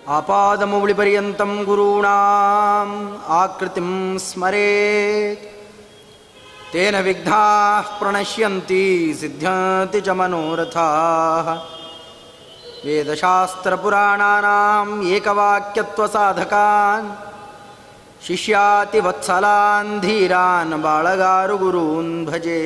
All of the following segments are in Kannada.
ಆಪಾದಮೌಳಿಪರ್ಯಂತಂ ಗುರುಣಾಂ ಆಕೃತಿಂ ಸ್ಮರೇತ್ ತೇನ ವಿಘ್ನಾಃ ಪ್ರಣಶ್ಯಂತಿ ಸಿದ್ಧ್ಯಂತಿ ಚ ಮನೋರಥಾಃ. ವೇದಶಾಸ್ತ್ರಪುರಾಣಾನಾಂ ಏಕವಾಕ್ಯತ್ವಸಾಧಕಾನ್ ಶಿಷ್ಯಾತಿವತ್ಸಲಾನ್ ಧೀರಾನ್ ಬಾಳಗಾರು ಗುರೂನ್ ಭಜೆ.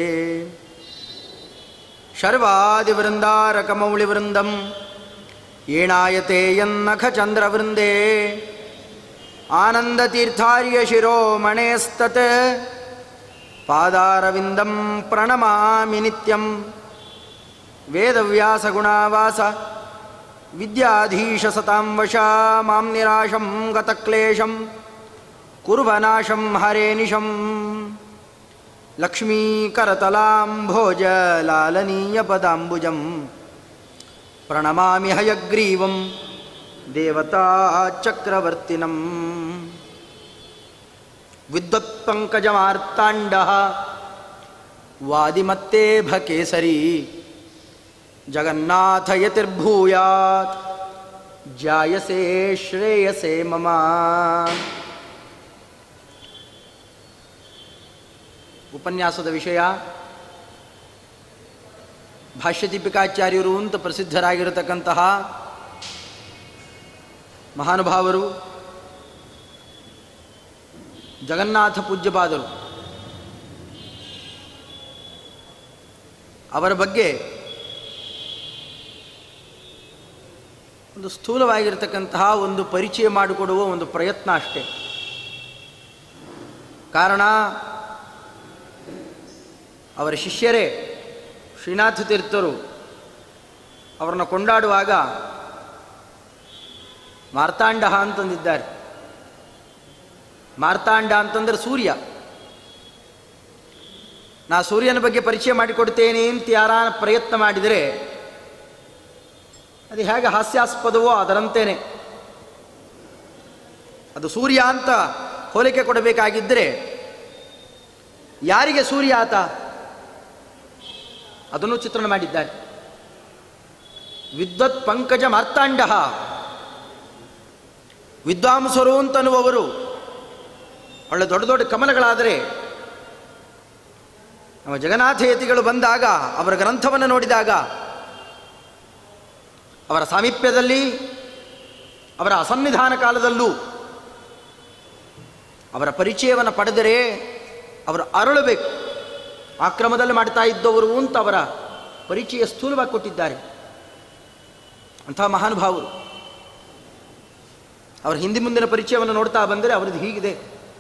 ಶರ್ವಾದಿವೃಂದಾರಕಮೌಳಿವೃಂದಂ ಏಣಾಯತೆ ಯನ್ನಖಚಂದ್ರವೃಂದೇ ಆನಂದತೀರ್ಥಾರ್ಯ ಶಿರೋಮಣೇಸ್ತತ್ ಪಾದಾರವಿಂದಂ ಪ್ರಣಮಾಮಿ ನಿತ್ಯಂ. ವೇದವ್ಯಾಸಗುಣಾವಾಸ ವಿದ್ಯಾಧೀಶ ಸತಾಂ ವಶ ಮಾಂ ನಿರಾಶಂ ಗತಕ್ಲೇಶಂ ಕುರ್ವನಾಶಂ ಹರೇನಿಶಂ. ಲಕ್ಷ್ಮೀಕರತಲಾಂಭೋಜಲಾಲನೀಯಪದಾಂಬುಜಂ ಪ್ರಣಮಾಮಿ ಹಯಗ್ರೀವಂ ದೇವತಾ ಚಕ್ರವರ್ತಿನಂ. ವಿದ್ವತ್ಪಂಕಜಮಾರ್ತಾಂಡಃ ವಾದಿಮತ್ತೇಭಕೇಸರಿ ಜಗನ್ನಾಥಯತಿರ್ಭೂಯಾತ್ ಜಾಯಸೇ ಶ್ರೇಯಸೇ ಮಮ. ಉಪನ್ಯಾಸದ ವಿಷಯ ಭಾಷ್ಯದೀಪಿಕಾಚಾರ್ಯರು ಅಂತ ಪ್ರಸಿದ್ಧರಾಗಿರತಕ್ಕಂತಹ ಮಹಾನುಭಾವರು, ಜಗನ್ನಾಥ ಪೂಜ್ಯಪಾದರು. ಅವರ ಬಗ್ಗೆ ಒಂದು ಸ್ಥೂಲವಾಗಿರತಕ್ಕಂತಹ ಒಂದು ಪರಿಚಯ ಮಾಡಿಕೊಡುವ ಒಂದು ಪ್ರಯತ್ನ ಅಷ್ಟೇ. ಕಾರಣ ಅವರ ಶಿಷ್ಯರೇ ಶ್ರೀನಾಥ ತೀರ್ಥರು ಅವರನ್ನು ಕೊಂಡಾಡುವಾಗ ಮಾರ್ತಾಂಡ ಅಂತಂದಿದ್ದಾರೆ. ಮಾರ್ತಾಂಡ ಅಂತಂದರೆ ಸೂರ್ಯ. ನಾ ಸೂರ್ಯನ ಬಗ್ಗೆ ಪರಿಚಯ ಮಾಡಿಕೊಡ್ತೇನೆ ಅಂತ ಯಾರ ಪ್ರಯತ್ನ ಮಾಡಿದರೆ ಅದು ಹೇಗೆ ಹಾಸ್ಯಾಸ್ಪದವೋ ಅದರಂತೇನೆ. ಅದು ಸೂರ್ಯ ಅಂತ ಹೋಲಿಕೆ ಕೊಡಬೇಕಾಗಿದ್ದರೆ ಯಾರಿಗೆ ಸೂರ್ಯ ಆತ ಅದನ್ನು ಚಿತ್ರಣ ಮಾಡಿದ್ದಾರೆ. ವಿದ್ವತ್ ಪಂಕಜ ಮಾರ್ತಾಂಡ, ವಿದ್ವಾಂಸರು ಅಂತನ್ನುವವರು ಒಳ್ಳೆ ದೊಡ್ಡ ದೊಡ್ಡ ಕಮಲಗಳಾದರೆ ನಮ್ಮ ಜಗನ್ನಾಥಯತಿಗಳು ಬಂದಾಗ ಅವರ ಗ್ರಂಥವನ್ನು ನೋಡಿದಾಗ ಅವರ ಸಾಮೀಪ್ಯದಲ್ಲಿ ಅವರ ಅಸನ್ನಿಧಾನ ಕಾಲದಲ್ಲೂ ಅವರ ಪರಿಚಯವನ್ನು ಪಡೆದರೆ ಅವರು ಅರಳಬೇಕು. ಆಕ್ರಮದಲ್ಲಿ ಮಾಡ್ತಾ ಇದ್ದವರು ಅಂತ ಅವರ ಪರಿಚಯ ಸ್ಥೂಲವಾಗಿ ಕೊಟ್ಟಿದ್ದಾರೆ. ಅಂತಹ ಮಹಾನುಭಾವರು. ಅವರ ಹಿಂದಿ ಮುಂದಿನ ಪರಿಚಯವನ್ನು ನೋಡ್ತಾ ಬಂದರೆ ಅವರದ್ದು ಹೀಗಿದೆ.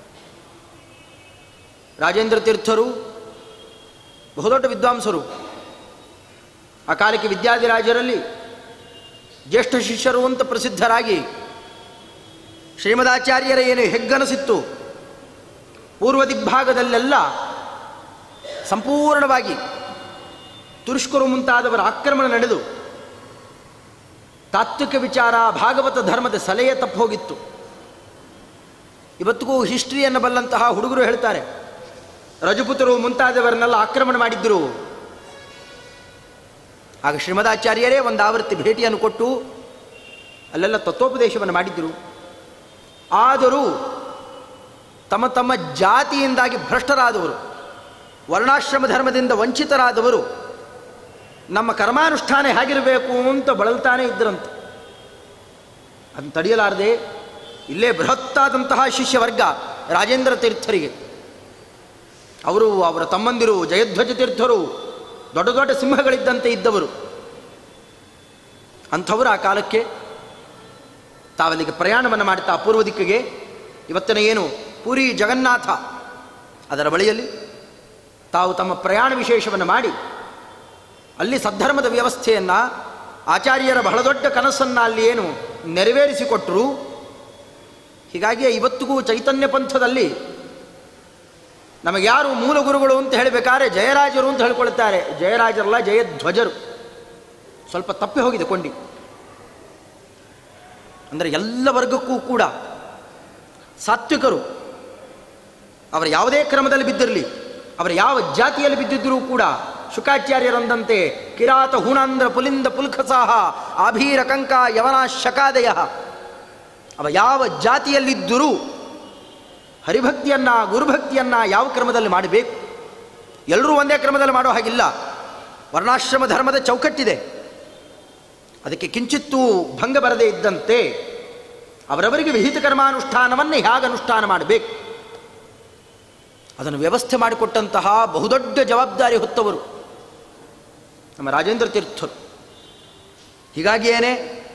ರಾಜೇಂದ್ರ ತೀರ್ಥರು ಬಹುದೊಡ್ಡ ವಿದ್ವಾಂಸರು. ಆ ಕಾಲಕ್ಕೆ ವಿದ್ಯಾಧಿರಾಜರಲ್ಲಿ ಜ್ಯೇಷ್ಠ ಶಿಷ್ಯರು ಅಂತ ಪ್ರಸಿದ್ಧರಾಗಿ ಶ್ರೀಮದಾಚಾರ್ಯರ ಏನು ಹೆಗ್ಗನಸಿತ್ತು ಪೂರ್ವ ದಿಗ್ಭಾಗದಲ್ಲೆಲ್ಲ ಸಂಪೂರ್ಣವಾಗಿ ತುರುಷ್ಕರು ಮುಂತಾದವರ ಆಕ್ರಮಣ ನಡೆದು ತಾತ್ವಿಕ ವಿಚಾರ ಭಾಗವತ ಧರ್ಮದ ಸಲಹೆ ತಪ್ಪೋಗಿತ್ತು. ಇವತ್ತಿಗೂ ಹಿಸ್ಟ್ರಿಯನ್ನು ಬಲ್ಲಂತಹ ಹುಡುಗರು ಹೇಳ್ತಾರೆ ರಜಪೂತರು ಮುಂತಾದವರನ್ನೆಲ್ಲ ಆಕ್ರಮಣ ಮಾಡಿದ್ದರು. ಆಗ ಶ್ರೀಮದಾಚಾರ್ಯರೇ ಒಂದು ಆವೃತ್ತಿ ಭೇಟಿಯನ್ನು ಕೊಟ್ಟು ಅಲ್ಲೆಲ್ಲ ತತ್ವೋಪದೇಶವನ್ನು ಮಾಡಿದ್ದರು. ಆದರೂ ತಮ್ಮ ತಮ್ಮ ಜಾತಿಯಿಂದಾಗಿ ಭ್ರಷ್ಟರಾದವರು, ವರ್ಣಾಶ್ರಮ ಧರ್ಮದಿಂದ ವಂಚಿತರಾದವರು ನಮ್ಮ ಕರ್ಮಾನುಷ್ಠಾನ ಹೇಗಿರಬೇಕು ಅಂತ ಬಳಲ್ತಾನೆ ಇದ್ದರಂತೆ. ಅದನ್ನು ತಡೆಯಲಾರದೆ ಇಲ್ಲೇ ಬೃಹತ್ತಾದಂತಹ ಶಿಷ್ಯವರ್ಗ ರಾಜೇಂದ್ರ ತೀರ್ಥರಿಗೆ, ಅವರು ಅವರ ತಮ್ಮಂದಿರು ಜಯಧ್ವಜ ತೀರ್ಥರು ದೊಡ್ಡ ದೊಡ್ಡ ಸಿಂಹಗಳಿದ್ದಂತೆ ಇದ್ದವರು. ಅಂಥವರು ಆ ಕಾಲಕ್ಕೆ ತಾವಲ್ಲಿಗೆ ಪ್ರಯಾಣವನ್ನು ಮಾಡ್ತಾ ಪೂರ್ವ ದಿಕ್ಕಿಗೆ, ಇವತ್ತಿನ ಏನು ಪುರಿ ಜಗನ್ನಾಥ ಅದರ ಬಳಿಯಲ್ಲಿ ತಾವು ತಮ್ಮ ಪ್ರಯಾಣ ವಿಶೇಷವನ್ನು ಮಾಡಿ ಅಲ್ಲಿ ಸದ್ಧರ್ಮದ ವ್ಯವಸ್ಥೆಯನ್ನು ಆಚಾರ್ಯರ ಬಹಳ ದೊಡ್ಡ ಕನಸನ್ನು ಅಲ್ಲಿ ಏನು ನೆರವೇರಿಸಿಕೊಟ್ಟರು. ಹೀಗಾಗಿ ಇವತ್ತಿಗೂ ಚೈತನ್ಯ ಪಂಥದಲ್ಲಿ ನಮಗೆ ಯಾರು ಮೂಲ ಗುರುಗಳು ಅಂತ ಹೇಳಬೇಕಾದ್ರೆ ಜಯರಾಜರು ಅಂತ ಹೇಳ್ಕೊಳ್ತಾರೆ. ಜಯರಾಜರಲ್ಲ, ಜಯಧ್ವಜರು. ಸ್ವಲ್ಪ ತಪ್ಪಿ ಹೋಗಿದೆ ಕೊಂಡಿ. ಅಂದರೆ ಎಲ್ಲ ವರ್ಗಕ್ಕೂ ಕೂಡ ಸಾತ್ವಿಕರು, ಅವರು ಯಾವುದೇ ಕ್ರಮದಲ್ಲಿ ಬಿದ್ದಿರಲಿ, ಅವರು ಯಾವ ಜಾತಿಯಲ್ಲಿ ಬಿದ್ದಿದ್ದರೂ ಕೂಡ ಶುಕಾಚಾರ್ಯರಂದಂತೆ ಕಿರಾತ ಹೂಣಾಂಧ್ರ ಪುಲಿಂದ ಪುಲ್ಖಸಾಹ ಆಭೀರ ಕಂಕ ಯವನ ಶಕಾದಯ ಅವ ಯಾವ ಜಾತಿಯಲ್ಲಿದ್ದರೂ ಹರಿಭಕ್ತಿಯನ್ನು ಗುರುಭಕ್ತಿಯನ್ನು ಯಾವ ಕ್ರಮದಲ್ಲಿ ಮಾಡಬೇಕು. ಎಲ್ಲರೂ ಒಂದೇ ಕ್ರಮದಲ್ಲಿ ಮಾಡೋ ಹಾಗಿಲ್ಲ. ವರ್ಣಾಶ್ರಮ ಧರ್ಮದ ಚೌಕಟ್ಟಿದೆ. ಅದಕ್ಕೆ ಕಿಂಚಿತ್ತೂ ಭಂಗ ಬರದೇ ಇದ್ದಂತೆ ಅವರವರಿಗೆ ವಿಹಿತ ಕರ್ಮಾನುಷ್ಠಾನವನ್ನು ಹೇಗೆ ಅನುಷ್ಠಾನ ಮಾಡಬೇಕು ಅದನ್ನು ವ್ಯವಸ್ಥೆ ಮಾಡಿಕೊಟ್ಟಂತಹ ಬಹುದೊಡ್ಡ ಜವಾಬ್ದಾರಿ ಹೊತ್ತವರು ನಮ್ಮ ರಾಜೇಂದ್ರ ತೀರ್ಥರು. ಹೀಗಾಗಿಯೇ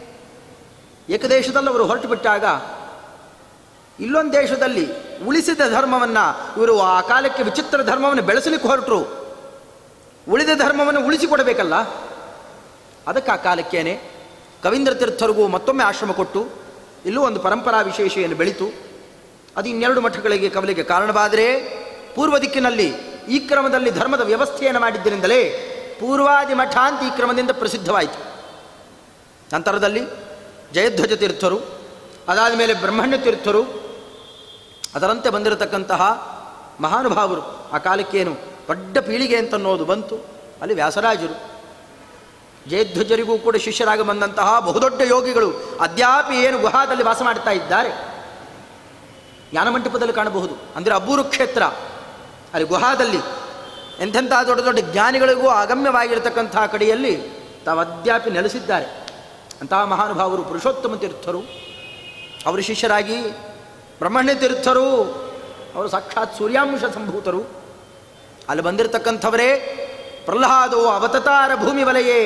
ಏಕದೇಶದಲ್ಲಿ ಅವರು ಹೊರಟು ಬಿಟ್ಟಾಗ ಇಲ್ಲೊಂದು ದೇಶದಲ್ಲಿ ಉಳಿಸಿದ ಧರ್ಮವನ್ನು ಇವರು ಆ ಕಾಲಕ್ಕೆ ವಿಚಿತ್ರ ಧರ್ಮವನ್ನು ಬೆಳೆಸಲಿಕ್ಕೆ ಹೊರಟರು. ಉಳಿದ ಧರ್ಮವನ್ನು ಉಳಿಸಿಕೊಡಬೇಕಲ್ಲ. ಅದಕ್ಕೆ ಆ ಕಾಲಕ್ಕೇನೆ ಕವೀಂದ್ರ ತೀರ್ಥರಿಗೂ ಮತ್ತೊಮ್ಮೆ ಆಶ್ರಮ ಕೊಟ್ಟು ಇಲ್ಲೂ ಒಂದು ಪರಂಪರಾ ವಿಶೇಷೆಯನ್ನು ಬೆಳೀತು. ಅದು ಇನ್ನೆರಡು ಮಠಗಳಿಗೆ ಕವಲಿಗೆ ಕಾರಣವಾದರೆ ಪೂರ್ವ ದಿಕ್ಕಿನಲ್ಲಿ ಈ ಕ್ರಮದಲ್ಲಿ ಧರ್ಮದ ವ್ಯವಸ್ಥೆಯನ್ನು ಮಾಡಿದ್ದರಿಂದಲೇ ಪೂರ್ವಾದಿ ಮಠ ಅಂತ ಈ ಕ್ರಮದಿಂದ ಪ್ರಸಿದ್ಧವಾಯಿತು. ನಂತರದಲ್ಲಿ ಜಯಧ್ವಜ ತೀರ್ಥರು, ಅದಾದ ಮೇಲೆ ಬ್ರಹ್ಮಣ್ಯ ತೀರ್ಥರು, ಅದರಂತೆ ಬಂದಿರತಕ್ಕಂತಹ ಮಹಾನುಭಾವರು. ಆ ಕಾಲಕ್ಕೇನು ದೊಡ್ಡ ಪೀಳಿಗೆ ಅಂತನ್ನೋದು ಬಂತು. ಅಲ್ಲಿ ವ್ಯಾಸರಾಜರು, ಜಯಧ್ವಜರಿಗೂ ಕೂಡ ಶಿಷ್ಯರಾಗಿ ಬಂದಂತಹ ಬಹುದೊಡ್ಡ ಯೋಗಿಗಳು ಅದ್ಯಾಪಿ ಏನು ಗುಹಾದಲ್ಲಿ ವಾಸ ಮಾಡ್ತಾ ಇದ್ದಾರೆ. ಜ್ಞಾನಮಂಟಪದಲ್ಲಿ ಕಾಣಬಹುದು. ಅಂದರೆ ಅಬ್ಬೂರು ಕ್ಷೇತ್ರ, ಅಲ್ಲಿ ಗುಹಾದಲ್ಲಿ ಎಂಥೆಂಥ ದೊಡ್ಡ ದೊಡ್ಡ ಜ್ಞಾನಿಗಳಿಗೂ ಅಗಮ್ಯವಾಗಿರತಕ್ಕಂತಹ ಕಡೆಯಲ್ಲಿ ತಾವು ಅದ್ಯಾಪಿ ನೆಲೆಸಿದ್ದಾರೆ. ಅಂತಹ ಮಹಾನುಭಾವರು ಪುರುಷೋತ್ತಮ ತೀರ್ಥರು, ಅವರು ಶಿಷ್ಯರಾಗಿ ಬ್ರಹ್ಮಣ್ಯ ತೀರ್ಥರು, ಅವರು ಸಾಕ್ಷಾತ್ ಸೂರ್ಯಾಂಶ ಸಂಭೂತರು. ಅಲ್ಲಿ ಬಂದಿರತಕ್ಕಂಥವರೇ ಪ್ರಹ್ಲಾದೋ ಅವತಾರ ಭೂಮಿ ವಲಯೇ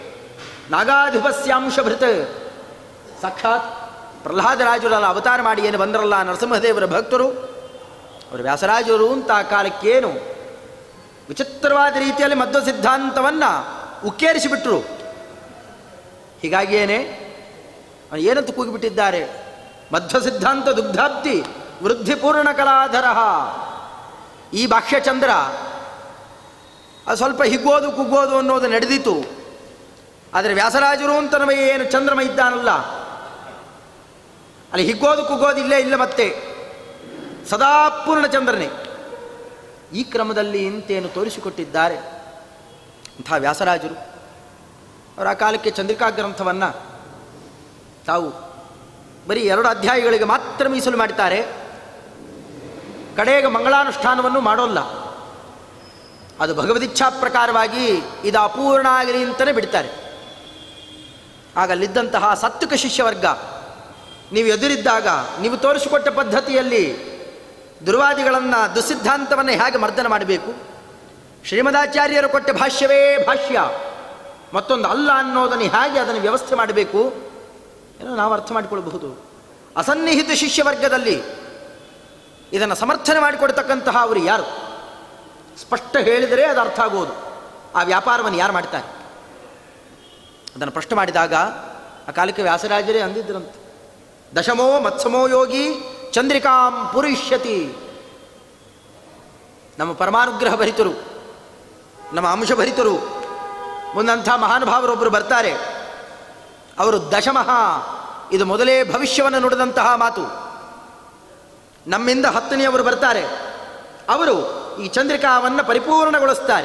ನಾಗಾಧಿಪಸ್ಯಾಂಶಭೃತ್. ಸಾಕ್ಷಾತ್ ಪ್ರಹ್ಲಾದರಾಜರಲ್ಲ ಅವತಾರ ಮಾಡಿ ಏನು ಬಂದರಲ್ಲ ನರಸಿಂಹದೇವರ ಭಕ್ತರು, ಅವರು ವ್ಯಾಸರಾಜರು ಅಂತ ಆ ಕಾಲಕ್ಕೇನು ವಿಚಿತ್ರವಾದ ರೀತಿಯಲ್ಲಿ ಮಧ್ವ ಸಿದ್ಧಾಂತವನ್ನು ಉಕ್ಕೇರಿಸಿಬಿಟ್ರು. ಹೀಗಾಗಿಯೇ ಏನಂತ ಕೂಗಿಬಿಟ್ಟಿದ್ದಾರೆ, ಮಧ್ವ ಸಿದ್ಧಾಂತ ದುಗ್ಧಾಬ್ಧಿ ವೃದ್ಧಿಪೂರ್ಣ ಕಲಾಧರ. ಈ ಭಾಷ್ಯಚಂದ್ರ ಅದು ಸ್ವಲ್ಪ ಹಿಗ್ಗೋದು ಕುಗ್ಗೋದು ಅನ್ನೋದು ನಡೆದಿತ್ತು. ಆದರೆ ವ್ಯಾಸರಾಜರು ಅಂತ ನಮಗೆ ಏನು ಚಂದ್ರಮ ಇದ್ದಾನಲ್ಲ, ಅಲ್ಲಿ ಹಿಗ್ಗೋದು ಕುಗ್ಗೋದು ಇಲ್ಲೇ ಇಲ್ಲ, ಮತ್ತೆ ಸದಾ ಪೂರ್ಣ ಚಂದ್ರನೇ. ಈ ಕ್ರಮದಲ್ಲಿ ಇಂತೇನು ತೋರಿಸಿಕೊಟ್ಟಿದ್ದಾರೆ ಅಂಥ ವ್ಯಾಸರಾಜರು. ಅವರ ಆ ಕಾಲಕ್ಕೆ ಚಂದ್ರಿಕಾ ಗ್ರಂಥವನ್ನು ತಾವು ಬರೀ 2 ಅಧ್ಯಾಯಗಳಿಗೆ ಮಾತ್ರ ಮೀಸಲು ಮಾಡ್ತಾರೆ. ಕಡೆಗೆ ಮಂಗಳಾನುಷ್ಠಾನವನ್ನು ಮಾಡೋಲ್ಲ. ಅದು ಭಗವದಿಚ್ಛಾ ಪ್ರಕಾರವಾಗಿ ಇದು ಅಪೂರ್ಣ ಆಗಲಿ ಅಂತಲೇ ಬಿಡ್ತಾರೆ. ಆಗ ಅಲ್ಲಿದ್ದಂತಹ ಸಾತ್ವಿಕ ಶಿಷ್ಯವರ್ಗ, ನೀವು ಎದುರಿದ್ದಾಗ ನೀವು ತೋರಿಸಿಕೊಟ್ಟ ಪದ್ಧತಿಯಲ್ಲಿ ದುರ್ವಾದಿಗಳನ್ನು ದುಸ್ಸಿದ್ಧಾಂತವನ್ನು ಹೇಗೆ ಮರ್ದನ ಮಾಡಬೇಕು, ಶ್ರೀಮದಾಚಾರ್ಯರು ಕೊಟ್ಟ ಭಾಷ್ಯವೇ ಭಾಷ್ಯ, ಮತ್ತೊಂದು ಅಲ್ಲ ಅನ್ನೋದನ್ನು ಹೇಗೆ ಅದನ್ನು ವ್ಯವಸ್ಥೆ ಮಾಡಬೇಕು ಏನೋ ನಾವು ಅರ್ಥ ಮಾಡಿಕೊಳ್ಳಬಹುದು. ಅಸನ್ನಿಹಿತ ಶಿಷ್ಯವರ್ಗದಲ್ಲಿ ಇದನ್ನು ಸಮರ್ಥನೆ ಮಾಡಿಕೊಡ್ತಕ್ಕಂತಹ ಅವರು ಯಾರು? ಸ್ಪಷ್ಟ ಹೇಳಿದರೆ ಅದು ಅರ್ಥ ಆಗುವುದು. ಆ ವ್ಯಾಪಾರವನ್ನು ಯಾರು ಮಾಡ್ತಾರೆ? ಅದನ್ನು ಪ್ರಶ್ನೆ ಮಾಡಿದಾಗ ಆ ಕಾಲಕ್ಕೆ ವ್ಯಾಸರಾಜರೇ ಅಂದಿದ್ದರಂತೆ, ದಶಮೋ ಮತ್ಸಮೋ ಯೋಗಿ ಚಂದ್ರಿಕಾಂ ಪುರಿಷ್ಯತಿ. ನಮ್ಮ ಪರಮಾನುಗ್ರಹ ಭರಿತರು, ನಮ್ಮ ಅಂಶ ಭರಿತರು, ಮುಂದಂಥ ಮಹಾನುಭಾವರೊಬ್ಬರು ಬರ್ತಾರೆ. ಅವರು ದಶಮಃ, ಇದು ಮೊದಲೇ ಭವಿಷ್ಯವನ್ನು ನುಡಿದಂತಹ ಮಾತು. ನಮ್ಮಿಂದ 10ನೆಯವರು ಬರ್ತಾರೆ, ಅವರು ಈ ಚಂದ್ರಿಕಾವನ್ನು ಪರಿಪೂರ್ಣಗೊಳಿಸ್ತಾರೆ.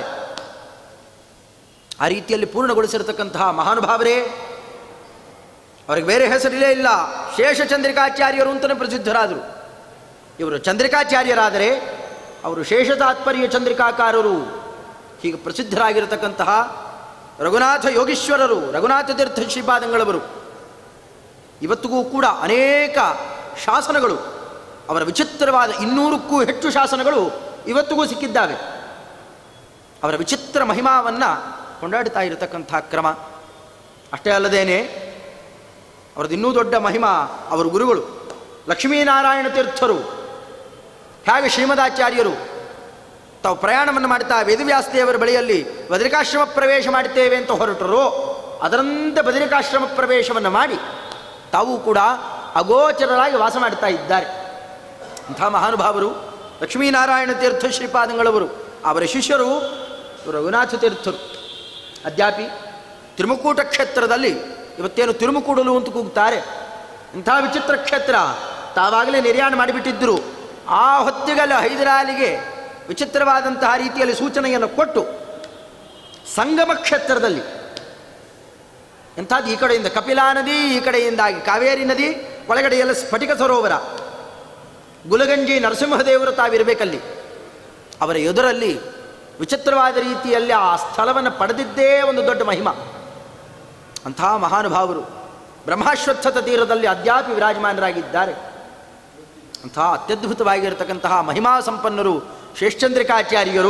ಆ ರೀತಿಯಲ್ಲಿ ಪೂರ್ಣಗೊಳಿಸಿರತಕ್ಕಂತಹ ಮಹಾನುಭಾವರೇ, ಅವರಿಗೆ ಬೇರೆ ಹೆಸರಿಲ್ಲೇ ಇಲ್ಲ, ಶೇಷ ಚಂದ್ರಿಕಾಚಾರ್ಯರು ಅಂತಲೇ ಪ್ರಸಿದ್ಧರಾದರು. ಇವರು ಚಂದ್ರಿಕಾಚಾರ್ಯರಾದರೆ ಅವರು ಶೇಷ ತಾತ್ಪರ್ಯ ಚಂದ್ರಿಕಾಕಾರರು. ಹೀಗೆ ಪ್ರಸಿದ್ಧರಾಗಿರತಕ್ಕಂತಹ ರಘುನಾಥ ಯೋಗೀಶ್ವರರು, ರಘುನಾಥ ತೀರ್ಥ ಶ್ರೀಪಾದಂಗಳವರು. ಇವತ್ತಿಗೂ ಕೂಡ ಅನೇಕ ಶಾಸನಗಳು, ಅವರ ವಿಚಿತ್ರವಾದ 200ಕ್ಕೂ ಹೆಚ್ಚು ಶಾಸನಗಳು ಇವತ್ತಿಗೂ ಸಿಕ್ಕಿದ್ದಾವೆ. ಅವರ ವಿಚಿತ್ರ ಮಹಿಮಾವನ್ನು ಕೊಂಡಾಡ್ತಾ ಇರತಕ್ಕಂಥ ಕ್ರಮ. ಅಷ್ಟೇ ಅಲ್ಲದೇನೆ ಅವರದ್ದು ಇನ್ನೂ ದೊಡ್ಡ ಮಹಿಮಾ ಅವರ ಗುರುಗಳು ಲಕ್ಷ್ಮೀನಾರಾಯಣ ತೀರ್ಥರು. ಹೇಗೆ ಶ್ರೀಮದಾಚಾರ್ಯರು ತಾವು ಪ್ರಯಾಣವನ್ನು ಮಾಡ್ತಾ ವೇದವ್ಯಾಸದೇವರ ಬಳಿಯಲ್ಲಿ ಬದರಿಕಾಶ್ರಮ ಪ್ರವೇಶ ಮಾಡುತ್ತೇವೆ ಅಂತ ಹೊರಟರು, ಅದರಂತೆ ಬದರಿಕಾಶ್ರಮ ಪ್ರವೇಶವನ್ನು ಮಾಡಿ ತಾವು ಕೂಡ ಅಗೋಚರರಾಗಿ ವಾಸ ಮಾಡ್ತಾ ಇದ್ದಾರೆ. ಅಂಥ ಮಹಾನುಭಾವರು ಲಕ್ಷ್ಮೀನಾರಾಯಣ ತೀರ್ಥ ಶ್ರೀಪಾದಂಗಳವರು. ಅವರ ಶಿಷ್ಯರು ರಘುನಾಥ ತೀರ್ಥರು. ಅದ್ಯಾಪಿ ತಿರುಮಕೂಟ ಕ್ಷೇತ್ರದಲ್ಲಿ ಇವತ್ತೇನು ತಿರುಮಕೂಡಲು ಅಂತ ಕೂಗ್ತಾರೆ, ಇಂಥ ವಿಚಿತ್ರ ಕ್ಷೇತ್ರ ತಾವಾಗಲೇ ನಿರ್ಯಾಣ ಮಾಡಿಬಿಟ್ಟಿದ್ದರು. ಆ ಹೊತ್ತಿಗಲ್ಲ ಹೈದರಾಲಿಗೆ ವಿಚಿತ್ರವಾದಂತಹ ರೀತಿಯಲ್ಲಿ ಸೂಚನೆಯನ್ನು ಕೊಟ್ಟು ಸಂಗಮ ಕ್ಷೇತ್ರದಲ್ಲಿ ಎಂಥದ್ದು, ಈ ಕಡೆಯಿಂದ ಕಪಿಲಾ ನದಿ, ಈ ಕಡೆಯಿಂದಾಗಿ ಕಾವೇರಿ ನದಿ, ಒಳಗಡೆಯೆಲ್ಲ ಸ್ಫಟಿಕ ಸರೋವರ. ಗುಲಗಂಜಿ ನರಸಿಂಹದೇವರು ತಾವಿರಬೇಕಲ್ಲಿ. ಅವರ ಎದುರಲ್ಲಿ ವಿಚಿತ್ರವಾದ ರೀತಿಯಲ್ಲಿ ಆ ಸ್ಥಳವನ್ನು ಪಡೆದಿದ್ದೇ ಒಂದು ದೊಡ್ಡ ಮಹಿಮ. ಅಂಥ ಮಹಾನುಭಾವರು ಬ್ರಹ್ಮಾಶ್ವತ್ಥದ ತೀರದಲ್ಲಿ ಅದ್ಯಾಪಿ ವಿರಾಜಮಾನರಾಗಿದ್ದಾರೆ. ಅಂಥ ಅತ್ಯದ್ಭುತವಾಗಿರತಕ್ಕಂತಹ ಮಹಿಮಾ ಸಂಪನ್ನರು ಶೇಷಚಂದ್ರಿಕಾಚಾರ್ಯರು.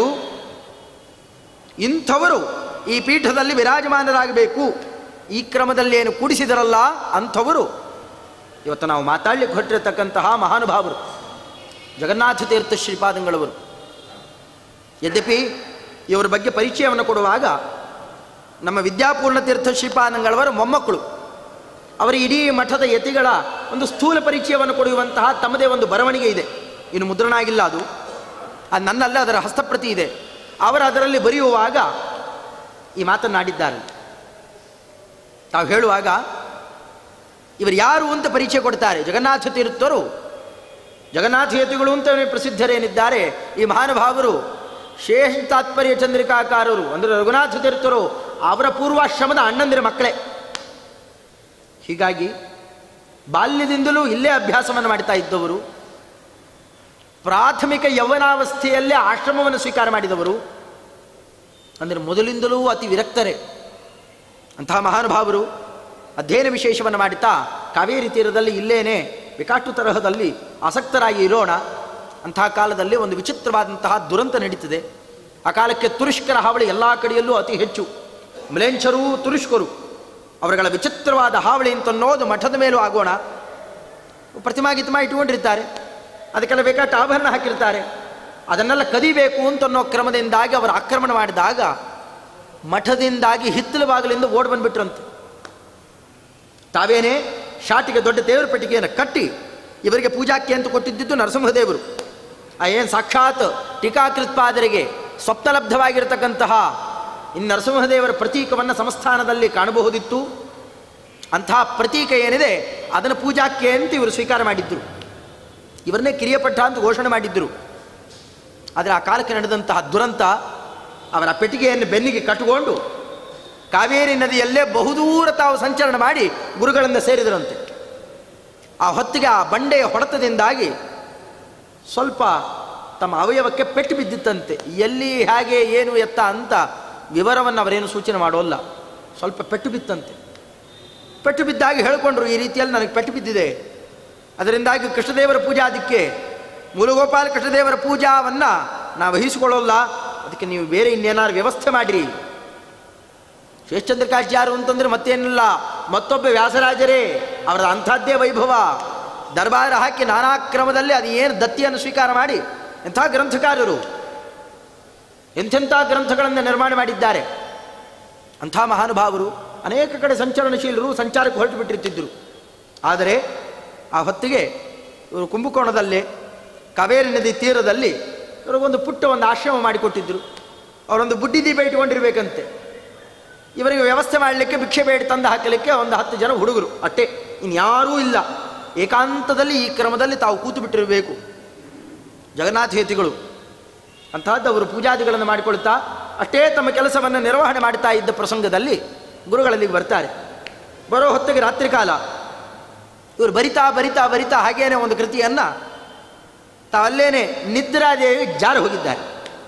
ಇಂಥವರು ಈ ಪೀಠದಲ್ಲಿ ವಿರಾಜಮಾನರಾಗಬೇಕು, ಈ ಕ್ರಮದಲ್ಲಿ ಏನು ಕೂಡಿಸಿದರಲ್ಲ ಅಂಥವರು ಇವತ್ತು ನಾವು ಮಾತಾಡಲಿಕ್ಕೆ ಹೊರಟಿರತಕ್ಕಂತಹ ಮಹಾನುಭಾವರು ಜಗನ್ನಾಥ ತೀರ್ಥ ಶ್ರೀಪಾದಂಗಳವರು. ಯದ್ಯಪಿ ಇವರ ಬಗ್ಗೆ ಪರಿಚಯವನ್ನು ಕೊಡುವಾಗ ನಮ್ಮ ವಿದ್ಯಾಪೂರ್ಣ ತೀರ್ಥ ಶ್ರೀಪಾದಂಗಳವರ ಮೊಮ್ಮಕ್ಕಳು, ಅವರ ಇಡೀ ಮಠದ ಯತಿಗಳ ಒಂದು ಸ್ಥೂಲ ಪರಿಚಯವನ್ನು ಕೊಡುವಂತಹ ತಮ್ಮದೇ ಒಂದು ಬರವಣಿಗೆ ಇದೆ. ಇನ್ನು ಮುದ್ರಣ ಆಗಿಲ್ಲ, ಅದು ನನ್ನಲ್ಲೇ ಅದರ ಹಸ್ತಪ್ರತಿ ಇದೆ. ಅವರು ಅದರಲ್ಲಿ ಬರೆಯುವಾಗ ಈ ಮಾತನ್ನಾಡಿದ್ದಾರೆ. ತಾವು ಹೇಳುವಾಗ ಇವರು ಯಾರು ಅಂತ ಪರಿಚಯ ಕೊಡ್ತಾರೆ. ಜಗನ್ನಾಥ ತೀರ್ಥರು, ಜಗನ್ನಾಥ ಯತಿಗಳು ಅಂತಲೇ ಪ್ರಸಿದ್ಧರೇನಿದ್ದಾರೆ ಈ ಮಹಾನುಭಾವರು ಶೇಷ ತಾತ್ಪರ್ಯ ಚಂದ್ರಿಕಾಕಾರರು ಅಂದರೆ ರಘುನಾಥ ತೀರ್ಥರು ಅವರ ಪೂರ್ವಾಶ್ರಮದ ಅಣ್ಣಂದಿರ ಮಕ್ಕಳೇ. ಹೀಗಾಗಿ ಬಾಲ್ಯದಿಂದಲೂ ಇಲ್ಲೇ ಅಭ್ಯಾಸವನ್ನು ಮಾಡ್ತಾ ಇದ್ದವರು, ಪ್ರಾಥಮಿಕ ಯೌವನಾವಸ್ಥೆಯಲ್ಲೇ ಆಶ್ರಮವನ್ನು ಸ್ವೀಕಾರ ಮಾಡಿದವರು, ಅಂದರೆ ಮೊದಲಿಂದಲೂ ಅತಿ ವಿರಕ್ತರೇ. ಅಂತಹ ಮಹಾನುಭಾವರು ಅಧ್ಯಯನ ವಿಶೇಷವನ್ನು ಮಾಡುತ್ತಾ ಕಾವೇರಿ ತೀರದಲ್ಲಿ ಇಲ್ಲೇನೆ ವಿಕಾಟು ತರಹದಲ್ಲಿ ಆಸಕ್ತರಾಗಿ ಇರೋಣ. ಅಂತಹ ಕಾಲದಲ್ಲಿ ಒಂದು ವಿಚಿತ್ರವಾದಂತಹ ದುರಂತ ನಡೀತದೆ. ಆ ಕಾಲಕ್ಕೆ ತುರುಷ್ಕರ ಹಾವಳಿ ಎಲ್ಲ ಕಡೆಯಲ್ಲೂ ಅತಿ ಹೆಚ್ಚು. ಮ್ಲೇಂಛರೂ ತುರುಷ್ಕರು ಅವರುಗಳ ವಿಚಿತ್ರವಾದ ಹಾವಳಿ ಅಂತನ್ನೋದು ಮಠದ ಮೇಲೂ ಆಗೋಣ. ಪ್ರತಿಮಾ ಗಿತಿಮಾ ಇಟ್ಕೊಂಡಿರ್ತಾರೆ, ಅದಕ್ಕೆಲ್ಲ ಬೇಕಾಟ ಆಭರಣ ಹಾಕಿರ್ತಾರೆ, ಅದನ್ನೆಲ್ಲ ಕದಿಬೇಕು ಅಂತನ್ನೋ ಕ್ರಮದಿಂದಾಗಿ ಅವರು ಆಕ್ರಮಣ ಮಾಡಿದಾಗ ಮಠದಿಂದಾಗಿ ಹಿತ್ತಲ ಬಾಗಿಲಿಂದ ಓಡಿ ಬಂದುಬಿಟ್ರಂತೆ. ತಾವೇನೇ ಶಾಟಿಗೆ ದೊಡ್ಡ ದೇವರ ಪೆಟ್ಟಿಗೆಯನ್ನು ಕಟ್ಟಿ ಇವರಿಗೆ ಪೂಜಾಕ್ಕೆ ಅಂತ ಕೊಟ್ಟಿದ್ದಿದ್ದು ನರಸಿಂಹದೇವರು. ಏನು ಸಾಕ್ಷಾತ್ ಟೀಕಾಕೃತ್ಪಾದರಿಗೆ ಸ್ವಪ್ನಲಬ್ಧವಾಗಿರತಕ್ಕಂತಹ ಇನ್ನು ನರಸಿಂಹದೇವರ ಪ್ರತೀಕವನ್ನು ಸಂಸ್ಥಾನದಲ್ಲಿ ಕಾಣಬಹುದಿತ್ತು. ಅಂತಹ ಪ್ರತೀಕ ಏನಿದೆ ಅದನ್ನು ಪೂಜಾಕ್ಕೆ ಅಂತ ಇವರು ಸ್ವೀಕಾರ ಮಾಡಿದ್ದರು. ಇವರನ್ನೇ ಕಿರಿಯಪಟ್ಟ ಅಂತ ಘೋಷಣೆ ಮಾಡಿದ್ದರು. ಆದರೆ ಆ ಕಾಲಕ್ಕೆ ನಡೆದಂತಹ ದುರಂತ, ಅವರ ಪೆಟ್ಟಿಗೆಯನ್ನು ಬೆನ್ನಿಗೆ ಕಟ್ಟಿಕೊಂಡು ಕಾವೇರಿ ನದಿಯಲ್ಲೇ ಬಹುದೂರ ತಾವು ಸಂಚರಣ ಮಾಡಿ ಗುರುಗಳಿಂದ ಸೇರಿದರಂತೆ. ಆ ಹೊತ್ತಿಗೆ ಆ ಬಂಡೆಯ ಹೊಡೆತದಿಂದಾಗಿ ಸ್ವಲ್ಪ ತಮ್ಮ ಅವಯವಕ್ಕೆ ಪೆಟ್ಟು ಬಿದ್ದಿತ್ತಂತೆ. ಎಲ್ಲಿ ಹೇಗೆ ಏನು ಎತ್ತ ಅಂತ ವಿವರವನ್ನು ಅವರೇನು ಸೂಚನೆ ಮಾಡೋಲ್ಲ. ಸ್ವಲ್ಪ ಪೆಟ್ಟು ಬಿತ್ತಂತೆ. ಪೆಟ್ಟು ಬಿದ್ದಾಗ ಹೇಳಿಕೊಂಡ್ರು, ಈ ರೀತಿಯಲ್ಲಿ ನನಗೆ ಪೆಟ್ಟು ಬಿದ್ದಿದೆ, ಅದರಿಂದಾಗಿ ಕೃಷ್ಣದೇವರ ಪೂಜಾದಿಕ್ಕೆ ಮೂಲಗೋಪಾಲ ಕೃಷ್ಣದೇವರ ಪೂಜಾವನ್ನು ನಾವು ವಹಿಸಿಕೊಳ್ಳೋಲ್ಲ, ಅದಕ್ಕೆ ನೀವು ಬೇರೆ ಇನ್ನೇನಾದ್ರು ವ್ಯವಸ್ಥೆ ಮಾಡಿರಿ. ಶೇಷಚಂದ್ರಿಕಾಚಾರ್ಯರು ಅಂತಂದರೆ ಮತ್ತೇನಿಲ್ಲ, ಮತ್ತೊಬ್ಬ ವ್ಯಾಸರಾಜರೇ, ಅವರ ಅಂಥದ್ದೇ ವೈಭವ. ದರ್ಬಾರ ಹಾಕಿ ನಾನಾ ಕ್ರಮದಲ್ಲಿ ಅದು ಏನು ದತ್ತಿಯನ್ನು ಸ್ವೀಕಾರ ಮಾಡಿ ಎಂಥ ಗ್ರಂಥಕಾರರು, ಎಂಥೆಂಥ ಗ್ರಂಥಗಳನ್ನು ನಿರ್ಮಾಣ ಮಾಡಿದ್ದಾರೆ. ಅಂಥ ಮಹಾನುಭಾವರು ಅನೇಕ ಕಡೆ ಸಂಚರಣಶೀಲರು, ಸಂಚಾರಕ್ಕೆ ಹೊರಟು ಬಿಟ್ಟಿರ್ತಿದ್ದರು. ಆದರೆ ಆ ಹೊತ್ತಿಗೆ ಇವರು ಕುಂಭಕೋಣದಲ್ಲೇ ಕಾವೇರಿ ನದಿ ತೀರದಲ್ಲಿ ಇವರಿಗೊಂದು ಪುಟ್ಟ ಒಂದು ಆಶ್ರಮ ಮಾಡಿಕೊಟ್ಟಿದ್ದರು. ಅವರೊಂದು ಬುಡ್ಡಿ ದೀಪ ಇಟ್ಕೊಂಡಿರ್ಬೇಕಂತೆ. ಇವರಿಗೆ ವ್ಯವಸ್ಥೆ ಮಾಡಲಿಕ್ಕೆ ಭಿಕ್ಷೆ ಬೇಡ ತಂದು ಹಾಕಲಿಕ್ಕೆ ಒಂದು 10 ಜನ ಹುಡುಗರು ಅಷ್ಟೇ, ಇನ್ಯಾರೂ ಇಲ್ಲ. ಏಕಾಂತದಲ್ಲಿ ಈ ಕ್ರಮದಲ್ಲಿ ತಾವು ಕೂತು ಬಿಟ್ಟಿರಬೇಕು. ಜಗನ್ನಾಥ ಯತಿಗಳು ಅಂತಹದ್ದು ಅವರು ಪೂಜಾದಿಗಳನ್ನು ಮಾಡಿಕೊಳ್ತಾ ಅಷ್ಟೇ ತಮ್ಮ ಕೆಲಸವನ್ನು ನಿರ್ವಹಣೆ ಮಾಡ್ತಾ ಇದ್ದ ಪ್ರಸಂಗದಲ್ಲಿ ಗುರುಗಳಲ್ಲಿ ಬರ್ತಾರೆ. ಬರೋ ಹೊತ್ತಿಗೆ ರಾತ್ರಿ ಕಾಲ ಇವರು ಬರಿತಾ ಬರಿತಾ ಬರಿತಾ ಹಾಗೇನೆ ಒಂದು ಕೃತಿಯನ್ನು ತಾವಲ್ಲೇನೆ ನಿದ್ರಾದೇವಿ ಜಾರು ಹೋಗಿದ್ದಾರೆ.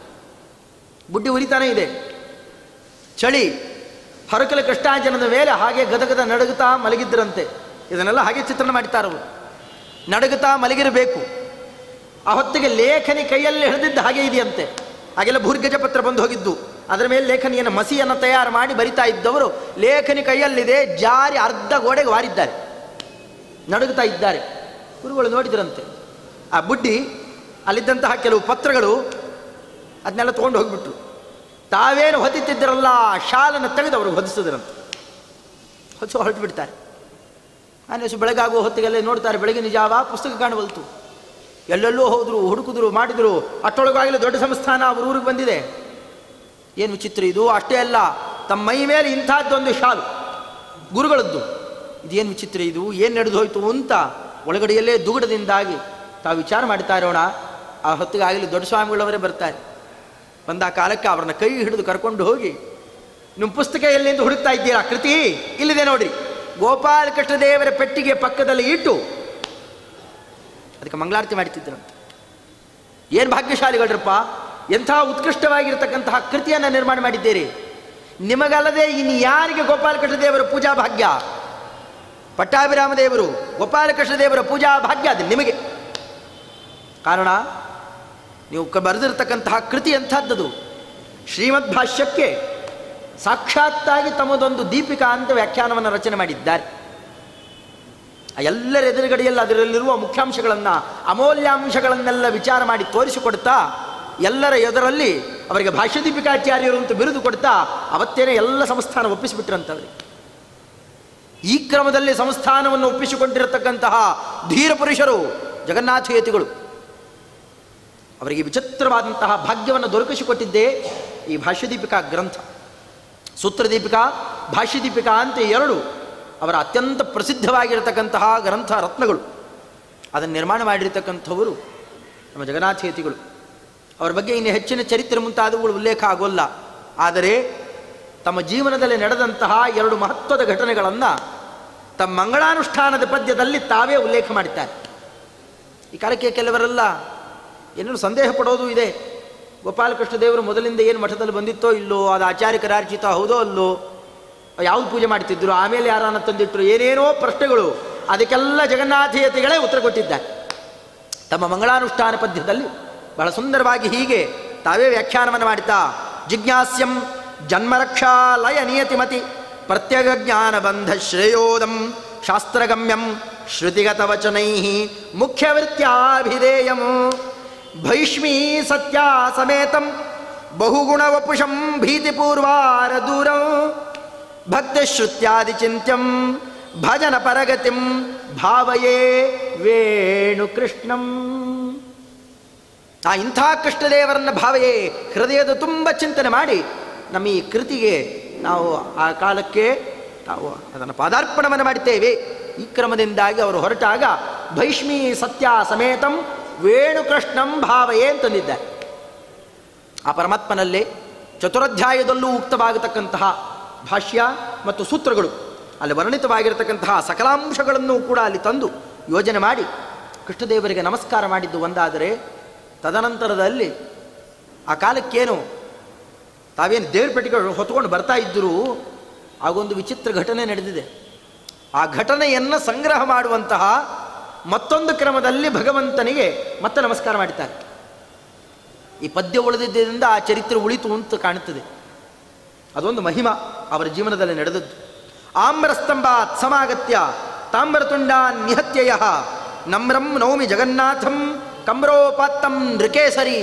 ಬುಡ್ಡಿ ಉರಿತಾನೇ ಇದೆ, ಚಳಿ, ಹರಕಲ ಕೃಷ್ಣಾಂಜನದ ಮೇಲೆ ಹಾಗೆ ಗದಗದ ನಡುಗುತ್ತಾ ಮಲಗಿದ್ದರಂತೆ. ಇದನ್ನೆಲ್ಲ ಹಾಗೆ ಚಿತ್ರಣ ಮಾಡ್ತಾರವರು. ನಡುಗುತ್ತಾ ಮಲಗಿರಬೇಕು. ಆ ಹೊತ್ತಿಗೆ ಲೇಖನಿ ಕೈಯಲ್ಲಿ ಹಿಡಿದಿದ್ದು ಹಾಗೆ ಇದೆಯಂತೆ. ಹಾಗೆಲ್ಲ ಭೂರ್ಗಜ ಪತ್ರ ಬಂದು ಹೋಗಿದ್ದು, ಅದರ ಮೇಲೆ ಲೇಖನಿಯನ್ನು ಮಸಿಯನ್ನು ತಯಾರು ಮಾಡಿ ಬರಿತಾ ಇದ್ದವರು ಲೇಖನಿ ಕೈಯಲ್ಲಿದೆ, ಜಾರಿ ಅರ್ಧ ಗೋಡೆಗೆ ವಾರಿದ್ದಾರೆ, ನಡುಗುತ್ತಾ ಇದ್ದಾರೆ. ಗುರುಗಳು ನೋಡಿದ್ರಂತೆ ಆ ಬುಡ್ಡಿ, ಅಲ್ಲಿದ್ದಂತಹ ಕೆಲವು ಪತ್ರಗಳು ಅದನ್ನೆಲ್ಲ ತೊಗೊಂಡು ಹೋಗಿಬಿಟ್ರು. ತಾವೇನು ಹೊದಿತಿದ್ದರಲ್ಲ ಶಾಲನ್ನು ತೆಗೆದು ಅವರು ಹೊದಿಸಿದ್ರಂತೆ. ಹೊರಟು ಬಿಡ್ತಾರೆ. ಆನೆಸು ಬೆಳಗಾಗುವ ಹೊತ್ತಿಗೆಲ್ಲ ನೋಡ್ತಾರೆ, ಬೆಳಗಿನ ಜಾವ ಪುಸ್ತಕ ಕಾಣಬಲ್ತು. ಎಲ್ಲೆಲ್ಲೂ ಹೋದರು, ಹುಡುಕಿದ್ರು, ಮಾಡಿದರು. ಅಷ್ಟೊಳಗಾಗಲೇ ದೊಡ್ಡ ಸಂಸ್ಥಾನ ಅವ್ರ ಊರಿಗೆ ಬಂದಿದೆ. ಏನು ವಿಚಿತ್ರ ಇದು! ಅಷ್ಟೇ ಅಲ್ಲ, ತಮ್ಮ ಮೈ ಮೇಲೆ ಇಂಥದ್ದೊಂದು ಶಾಲು ಗುರುಗಳದ್ದು. ಇದೇನು ವಿಚಿತ್ರ ಇದು, ಏನು ನಡೆದು ಹೋಯ್ತು ಅಂತ ಒಳಗಡೆಯಲ್ಲೇ ದುಗುಡದಿಂದಾಗಿ ತಾವು ವಿಚಾರ ಮಾಡ್ತಾ ಇರೋಣ. ಆ ಹೊತ್ತಿಗಾಗಲಿ ದೊಡ್ಡ ಸ್ವಾಮಿಗಳವರೇ ಬರ್ತಾರೆ. ಬಂದ ಕಾಲಕ್ಕೆ ಅವ್ರನ್ನ ಕೈ ಹಿಡಿದು ಕರ್ಕೊಂಡು ಹೋಗಿ, ನಿಮ್ಮ ಪುಸ್ತಕ ಎಲ್ಲಿಂದ ಹುಡುಕ್ತಾ ಇದ್ದೀರಾ? ಕೃತಿ ಇಲ್ಲಿದೆ ನೋಡ್ರಿ. ಗೋಪಾಲ ಕೃಷ್ಣದೇವರ ಪೆಟ್ಟಿಗೆ ಪಕ್ಕದಲ್ಲಿ ಇಟ್ಟು ಅದಕ್ಕೆ ಮಂಗಳಾರತಿ ಮಾಡ್ತಿದ್ದರಂತೆ. ಏನು ಭಾಗ್ಯಶಾಲಿಗಳರಪ್ಪ, ಎಂಥ ಉತ್ಕೃಷ್ಟವಾಗಿರ್ತಕ್ಕಂತಹ ಕೃತಿಯನ್ನು ನಿರ್ಮಾಣ ಮಾಡಿದ್ದೀರಿ. ನಿಮಗಲ್ಲದೆ ಇನ್ನು ಯಾರಿಗೆ ಗೋಪಾಲಕೃಷ್ಣ ದೇವರ ಪೂಜಾ ಭಾಗ್ಯ? ಪಟ್ಟಾಭಿರಾಮ ದೇವರು, ಗೋಪಾಲಕೃಷ್ಣ ದೇವರ ಪೂಜಾ ಭಾಗ್ಯ ಅದು ನಿಮಗೆ. ಕಾರಣ ನೀವು ಬರೆದಿರ್ತಕ್ಕಂತಹ ಕೃತಿ ಎಂಥದ್ದದು. ಶ್ರೀಮದ್ ಭಾಷ್ಯಕ್ಕೆ ಸಾಕ್ಷಾತ್ತಾಗಿ ತಮ್ಮದೊಂದು ದೀಪಿಕಾ ಅಂತ ವ್ಯಾಖ್ಯಾನವನ್ನು ರಚನೆ ಮಾಡಿದ್ದಾರೆ. ಎಲ್ಲರ ಎದುರುಗಡೆಯಲ್ಲಿ ಅದರಲ್ಲಿರುವ ಮುಖ್ಯಾಂಶಗಳನ್ನು, ಅಮೂಲ್ಯಾಂಶಗಳನ್ನೆಲ್ಲ ವಿಚಾರ ಮಾಡಿ ತೋರಿಸಿಕೊಡ್ತಾ, ಎಲ್ಲರ ಎದುರಲ್ಲಿ ಅವರಿಗೆ ಭಾಷ್ಯ ದೀಪಿಕಾಚಾರ್ಯರು ಅಂತ ಬಿರುದು ಕೊಡ್ತಾ ಅವತ್ತೇನೆ ಎಲ್ಲ ಸಂಸ್ಥಾನ ಒಪ್ಪಿಸಿಬಿಟ್ರಂತವ್ರಿಗೆ. ಈ ಕ್ರಮದಲ್ಲಿ ಸಂಸ್ಥಾನವನ್ನು ಒಪ್ಪಿಸಿಕೊಂಡಿರತಕ್ಕಂತಹ ಧೀರ ಪುರುಷರು ಜಗನ್ನಾಥಯತಿಗಳು. ಅವರಿಗೆ ವಿಚಿತ್ರವಾದಂತಹ ಭಾಗ್ಯವನ್ನು ದೊರಕಿಸಿಕೊಟ್ಟಿದ್ದೇ ಈ ಭಾಷ್ಯದೀಪಿಕಾ ಗ್ರಂಥ. ಸೂತ್ರದೀಪಿಕಾ, ಭಾಷ್ಯದೀಪಿಕಾ ಅಂತ ಎರಡು ಅವರ ಅತ್ಯಂತ ಪ್ರಸಿದ್ಧವಾಗಿರತಕ್ಕಂತಹ ಗ್ರಂಥ ರತ್ನಗಳು. ಅದನ್ನು ನಿರ್ಮಾಣ ಮಾಡಿರ್ತಕ್ಕಂಥವರು ನಮ್ಮ ಜಗನ್ನಾಥಯತಿಗಳು. ಅವರ ಬಗ್ಗೆ ಇನ್ನು ಹೆಚ್ಚಿನ ಚರಿತ್ರೆ ಮುಂತಾದವುಗಳು ಉಲ್ಲೇಖ ಆಗೋಲ್ಲ. ಆದರೆ ತಮ್ಮ ಜೀವನದಲ್ಲಿ ನಡೆದಂತಹ ಎರಡು ಮಹತ್ವದ ಘಟನೆಗಳನ್ನು ತಮ್ಮ ಮಂಗಳಾನುಷ್ಠಾನದ ಪದ್ಯದಲ್ಲಿ ತಾವೇ ಉಲ್ಲೇಖ ಮಾಡಿದ್ದಾರೆ. ಈ ಕಾಲಕ್ಕೆ ಕೆಲವರೆಲ್ಲ ಏನೇನು ಸಂದೇಹ ಪಡೋದು ಇದೆ. ಗೋಪಾಲಕೃಷ್ಣ ದೇವರು ಮೊದಲಿಂದ ಏನು ಮಠದಲ್ಲಿ ಬಂದಿತ್ತೋ ಇಲ್ಲೋ, ಅದು ಆಚಾರ್ಯ ಕರಾರ್ಚಿತ ಹೌದೋ ಅಲ್ಲೋ, ಯಾವುದು ಪೂಜೆ ಮಾಡ್ತಿದ್ರು, ಆಮೇಲೆ ಯಾರನ್ನ ತಂದಿಟ್ಟರು, ಏನೇನೋ ಪ್ರಶ್ನೆಗಳು. ಅದಕ್ಕೆಲ್ಲ ಜಗನ್ನಾಥಯತಿಗಳೇ ಉತ್ತರ ಕೊಟ್ಟಿದ್ದಾರೆ ತಮ್ಮ ಮಂಗಳಾನುಷ್ಠಾನ ಪದ್ಯದಲ್ಲಿ. ಬಹಳ ಸುಂದರವಾಗಿ ಹೀಗೆ ತಾವೇ ವ್ಯಾಖ್ಯಾನವನ್ನು ಮಾಡಿತಾ, ಜಿಜ್ಞಾಸ್ಯಂ ಜನ್ಮರಕ್ಷಾಲಯ ನಿಯತಿಮತಿ ಪ್ರತ್ಯಗ ಜ್ಞಾನ ಬಂಧ ಶ್ರೇಯೋದಂ ಶಾಸ್ತ್ರಗಮ್ಯಂ ಶ್ರುತಿಗತ ವಚನೈ ಮುಖ್ಯವೃತ್ಯಾಭಿಧೇಯಂ ಭೈಷ್ಮೀ ಸತ್ಯ ಸಮೇತಂ ಬಹುಗುಣವಪುಷಂ ಭೀತಿಪೂರ್ವಾರ ದೂರಂ ಭಕ್ತಿಶ್ರುತ್ಯಾದಿ ಚಿಂತ್ಯಂ ಭಜನ ಪರಗತಿಂ ಭಾವಯೇ ವೇಣು ಕೃಷ್ಣಂ. ಇಂಥ ಕೃಷ್ಣದೇವರನ್ನ ಭಾವಯೇ, ಹೃದಯದ ತುಂಬ ಚಿಂತನೆ ಮಾಡಿ ನಮ್ಮ ಈ ಕೃತಿಗೆ ನಾವು ಆ ಕಾಲಕ್ಕೆ ನಾವು ಅದನ್ನು ಪಾದಾರ್ಪಣವನ್ನು ಮಾಡುತ್ತೇವೆ. ಈ ಕ್ರಮದಿಂದಾಗಿ ಅವರು ಹೊರಟಾಗ ಭೈಷ್ಮೀ ಸತ್ಯ ಸಮೇತಂ ವೇಣುಕೃಷ್ಣಂ ಭಾವಯೇ ಅಂತಂದಿದ್ದಾರೆ. ಆ ಪರಮಾತ್ಮನಲ್ಲೇ ಚತುರಾಧ್ಯಾಯದಲ್ಲೂ ಉಕ್ತವಾಗತಕ್ಕಂತಹ ಭಾಷ್ಯ ಮತ್ತು ಸೂತ್ರಗಳು, ಅಲ್ಲಿ ವರ್ಣಿತವಾಗಿರತಕ್ಕಂತಹ ಸಕಲಾಂಶಗಳನ್ನು ಕೂಡ ಅಲ್ಲಿ ತಂದು ಯೋಜನೆ ಮಾಡಿ ಕೃಷ್ಣದೇವರಿಗೆ ನಮಸ್ಕಾರ ಮಾಡಿದ್ದು ಒಂದಾದರೆ, ತದನಂತರದಲ್ಲಿ ಆ ಕಾಲಕ್ಕೇನು ತಾವೇನು ದೇವ್ರ ಪೆಟ್ಟಿಗೆಗಳು ಹೊತ್ಕೊಂಡು ಬರ್ತಾ ಇದ್ದರೂ ಆಗೊಂದು ವಿಚಿತ್ರ ಘಟನೆ ನಡೆದಿದೆ. ಆ ಘಟನೆಯನ್ನು ಸಂಗ್ರಹ ಮಾಡುವಂತಹ ಮತ್ತೊಂದು ಕ್ರಮದಲ್ಲಿ ಭಗವಂತನಿಗೆ ಮತ್ತೆ ನಮಸ್ಕಾರ ಮಾಡುತ್ತಾರೆ. ಈ ಪದ್ಯ ಉಳಿದಿದ್ದರಿಂದ ಆ ಚರಿತ್ರೆ ಉಳಿತು ಅಂತ ಕಾಣುತ್ತದೆ. ಅದೊಂದು ಮಹಿಮಾ ಅವರ ಜೀವನದಲ್ಲಿ ನಡೆದದ್ದು. ಆಮ್ರಸ್ತಂಭಾತ್ ಸಮಾಗತ್ಯ ತಾಮ್ರತುಂಡ ನಿಹತ್ಯಯ ನಮ್ರಂ ನೌಮಿ ಜಗನ್ನಾಥಂ ಕಮ್ರೋಪಾತ್ತಂ ನೃಕೇಸರಿ.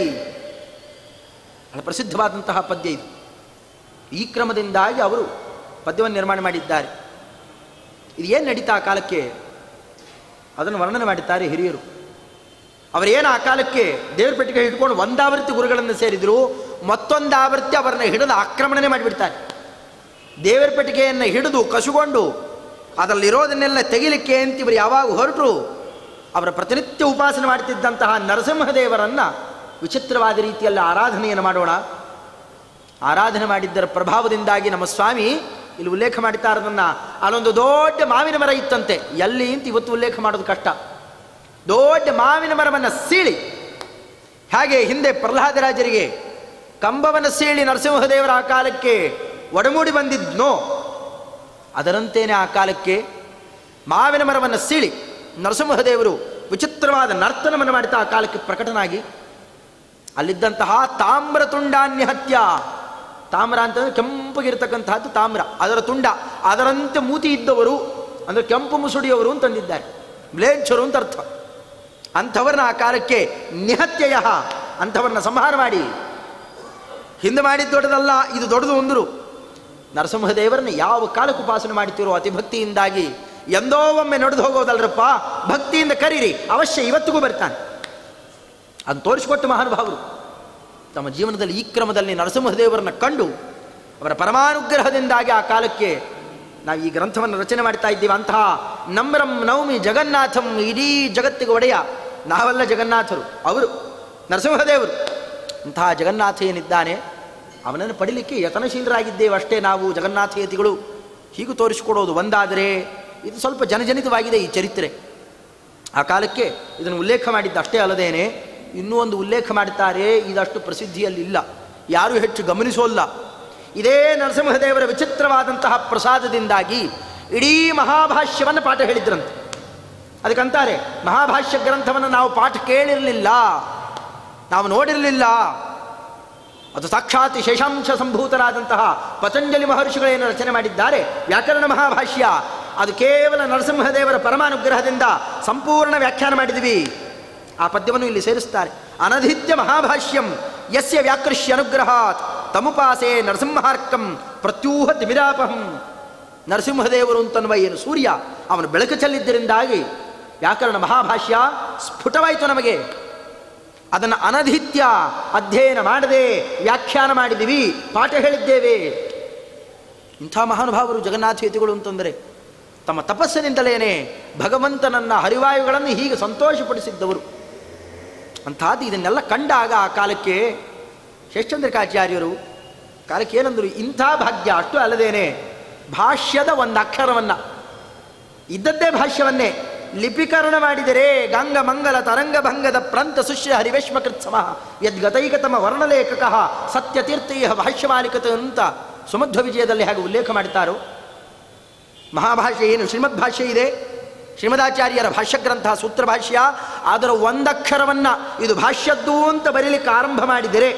ಬಹಳ ಪ್ರಸಿದ್ಧವಾದಂತಹ ಪದ್ಯ ಇದು. ಈ ಕ್ರಮದಿಂದಾಗಿ ಅವರು ಪದ್ಯವನ್ನು ನಿರ್ಮಾಣ ಮಾಡಿದ್ದಾರೆ. ಇದು ಏನು ನಡೀತಾ ಆ ಕಾಲಕ್ಕೆ ಅದನ್ನು ವರ್ಣನೆ ಮಾಡಿದ್ದಾರೆ ಹಿರಿಯರು. ಅವರೇನು ಆ ಕಾಲಕ್ಕೆ ದೇವ್ರ ಪೆಟ್ಟಿಗೆ ಹಿಡ್ಕೊಂಡು ಒಂದಾವೃತ್ತಿ ಗುರುಗಳನ್ನು ಸೇರಿದ್ರು, ಮತ್ತೊಂದು ಆವೃತ್ತಿ ಅವರನ್ನು ಹಿಡಿದು ಆಕ್ರಮಣನೆ ಮಾಡಿಬಿಡ್ತಾರೆ. ದೇವರ ಪೆಟ್ಟಿಗೆಯನ್ನು ಹಿಡಿದು ಕಸುಕೊಂಡು ಅದರಲ್ಲಿರೋದನ್ನೆಲ್ಲ ತೆಗಿಲಿಕ್ಕೆ ಅಂತ ಇವರು ಯಾವಾಗ ಹೊರಟರು, ಅವರ ಪ್ರತಿನಿತ್ಯ ಉಪಾಸನೆ ಮಾಡ್ತಿದ್ದಂತಹ ನರಸಿಂಹದೇವರನ್ನು ವಿಚಿತ್ರವಾದ ರೀತಿಯಲ್ಲಿ ಆರಾಧನೆಯನ್ನು ಮಾಡೋಣ. ಆರಾಧನೆ ಮಾಡಿದ್ದರ ಪ್ರಭಾವದಿಂದಾಗಿ ನಮ್ಮ ಸ್ವಾಮಿ ಇಲ್ಲಿ ಉಲ್ಲೇಖ ಮಾಡ್ತಾರದನ್ನು, ಅಲ್ಲೊಂದು ದೊಡ್ಡ ಮಾವಿನ ಮರ ಇತ್ತಂತೆ. ಎಲ್ಲಿ ಅಂತ ಇವತ್ತು ಉಲ್ಲೇಖ ಮಾಡೋದು ಕಷ್ಟ. ದೊಡ್ಡ ಮಾವಿನ ಮರವನ್ನು ಸೀಳಿ, ಹಾಗೆ ಹಿಂದೆ ಪ್ರಹ್ಲಾದರಾಜರಿಗೆ ಕಂಬವನ್ನು ಸೀಳಿ ನರಸಿಂಹದೇವರ ಆ ಕಾಲಕ್ಕೆ ಒಡಮೂಡಿ ಬಂದಿದ್ನೋ ಅದರಂತೇನೆ ಆ ಕಾಲಕ್ಕೆ ಮಾವಿನ ಮರವನ್ನು ಸೀಳಿ ನರಸಿಂಹದೇವರು ವಿಚಿತ್ರವಾದ ನರ್ತನವನ್ನು ಮಾಡುತ್ತಾ ಆ ಕಾಲಕ್ಕೆ ಪ್ರಕಟನಾಗಿ ಅಲ್ಲಿದ್ದಂತಹ ತಾಮ್ರತುಂಡಾನ್ಯಹತ್ಯ. ತಾಮ್ರ ಅಂತಂದರೆ ಕೆಂಪಗಿರ್ತಕ್ಕಂತಹದ್ದು ತಾಮ್ರ, ಅದರ ತುಂಡ, ಅದರಂತೆ ಮೂತಿ ಇದ್ದವರು ಅಂದರೆ ಕೆಂಪು ಮುಸುಡಿಯವರು ಅಂತಂದಿದ್ದಾರೆ, ಮ್ಲೇಚ್ಛರು ಅಂತ ಅರ್ಥ. ಅಂಥವ್ರನ್ನ ಆ ಕಾಲಕ್ಕೆ ನಿಹತ್ಯಯ, ಅಂಥವ್ರನ್ನ ಸಂಹಾರ ಮಾಡಿ, ಹಿಂದೆ ಮಾಡಿದ್ದು ದೊಡ್ಡದಲ್ಲ ಇದು ದೊಡ್ಡದು ಅಂದರು. ನರಸಿಂಹದೇವರನ್ನ ಯಾವ ಕಾಲಕ್ಕೆ ಉಪಾಸನೆ ಮಾಡ್ತಿರೋ ಅತಿಭಕ್ತಿಯಿಂದಾಗಿ ಎಂದೋ ಒಮ್ಮೆ ನಡೆದು ಹೋಗೋದಲ್ರಪ್ಪ, ಭಕ್ತಿಯಿಂದ ಕರೀರಿ, ಅವಶ್ಯ ಇವತ್ತಿಗೂ ಬರ್ತಾನೆ ಅದು ತೋರಿಸಿಕೊಟ್ಟು ಮಹಾನುಭಾವರು ತಮ್ಮ ಜೀವನದಲ್ಲಿ ಈ ಕ್ರಮದಲ್ಲಿ ನರಸಿಂಹದೇವರನ್ನ ಕಂಡು ಅವರ ಪರಮಾನುಗ್ರಹದಿಂದಾಗಿ ಆ ಕಾಲಕ್ಕೆ ನಾವು ಈ ಗ್ರಂಥವನ್ನು ರಚನೆ ಮಾಡ್ತಾ ಇದ್ದೀವಿ. ಅಂತಹ ನಮ್ರಂ ನವಮಿ ಜಗನ್ನಾಥಂ, ಇಡೀ ಜಗತ್ತಿಗೆ ಒಡೆಯ, ನಾವೆಲ್ಲ ಜಗನ್ನಾಥರು, ಅವರು ನರಸಿಂಹದೇವರು. ಅಂತಹ ಜಗನ್ನಾಥ ಏನಿದ್ದಾನೆ ಅವನನ್ನು ಪಡಿಲಿಕ್ಕೆ ಯತನಶೀಲರಾಗಿದ್ದೇವೆ ಅಷ್ಟೇ ನಾವು ಜಗನ್ನಾಥಯತಿಗಳು. ಹೀಗೂ ತೋರಿಸಿಕೊಡೋದು ಒಂದಾದರೆ, ಇದು ಸ್ವಲ್ಪ ಜನಜನಿತವಾಗಿದೆ ಈ ಚರಿತ್ರೆ. ಆ ಕಾಲಕ್ಕೆ ಇದನ್ನು ಉಲ್ಲೇಖ ಮಾಡಿದ್ದ ಅಷ್ಟೇ ಅಲ್ಲದೇನೆ ಇನ್ನೂ ಒಂದು ಉಲ್ಲೇಖ ಮಾಡುತ್ತಾರೆ, ಇದಷ್ಟು ಪ್ರಸಿದ್ಧಿಯಲ್ಲಿಲ್ಲ, ಯಾರೂ ಹೆಚ್ಚು ಗಮನಿಸೋಲ್ಲ. ಇದೇ ನರಸಿಂಹದೇವರ ವಿಚಿತ್ರವಾದಂತಹ ಪ್ರಸಾದದಿಂದಾಗಿ ಇಡೀ ಮಹಾಭಾಷ್ಯವನ್ನು ಪಾಠ ಹೇಳಿದ್ರಂತೆ. ಅದಕ್ಕಂತಾರೆ ಮಹಾಭಾಷ್ಯ ಗ್ರಂಥವನ್ನು ನಾವು ಪಾಠ ಕೇಳಿರಲಿಲ್ಲ, ನಾವು ನೋಡಿರಲಿಲ್ಲ. ಅದು ಸಾಕ್ಷಾತ್ ಶೇಷಾಂಶ ಸಂಭೂತರಾದಂತಹ ಪತಂಜಲಿ ಮಹರ್ಷಿಗಳೇನು ರಚನೆ ಮಾಡಿದ್ದಾರೆ ವ್ಯಾಕರಣ ಮಹಾಭಾಷ್ಯ, ಅದು ಕೇವಲ ನರಸಿಂಹದೇವರ ಪರಮಾನುಗ್ರಹದಿಂದ ಸಂಪೂರ್ಣ ವ್ಯಾಖ್ಯಾನ ಮಾಡಿದ್ವಿ. ಆ ಪದ್ಯವನ್ನು ಇಲ್ಲಿ ಸೇರಿಸ್ತಾರೆ. ಅನಧಿತ್ಯ ಮಹಾಭಾಷ್ಯಂ ಯಸ್ಯ ವ್ಯಾಕೃಷ್ಯ ಅನುಗ್ರಹಾತ್ ತಮುಪಾಸೆ ನರಸಿಂಹಾರ್ಕಂ ಪ್ರತ್ಯೂಹ ತಿಮಿರಾಪಹಂ. ನರಸಿಂಹದೇವರು ಅಂತನ್ನುವ ಏನು ಸೂರ್ಯ ಅವನು ಬೆಳಕು ಚೆಲ್ಲಿದ್ದರಿಂದಾಗಿ ವ್ಯಾಕರಣ ಮಹಾಭಾಷ್ಯ ಸ್ಫುಟವಾಯಿತು ನಮಗೆ. ಅದನ್ನು ಅನಧಿತ್ಯ ಅಧ್ಯಯನ ಮಾಡದೆ ವ್ಯಾಖ್ಯಾನ ಮಾಡಿದ್ದೀವಿ, ಪಾಠ ಹೇಳಿದ್ದೇವೆ. ಇಂಥ ಮಹಾನುಭಾವರು ಜಗನ್ನಾಥೇತಿಗಳು ಅಂತಂದರೆ ತಮ್ಮ ತಪಸ್ಸಿನಿಂದಲೇ ಭಗವಂತನನ್ನು ಹರಿವಾಯುಗಳನ್ನು ಹೀಗೆ ಸಂತೋಷಪಡಿಸಿದ್ದವರು. ಅಂಥದ್ದು ಇದನ್ನೆಲ್ಲ ಕಂಡಾಗ ಆ ಕಾಲಕ್ಕೆ ಶೇಷಚಂದ್ರಿಕಾಚಾರ್ಯರು ಕಾಲಕ್ಕೆ ಏನಂದರು, ಇಂಥ ಭಾಗ್ಯ ಅಷ್ಟು ಅಲ್ಲದೇನೆ ಭಾಷ್ಯದ ಒಂದು ಅಕ್ಷರವನ್ನು ಇದ್ದದ್ದೇ ಭಾಷ್ಯವನ್ನೇ ಲಿಪಿಕರಣ ಮಾಡಿದರೆ ಗಂಗ ಮಂಗಲ ತರಂಗ ಭಂಗದ ಪ್ರಂತ ಸುಶ್ಯ ಹರಿವೇಶ್ಮಕೃತ್ಸಮ ಯದ್ಗತೈಕತಮ ವರ್ಣಲೇಖಕ ಸತ್ಯತೀರ್ಥೇಯ ಭಾಷ್ಯಮಾಲಿಕತೆ ಅಂತ ಸುಮಧ್ವ ವಿಜಯದಲ್ಲಿ ಹಾಗೆ ಉಲ್ಲೇಖ ಮಾಡುತ್ತಾರೋ. ಮಹಾಭಾಷ್ಯ ಏನು ಶ್ರೀಮದ್ ಭಾಷ್ಯ ಇದೆ, ಶ್ರೀಮದಾಚಾರ್ಯರ ಭಾಷ್ಯಗ್ರಂಥ ಸೂತ್ರ ಭಾಷ್ಯ, ಅದರ ಒಂದಕ್ಷರವನ್ನು ಇದು ಭಾಷ್ಯದ್ದು ಅಂತ ಬರೀಲಿಕ್ಕೆ ಆರಂಭ ಮಾಡಿದರೆ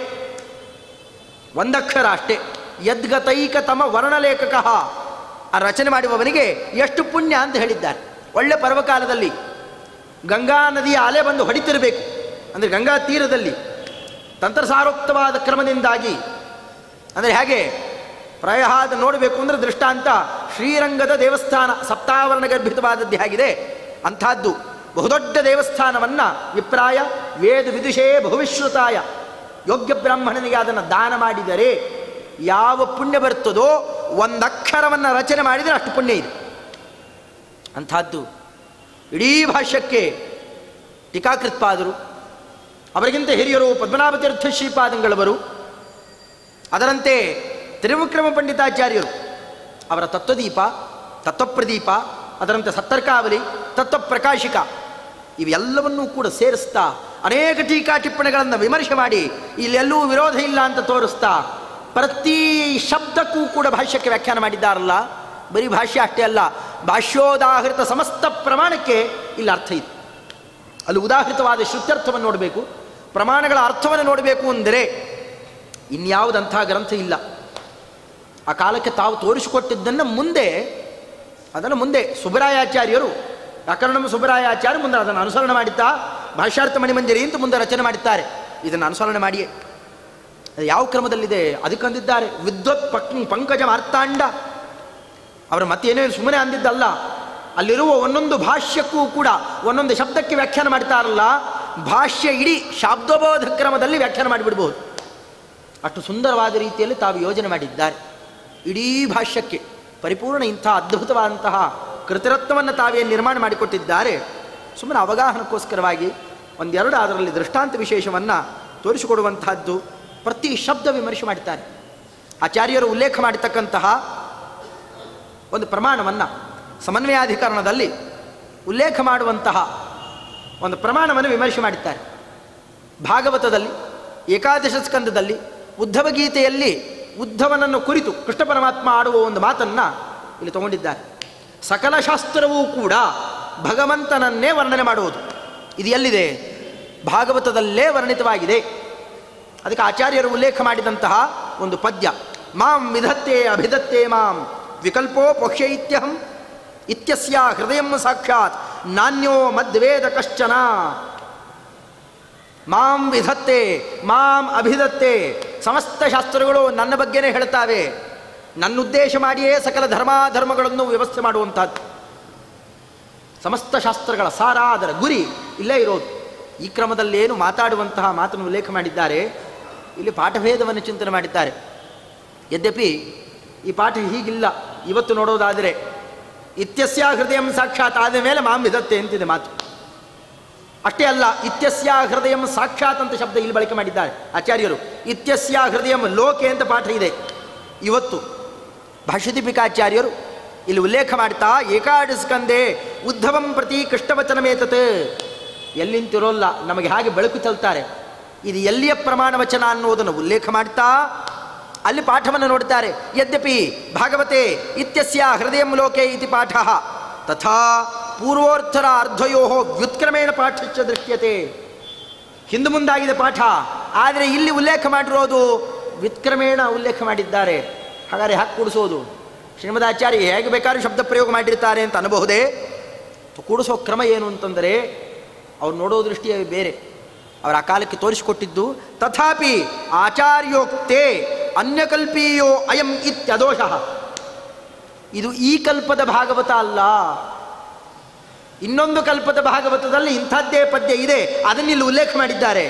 ಒಂದಕ್ಷರ ಅಷ್ಟೇ, ಯದ್ಗತೈಕತಮ ವರ್ಣಲೇಖಕ, ಆ ರಚನೆ ಮಾಡುವವನಿಗೆ ಎಷ್ಟು ಪುಣ್ಯ ಅಂತ ಹೇಳಿದ್ದಾರೆ. ಒಳ್ಳೆ ಪರ್ವಕಾಲದಲ್ಲಿ ಗಂಗಾ ನದಿಯ ಅಲೆ ಬಂದು ಹೊಡಿತಿರಬೇಕು, ಅಂದರೆ ಗಂಗಾ ತೀರದಲ್ಲಿ ತಂತ್ರಸಾರೋಕ್ತವಾದ ಕ್ರಮದಿಂದಾಗಿ, ಅಂದರೆ ಹೇಗೆ ಪ್ರಾಯ ಅದನ್ನು ನೋಡಬೇಕು ಅಂದರೆ ದೃಷ್ಟಾಂತ ಶ್ರೀರಂಗದ ದೇವಸ್ಥಾನ ಸಪ್ತಾವರಣ ಗರ್ಭಿತವಾದದ್ದು ಹೇಗಿದೆ ಅಂಥದ್ದು ಬಹುದೊಡ್ಡ ದೇವಸ್ಥಾನವನ್ನು ವಿಪ್ರಾಯ ವೇದ ವಿದುಷೇ ಬಹುವಿಶ್ರುತಾಯ ಯೋಗ್ಯ ಬ್ರಾಹ್ಮಣನಿಗೆ ಅದನ್ನು ದಾನ ಮಾಡಿದರೆ ಯಾವ ಪುಣ್ಯ ಬರ್ತದೋ ಒಂದಕ್ಷರವನ್ನು ರಚನೆ ಮಾಡಿದರೆ ಅಷ್ಟು ಪುಣ್ಯ ಇದೆ. ಅಂಥದ್ದು ಇಡೀ ಭಾಷ್ಯಕ್ಕೆ ಟೀಕಾಕೃತ್ಪಾದರು, ಅವರಿಗಿಂತ ಹಿರಿಯರು ಪದ್ಮನಾಭ ತೀರ್ಥ ಶ್ರೀಪಾದಂಗಳವರು, ಅದರಂತೆ ತ್ರಿವಿಕ್ರಮ ಪಂಡಿತಾಚಾರ್ಯರು ಅವರ ತತ್ವದೀಪ, ತತ್ವಪ್ರದೀಪ, ಅದರಂತೆ ಸತ್ತರ್ಕಾವಲಿ, ತತ್ವಪ್ರಕಾಶಿಕ ಇವೆಲ್ಲವನ್ನೂ ಕೂಡ ಸೇರಿಸ್ತಾ ಅನೇಕ ಟೀಕಾ ಟಿಪ್ಪಣಿಗಳನ್ನು ವಿಮರ್ಶೆ ಮಾಡಿ ಇಲ್ಲೆಲ್ಲೂ ವಿರೋಧ ಇಲ್ಲ ಅಂತ ತೋರಿಸ್ತಾ ಪ್ರತಿ ಶಬ್ದಕ್ಕೂ ಕೂಡ ಭಾಷ್ಯಕ್ಕೆ ವ್ಯಾಖ್ಯಾನ ಮಾಡಿದ್ದಾರಲ್ಲ. ಬರೀ ಭಾಷ್ಯ ಅಷ್ಟೇ ಅಲ್ಲ, ಭಾಷ್ಯೋದಾಹೃತ ಸಮಸ್ತ ಪ್ರಮಾಣಕ್ಕೆ ಇಲ್ಲಿ ಅರ್ಥ ಇದೆ. ಅಲ್ಲಿ ಉದಾಹೃತವಾದ ಶ್ರುತ್ಯರ್ಥವನ್ನು ನೋಡಬೇಕು, ಪ್ರಮಾಣಗಳ ಅರ್ಥವನ್ನು ನೋಡಬೇಕು ಅಂದರೆ ಇನ್ಯಾವುದಂಥ ಗ್ರಂಥ ಇಲ್ಲ. ಆ ಕಾಲಕ್ಕೆ ತಾವು ತೋರಿಸಿಕೊಟ್ಟಿದ್ದನ್ನು ಮುಂದೆ ಸುಬ್ಬರಾಯಾಚಾರ್ಯರು ವ್ಯಾಕರಣ ಸುಬ್ಬರಾಯಾಚಾರ್ಯ ಮುಂದೆ ಅದನ್ನು ಅನುಸರಣೆ ಮಾಡಿದ್ದ ಭಾಷ್ಯಾರ್ಥ ಮಣಿಮಂಜರಿ ಅಂತ ಮುಂದೆ ರಚನೆ ಮಾಡಿದ್ದಾರೆ. ಇದನ್ನು ಅನುಸರಣೆ ಮಾಡಿಯೇ ಅದು ಯಾವ ಕ್ರಮದಲ್ಲಿದೆ ಅದಕ್ಕಂದಿದ್ದಾರೆ. ವಿದ್ವತ್ ಪಂಕಜ ಮಾರ್ತಾಂಡ ಅವರು ಮತ್ತೇನೇನು ಸುಮ್ಮನೆ ಅಂದಿದ್ದಲ್ಲ, ಅಲ್ಲಿರುವ ಒಂದೊಂದು ಭಾಷ್ಯಕ್ಕೂ ಕೂಡ ಒಂದೊಂದು ಶಬ್ದಕ್ಕೆ ವ್ಯಾಖ್ಯಾನ ಮಾಡ್ತಾರಲ್ಲ, ಭಾಷ್ಯ ಇಡೀ ಶಾಬ್ದಬೋಧ ಕ್ರಮದಲ್ಲಿ ವ್ಯಾಖ್ಯಾನ ಮಾಡಿಬಿಡ್ಬೋದು. ಅಷ್ಟು ಸುಂದರವಾದ ರೀತಿಯಲ್ಲಿ ತಾವು ಯೋಜನೆ ಮಾಡಿದ್ದಾರೆ. ಇಡೀ ಭಾಷ್ಯಕ್ಕೆ ಪರಿಪೂರ್ಣ ಇಂಥ ಅದ್ಭುತವಾದಂತಹ ಕೃತಿರತ್ನವನ್ನು ತಾವೇ ನಿರ್ಮಾಣ ಮಾಡಿಕೊಟ್ಟಿದ್ದಾರೆ. ಸುಮ್ಮನೆ ಅವಗಾಹನಕ್ಕೋಸ್ಕರವಾಗಿ ಒಂದೆರಡು ಅದರಲ್ಲಿ ದೃಷ್ಟಾಂತ ವಿಶೇಷವನ್ನು ತೋರಿಸಿಕೊಡುವಂತಹದ್ದು. ಪ್ರತಿ ಶಬ್ದ ವಿಮರ್ಶೆ ಮಾಡುತ್ತಾರೆ. ಆಚಾರ್ಯರು ಉಲ್ಲೇಖ ಮಾಡಿರ್ತಕ್ಕಂತಹ ಒಂದು ಪ್ರಮಾಣವನ್ನು ಸಮನ್ವಯಾಧಿಕರಣದಲ್ಲಿ ಉಲ್ಲೇಖ ಮಾಡುವಂತಹ ಒಂದು ಪ್ರಮಾಣವನ್ನು ವಿಮರ್ಶೆ ಮಾಡುತ್ತಾರೆ. ಭಾಗವತದಲ್ಲಿ ಏಕಾದಶ ಸ್ಕಂದದಲ್ಲಿ ಉದ್ಧವ ಗೀತೆಯಲ್ಲಿ ಉದ್ಧವನನ್ನು ಕುರಿತು ಕೃಷ್ಣ ಪರಮಾತ್ಮ ಆಡುವ ಒಂದು ಮಾತನ್ನು ಇಲ್ಲಿ ತಗೊಂಡಿದ್ದಾರೆ. ಸಕಲ ಶಾಸ್ತ್ರವೂ ಕೂಡ ಭಗವಂತನನ್ನೇ ವರ್ಣನೆ ಮಾಡುವುದು. ಇದು ಎಲ್ಲಿದೆ? ಭಾಗವತದಲ್ಲೇ ವರ್ಣಿತವಾಗಿದೆ. ಅದಕ್ಕೆ ಆಚಾರ್ಯರು ಉಲ್ಲೇಖ ಮಾಡಿದಂತಹ ಒಂದು ಪದ್ಯ, ಮಾಂ ವಿಧತ್ತೆ ಅಭಿಧತ್ತೆ ಮಾಂ ವಿಕಲ್ಪೋ ಪೋಷ್ಯೈತ್ಯಹಂ ಇತ್ಯಸ್ಯ ಹೃದಯಂ ಸಾಕ್ಷಾತ್ ನಾನ್ಯೋ ಮದ್ವೇದ ಕಶ್ಚನ. ಮಾಂ ವಿಧತ್ತೆ ಮಾಂ ಅಭಿಧತ್ತೆ, ಸಮಸ್ತ ಶಾಸ್ತ್ರಗಳು ನನ್ನ ಬಗ್ಗೆನೇ ಹೇಳ್ತಾವೆ. ನನ್ನ ಉದ್ದೇಶ ಮಾಡಿಯೇ ಸಕಲ ಧರ್ಮಾಧರ್ಮಗಳನ್ನು ವ್ಯವಸ್ಥೆ ಮಾಡುವಂಥದ್ದು. ಸಮಸ್ತ ಶಾಸ್ತ್ರಗಳ ಸಾರ, ಅದರ ಗುರಿ ಇಲ್ಲೇ ಇರೋದು. ಈ ಕ್ರಮದಲ್ಲೇನು ಮಾತಾಡುವಂತಹ ಮಾತನ್ನು ಉಲ್ಲೇಖ ಮಾಡಿದ್ದಾರೆ. ಇಲ್ಲಿ ಪಾಠಭೇದವನ್ನು ಚಿಂತನೆ ಮಾಡಿದ್ದಾರೆ. ಯದ್ಯಪಿ ಈ ಪಾಠ ಹೀಗಿಲ್ಲ. ಇವತ್ತು ನೋಡೋದಾದರೆ ಇತ್ಯಸ್ಯ ಹೃದಯಂ ಸಾಕ್ಷಾತ್ ಆದ ಮೇಲೆ ಮಾಂ ವಿಧತ್ತೆ ಅಂತಿದೆ ಮಾತು. ಅಷ್ಟೇ ಅಲ್ಲ, ಇತ್ಯಸ್ಯ ಹೃದಯಂ ಸಾಕ್ಷಾತ್ ಅಂತ ಶಬ್ದ ಇಲ್ಲಿ ಬಳಕೆ ಮಾಡಿದ್ದಾರೆ ಆಚಾರ್ಯರು. ಇತ್ಯಸ್ಯ ಹೃದಯಂ ಲೋಕೆ ಅಂತ ಪಾಠ ಇದೆ. ಇವತ್ತು ಭಾಷ್ಯದೀಪಿಕಾಚಾರ್ಯರು ಇಲ್ಲಿ ಉಲ್ಲೇಖ ಮಾಡ್ತಾ ಏಕಾಡಿಸ್ಕಂದೆ ಉದ್ಧವಂ ಪ್ರತಿ ಕೃಷ್ಣವಚನಮೇತತ್. ಎಲ್ಲಿಂತಿರೋಲ್ಲ ನಮಗೆ ಹಾಗೆ ಬೆಳಕು ಚೆಲ್ತಾರೆ. ಇದು ಎಲ್ಲಿಯ ಪ್ರಮಾಣ ವಚನ ಅನ್ನೋದನ್ನು ಉಲ್ಲೇಖ ಮಾಡ್ತಾ ಅಲ್ಲಿ ಪಾಠವನ್ನು ನೋಡ್ತಾರೆ. ಯದ್ಯಪಿ ಭಾಗವತೆ ಇತ್ಯಸ್ಯ ಹೃದಯಂ ಲೋಕೆ ಇತಿ ಪಾಠ ತಥಾ ಪೂರ್ವೋತ್ತರ ಅರ್ಧಯೋ ವ್ಯುತ್ಕ್ರಮೇಣ ಪಾಠಶ್ಚ ದೃಶ್ಯತೆ. ಹಿಂದು ಮುಂದಾಗಿದೆ ಪಾಠ, ಆದರೆ ಇಲ್ಲಿ ಉಲ್ಲೇಖ ಮಾಡಿರೋದು ವ್ಯುತ್ಕ್ರಮೇಣ ಉಲ್ಲೇಖ ಮಾಡಿದ್ದಾರೆ. ಹಾಗಾದರೆ ಹಾಕಿ ಕೂಡಿಸೋದು ಶ್ರೀಮದಾಚಾರ್ಯ ಹೇಗೆ ಬೇಕಾದ್ರೂ ಶಬ್ದ ಪ್ರಯೋಗ ಮಾಡಿರ್ತಾರೆ ಅಂತ ಅನ್ಬಹುದೇ. ಕೂಡಿಸೋ ಕ್ರಮ ಏನು ಅಂತಂದರೆ ಅವ್ರು ನೋಡೋ ದೃಷ್ಟಿಯೇ ಬೇರೆ. ಅವರ ಆ ಕಾಲಕ್ಕೆ ತೋರಿಸಿಕೊಟ್ಟಿದ್ದು ತಥಾಪಿ ಆಚಾರ್ಯೋಕ್ತೆ ಅನ್ಯಕಲ್ಪೀಯೋ ಅಯಂ ಇತ್ಯದೋಷಃ. ಇದು ಈ ಕಲ್ಪದ ಭಾಗವತ ಅಲ್ಲ, ಇನ್ನೊಂದು ಕಲ್ಪದ ಭಾಗವತದಲ್ಲಿ ಇಂಥದ್ದೇ ಪದ್ಯ ಇದೆ, ಅದನ್ನಿಲ್ಲಿ ಉಲ್ಲೇಖ ಮಾಡಿದ್ದಾರೆ.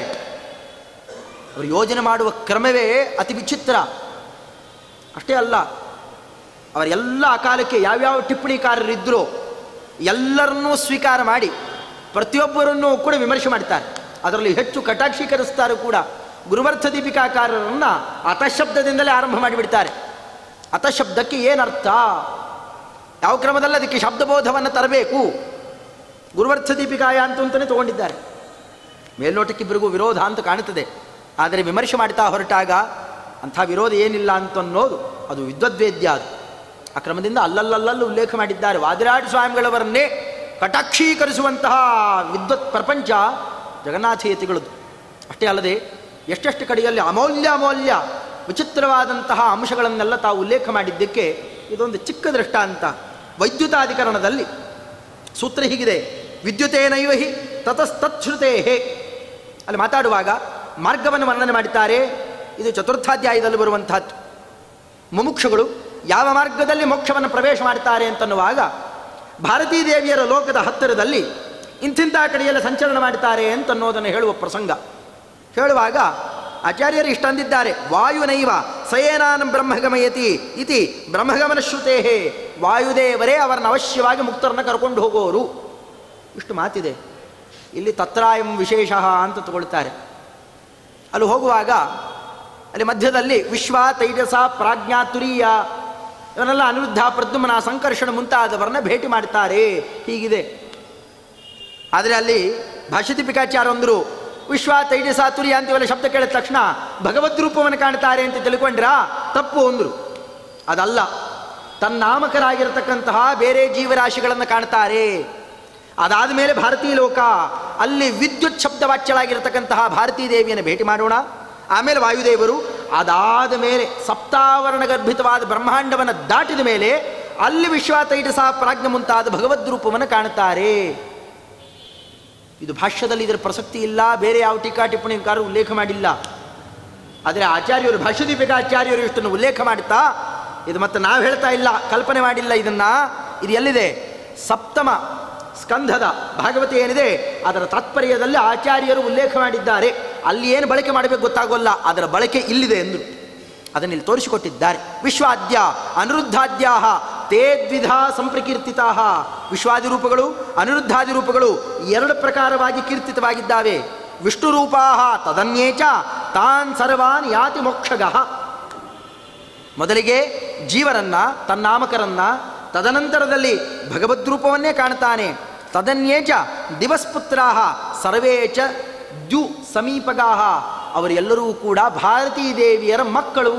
ಅವರು ಯೋಜನೆ ಮಾಡುವ ಕ್ರಮವೇ ಅತಿ ವಿಚಿತ್ರ. ಅಷ್ಟೇ ಅಲ್ಲ, ಅವರೆಲ್ಲ ಆ ಕಾಲಕ್ಕೆ ಯಾವ್ಯಾವ ಟಿಪ್ಪಣಿಕಾರರಿದ್ದರೋ ಎಲ್ಲರನ್ನೂ ಸ್ವೀಕಾರ ಮಾಡಿ ಪ್ರತಿಯೊಬ್ಬರನ್ನೂ ಕೂಡ ವಿಮರ್ಶೆ ಮಾಡ್ತಾರೆ. ಅದರಲ್ಲಿ ಹೆಚ್ಚು ಕಟಾಕ್ಷೀಕರಿಸ್ತಾರೆ ಕೂಡ. ಗುರುವರ್ಥ ದೀಪಿಕಾಕಾರರನ್ನು ಅತಃಶಬ್ದದಿಂದಲೇ ಆರಂಭ ಮಾಡಿಬಿಡ್ತಾರೆ. ಅತಃಶಬ್ದಕ್ಕೆ ಏನರ್ಥ, ಯಾವ ಕ್ರಮದಲ್ಲಿ ಅದಕ್ಕೆ ಶಬ್ದಬೋಧವನ್ನು ತರಬೇಕು, ಗುರುವರ್ಥ ದೀಪಿಕಾಯ ಅಂತಲೇ ತೊಗೊಂಡಿದ್ದಾರೆ. ಮೇಲ್ನೋಟಕ್ಕಿಬ್ಬರಿಗೂ ವಿರೋಧ ಅಂತ ಕಾಣುತ್ತದೆ, ಆದರೆ ವಿಮರ್ಶೆ ಮಾಡ್ತಾ ಹೊರಟಾಗ ಅಂಥ ವಿರೋಧ ಏನಿಲ್ಲ ಅಂತನ್ನೋದು ಅದು ವಿದ್ವದ್ವೇದ್ಯ. ಅದು ಆ ಕ್ರಮದಿಂದ ಅಲ್ಲಲ್ಲಲ್ಲೂ ಉಲ್ಲೇಖ ಮಾಡಿದ್ದಾರೆ. ವಾದಿರಾಜ ಸ್ವಾಮಿಗಳವರನ್ನೇ ಕಟಾಕ್ಷೀಕರಿಸುವಂತಹ ವಿದ್ವತ್ ಪ್ರಪಂಚ ಜಗನ್ನಾಥಯತಿಗಳದ್ದು. ಅಷ್ಟೇ ಅಲ್ಲದೆ ಎಷ್ಟೆಷ್ಟು ಕಡೆಯಲ್ಲಿ ಅಮೌಲ್ಯ ವಿಚಿತ್ರವಾದಂತಹ ಅಂಶಗಳನ್ನೆಲ್ಲ ತಾವು ಉಲ್ಲೇಖ ಮಾಡಿದ್ದಕ್ಕೆ ಇದೊಂದು ಚಿಕ್ಕ ದೃಷ್ಟಾಂತ. ವೈದ್ಯುತಾಧಿಕರಣದಲ್ಲಿ ಸೂತ್ರ ಹೀಗಿದೆ, ವಿದ್ಯುತೇನೈವ ಹಿ ತತಸ್ತಚ್ಛ್ರುತೇ. ಅಲ್ಲಿ ಮಾತಾಡುವಾಗ ಮಾರ್ಗವನ್ನು ವರ್ಣನೆ ಮಾಡುತ್ತಾರೆ. ಇದು ಚತುರ್ಥಾಧ್ಯಾಯದಲ್ಲಿ ಬರುವಂತಹದ್ದು. ಮುಮುಕ್ಷುಗಳು ಯಾವ ಮಾರ್ಗದಲ್ಲಿ ಮೋಕ್ಷವನ್ನು ಪ್ರವೇಶ ಮಾಡ್ತಾರೆ ಅಂತನ್ನುವಾಗ ಭಾರತೀ ದೇವಿಯರ ಲೋಕದ ಹತ್ತಿರದಲ್ಲಿ ಇಂಥಿಂಥ ಕಡೆಯೆಲ್ಲ ಸಂಚಲನ ಮಾಡ್ತಾರೆ ಅಂತನ್ನೋದನ್ನು ಹೇಳುವ ಪ್ರಸಂಗ ಹೇಳುವಾಗ ಆಚಾರ್ಯರು ಇಷ್ಟಂದಿದ್ದಾರೆ, ವಾಯುನೈವ ಸಯೇನಾನ್ ಬ್ರಹ್ಮಗಮಯತಿ ಇತಿ ಬ್ರಹ್ಮಗಮನ ಶ್ರುತೇ. ವಾಯುದೇವರೇ ಅವರನ್ನು ಅವಶ್ಯವಾಗಿ ಮುಕ್ತರನ್ನು ಕರ್ಕೊಂಡು ಹೋಗೋರು. ಇಷ್ಟು ಮಾತಿದೆ. ಇಲ್ಲಿ ತತ್ರಾಯಂ ವಿಶೇಷ ಅಂತ ತಗೊಳ್ತಾರೆ. ಅಲ್ಲಿ ಹೋಗುವಾಗ ಅಲ್ಲಿ ಮಧ್ಯದಲ್ಲಿ ವಿಶ್ವ ತೈಜಸ ಪ್ರಾಜ್ಞಾ ತುರೀಯ ಇವನ್ನೆಲ್ಲ ಅನಿರುದ್ಧ ಪ್ರದ್ಯುಮ್ನ ಸಂಕರ್ಷಣ ಮುಂತಾದವರನ್ನ ಭೇಟಿ ಮಾಡ್ತಾರೆ ಹೀಗಿದೆ. ಆದರೆ ಅಲ್ಲಿ ಭಾಷ್ಯದೀಪಿಕಾಚಾರ್ಯ ಅಂದರು, ವಿಶ್ವ ತೈಜಸ ತುರಿಯ ಅಂತ ಇವೆಲ್ಲ ಶಬ್ದ ಕೇಳಿದ ತಕ್ಷಣ ಭಗವದ್ ರೂಪವನ್ನು ಕಾಣ್ತಾರೆ ಅಂತ ತಿಳ್ಕೊಂಡ್ರಾ? ತಪ್ಪು ಅಂದರು. ಅದಲ್ಲ, ತನ್ನಾಮಕರಾಗಿರತಕ್ಕಂತಹ ಬೇರೆ ಜೀವರಾಶಿಗಳನ್ನು ಕಾಣ್ತಾರೆ. ಅದಾದ ಮೇಲೆ ಭಾರತೀಯ ಲೋಕ, ಅಲ್ಲಿ ವಿದ್ಯುತ್ ಶಬ್ದವಾಚ್ಯಳಾಗಿರತಕ್ಕಂತಹ ಭಾರತೀ ದೇವಿಯನ್ನು ಭೇಟಿ ಮಾಡೋಣ. ಆಮೇಲೆ ವಾಯುದೇವರು, ಅದಾದ ಮೇಲೆ ಸಪ್ತಾವರಣ ಗರ್ಭಿತವಾದ ಬ್ರಹ್ಮಾಂಡವನ್ನು ದಾಟಿದ ಮೇಲೆ ಅಲ್ಲಿ ವಿಶ್ವ ತೈಜಸ ಪ್ರಾಜ್ಞ ಮುಂತಾದ ಭಗವದ್ ರೂಪವನ್ನು ಕಾಣುತ್ತಾರೆ. ಇದು ಭಾಷ್ಯದಲ್ಲಿ ಇದರ ಪ್ರಸಕ್ತಿ ಇಲ್ಲ, ಬೇರೆ ಯಾವ ಟೀಕಾ ಟಿಪ್ಪಣಿಕಾರರು ಉಲ್ಲೇಖ ಮಾಡಿಲ್ಲ. ಆದರೆ ಆಚಾರ್ಯರು ಭಾಷ್ಯದೀಪಿಕಾಚಾರ್ಯರು ಇಷ್ಟನ್ನು ಉಲ್ಲೇಖ ಮಾಡುತ್ತಾ, ಇದು ಮತ್ತೆ ನಾವು ಹೇಳ್ತಾ ಇಲ್ಲ, ಕಲ್ಪನೆ ಮಾಡಿಲ್ಲ ಇದನ್ನು. ಇದು ಎಲ್ಲಿದೆ? ಸಪ್ತಮ ಸ್ಕಂಧದ ಭಾಗವತ ಏನಿದೆ ಅದರ ತಾತ್ಪರ್ಯದಲ್ಲಿ ಆಚಾರ್ಯರು ಉಲ್ಲೇಖ ಮಾಡಿದ್ದಾರೆ. ಅಲ್ಲಿ ಏನು ಬಳಕೆ ಮಾಡಬೇಕು ಗೊತ್ತಾಗೋಲ್ಲ, ಅದರ ಬಳಕೆ ಇಲ್ಲಿದೆ ಎಂದರು. ಅದನ್ನು ಇಲ್ಲಿ ತೋರಿಸಿಕೊಟ್ಟಿದ್ದಾರೆ. ವಿಶ್ವಾದ್ಯ ಅನಿರುದ್ಧಾದ್ಯಾ ತೇ ದ್ವಿಧ ಸಂಪ್ರಕೀರ್ತಿತಾ. ವಿಶ್ವಾದಿ ರೂಪಗಳು ಅನಿರುದ್ಧಾದಿ ರೂಪಗಳು ಎರಡು ಪ್ರಕಾರವಾಗಿ ಕೀರ್ತಿತವಾಗಿದ್ದಾವೆ. ವಿಷ್ಣು ರೂಪಾ ತದನ್ಯೇಚ ತಾನ್ ಸರ್ವಾನ್ ಯಾತಿ ಮೋಕ್ಷಗಃ. ಮೊದಲಿಗೆ ಜೀವರನ್ನ ತನ್ನಾಮಕರನ್ನ, ತದನಂತರದಲ್ಲಿ ಭಗವದ್ರೂಪವನ್ನೇ ಕಾಣ್ತಾನೆ. ತದನ್ಯೇಚ ದಿವಸ್ಪುತ್ರಾ ಸರ್ವೇ ಚ ದ್ಯು ಸಮೀಪಗಾಹ. ಅವರೆಲ್ಲರೂ ಕೂಡ ಭಾರತೀ ದೇವಿಯರ ಮಕ್ಕಳು.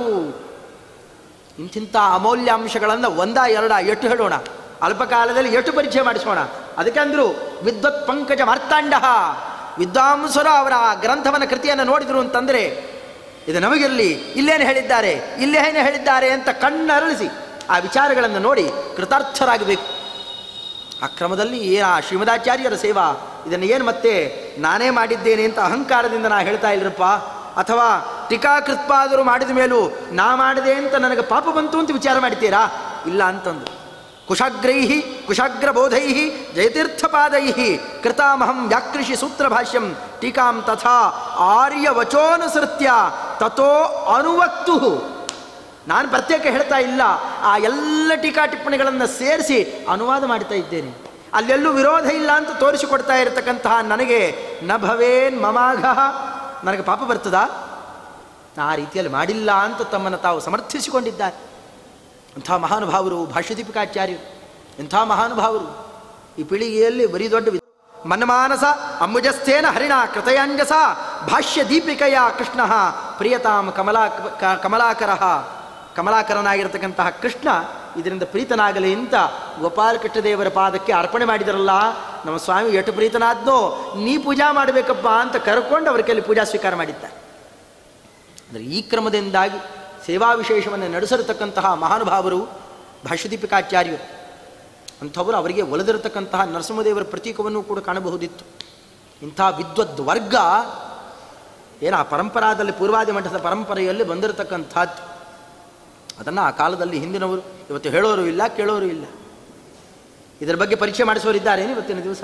ಇಂಥ ಅಮೂಲ್ಯ ಅಂಶಗಳನ್ನು ಒಂದ ಎರಡ ಎಷ್ಟು ಹೇಳೋಣ, ಅಲ್ಪಕಾಲದಲ್ಲಿ ಎಷ್ಟು ಪರಿಚಯ ಮಾಡಿಸೋಣ. ಅದಕ್ಕೆ ಅಂದರು ವಿದ್ವತ್ ಪಂಕಜ ಮಾರ್ತಾಂಡ. ವಿದ್ವಾಂಸರು ಅವರ ಗ್ರಂಥವನ್ನು ಕೃತಿಯನ್ನು ನೋಡಿದರು ಅಂತಂದರೆ ಇದು ನಮಗಿರಲಿ, ಇಲ್ಲೇನು ಹೇಳಿದ್ದಾರೆ ಇಲ್ಲೇನು ಹೇಳಿದ್ದಾರೆ ಅಂತ ಕಣ್ಣರಳಿಸಿ ಆ ವಿಚಾರಗಳನ್ನು ನೋಡಿ ಕೃತಾರ್ಥರಾಗಬೇಕು. ಆ ಕ್ರಮದಲ್ಲಿ ಆ ಶ್ರೀಮದಾಚಾರ್ಯರ ಸೇವಾ ಇದನ್ನು ಏನು ಮತ್ತೆ ನಾನೇ ಮಾಡಿದ್ದೇನೆ ಅಂತ ಅಹಂಕಾರದಿಂದ ನಾ ಹೇಳ್ತಾ ಇಲ್ಲರಪ್ಪ, ಅಥವಾ ಟೀಕಾಕೃತ್ಪಾದರು ಮಾಡಿದ ಮೇಲೂ ನಾ ಮಾಡಿದೆ ಅಂತ ನನಗೆ ಪಾಪ ಬಂತು ಅಂತ ವಿಚಾರ ಮಾಡ್ತೀರಾ? ಇಲ್ಲ ಅಂತಂದು. ಕುಶಾಗ್ರೈ ಕುಶಾಗ್ರಬೋಧೈ ಜಯತೀರ್ಥಪಾದೈ ಕೃತಾಮಹಂ ವ್ಯಾಕೃಷಿ ಸೂತ್ರಭಾಷ್ಯಂ ಟೀಕಾಂ ತಥಾ ಆರ್ಯವಚೋನುಸೃತ್ಯ ತಥೋ ಅನುವಕ್ತು. ನಾನು ಪ್ರತ್ಯೇಕ ಹೇಳ್ತಾ ಇಲ್ಲ, ಆ ಎಲ್ಲ ಟೀಕಾ ಟಿಪ್ಪಣಿಗಳನ್ನು ಸೇರಿಸಿ ಅನುವಾದ ಮಾಡ್ತಾ ಇದ್ದೇನೆ. ಅಲ್ಲೆಲ್ಲೂ ವಿರೋಧ ಇಲ್ಲ ಅಂತ ತೋರಿಸಿಕೊಡ್ತಾ ಇರತಕ್ಕಂತಹ ನನಗೆ ನ ಭವೇನ್ ಮಮಾಘ, ನನಗೆ ಪಾಪ ಬರ್ತದಾ? ಆ ರೀತಿಯಲ್ಲಿ ಮಾಡಿಲ್ಲ ಅಂತ ತಮ್ಮನ್ನು ತಾವು ಸಮರ್ಥಿಸಿಕೊಂಡಿದ್ದಾರೆ. ಅಂಥ ಮಹಾನುಭಾವರು ಭಾಷ್ಯದೀಪಿಕಾಚಾರ್ಯರು. ಎಂಥ ಮಹಾನುಭಾವರು! ಈ ಪೀಳಿಗೆಯಲ್ಲಿ ಬರೀ ದೊಡ್ಡ ಮನ್ಮಾನಸ ಅಂಬುಜಸ್ಥೇನ ಹರಿಣ ಕೃತಯಾಂಜಸ ಭಾಷ್ಯ ದೀಪಿಕೆಯ ಕೃಷ್ಣ ಪ್ರಿಯತಾಂ ಕಮಲಾಕರ. ಕಮಲಾಕರನಾಗಿರತಕ್ಕಂತಹ ಕೃಷ್ಣ ಇದರಿಂದ ಪ್ರೀತನಾಗಲಿ ಅಂತ ಗೋಪಾಲಕೃಷ್ಣ ದೇವರ ಪಾದಕ್ಕೆ ಅರ್ಪಣೆ ಮಾಡಿದರಲ್ಲ, ನಮ್ಮ ಸ್ವಾಮಿ ಎಷ್ಟು ಪ್ರೀತನಾದ್ನೋ, ನೀ ಪೂಜಾ ಮಾಡಬೇಕಪ್ಪ ಅಂತ ಕರ್ಕೊಂಡು ಅವರ ಕೈಲಿ ಪೂಜಾ ಸ್ವೀಕಾರ ಮಾಡಿದ್ದಾರೆ. ಅಂದರೆ ಈ ಕ್ರಮದಿಂದಾಗಿ ಸೇವಾ ವಿಶೇಷವನ್ನು ನಡೆಸಿರತಕ್ಕಂತಹ ಮಹಾನುಭಾವರು ಭಾಷ್ಯದೀಪಿಕಾಚಾರ್ಯರು. ಅಂಥವರು ಅವರಿಗೆ ಒಲಿದಿರತಕ್ಕಂತಹ ನರಸಿಂಹದೇವರ ಪ್ರತೀಕವನ್ನು ಕೂಡ ಕಾಣಬಹುದಿತ್ತು. ಇಂಥ ವಿದ್ವದ್ ವರ್ಗ ಏನು ಆ ಪರಂಪರಾದಲ್ಲಿ ಪೂರ್ವಾದಿ ಮಠದ ಪರಂಪರೆಯಲ್ಲಿ ಬಂದಿರತಕ್ಕಂಥದ್ದು. ಅದನ್ನು ಆ ಕಾಲದಲ್ಲಿ ಹಿಂದಿನವರು ಇವತ್ತು ಹೇಳೋರು ಇಲ್ಲ, ಕೇಳೋರು ಇಲ್ಲ. ಇದರ ಬಗ್ಗೆ ಪರಿಚಯ ಮಾಡಿಸೋರಿದ್ದಾರೇನು ಇವತ್ತಿನ ದಿವಸ?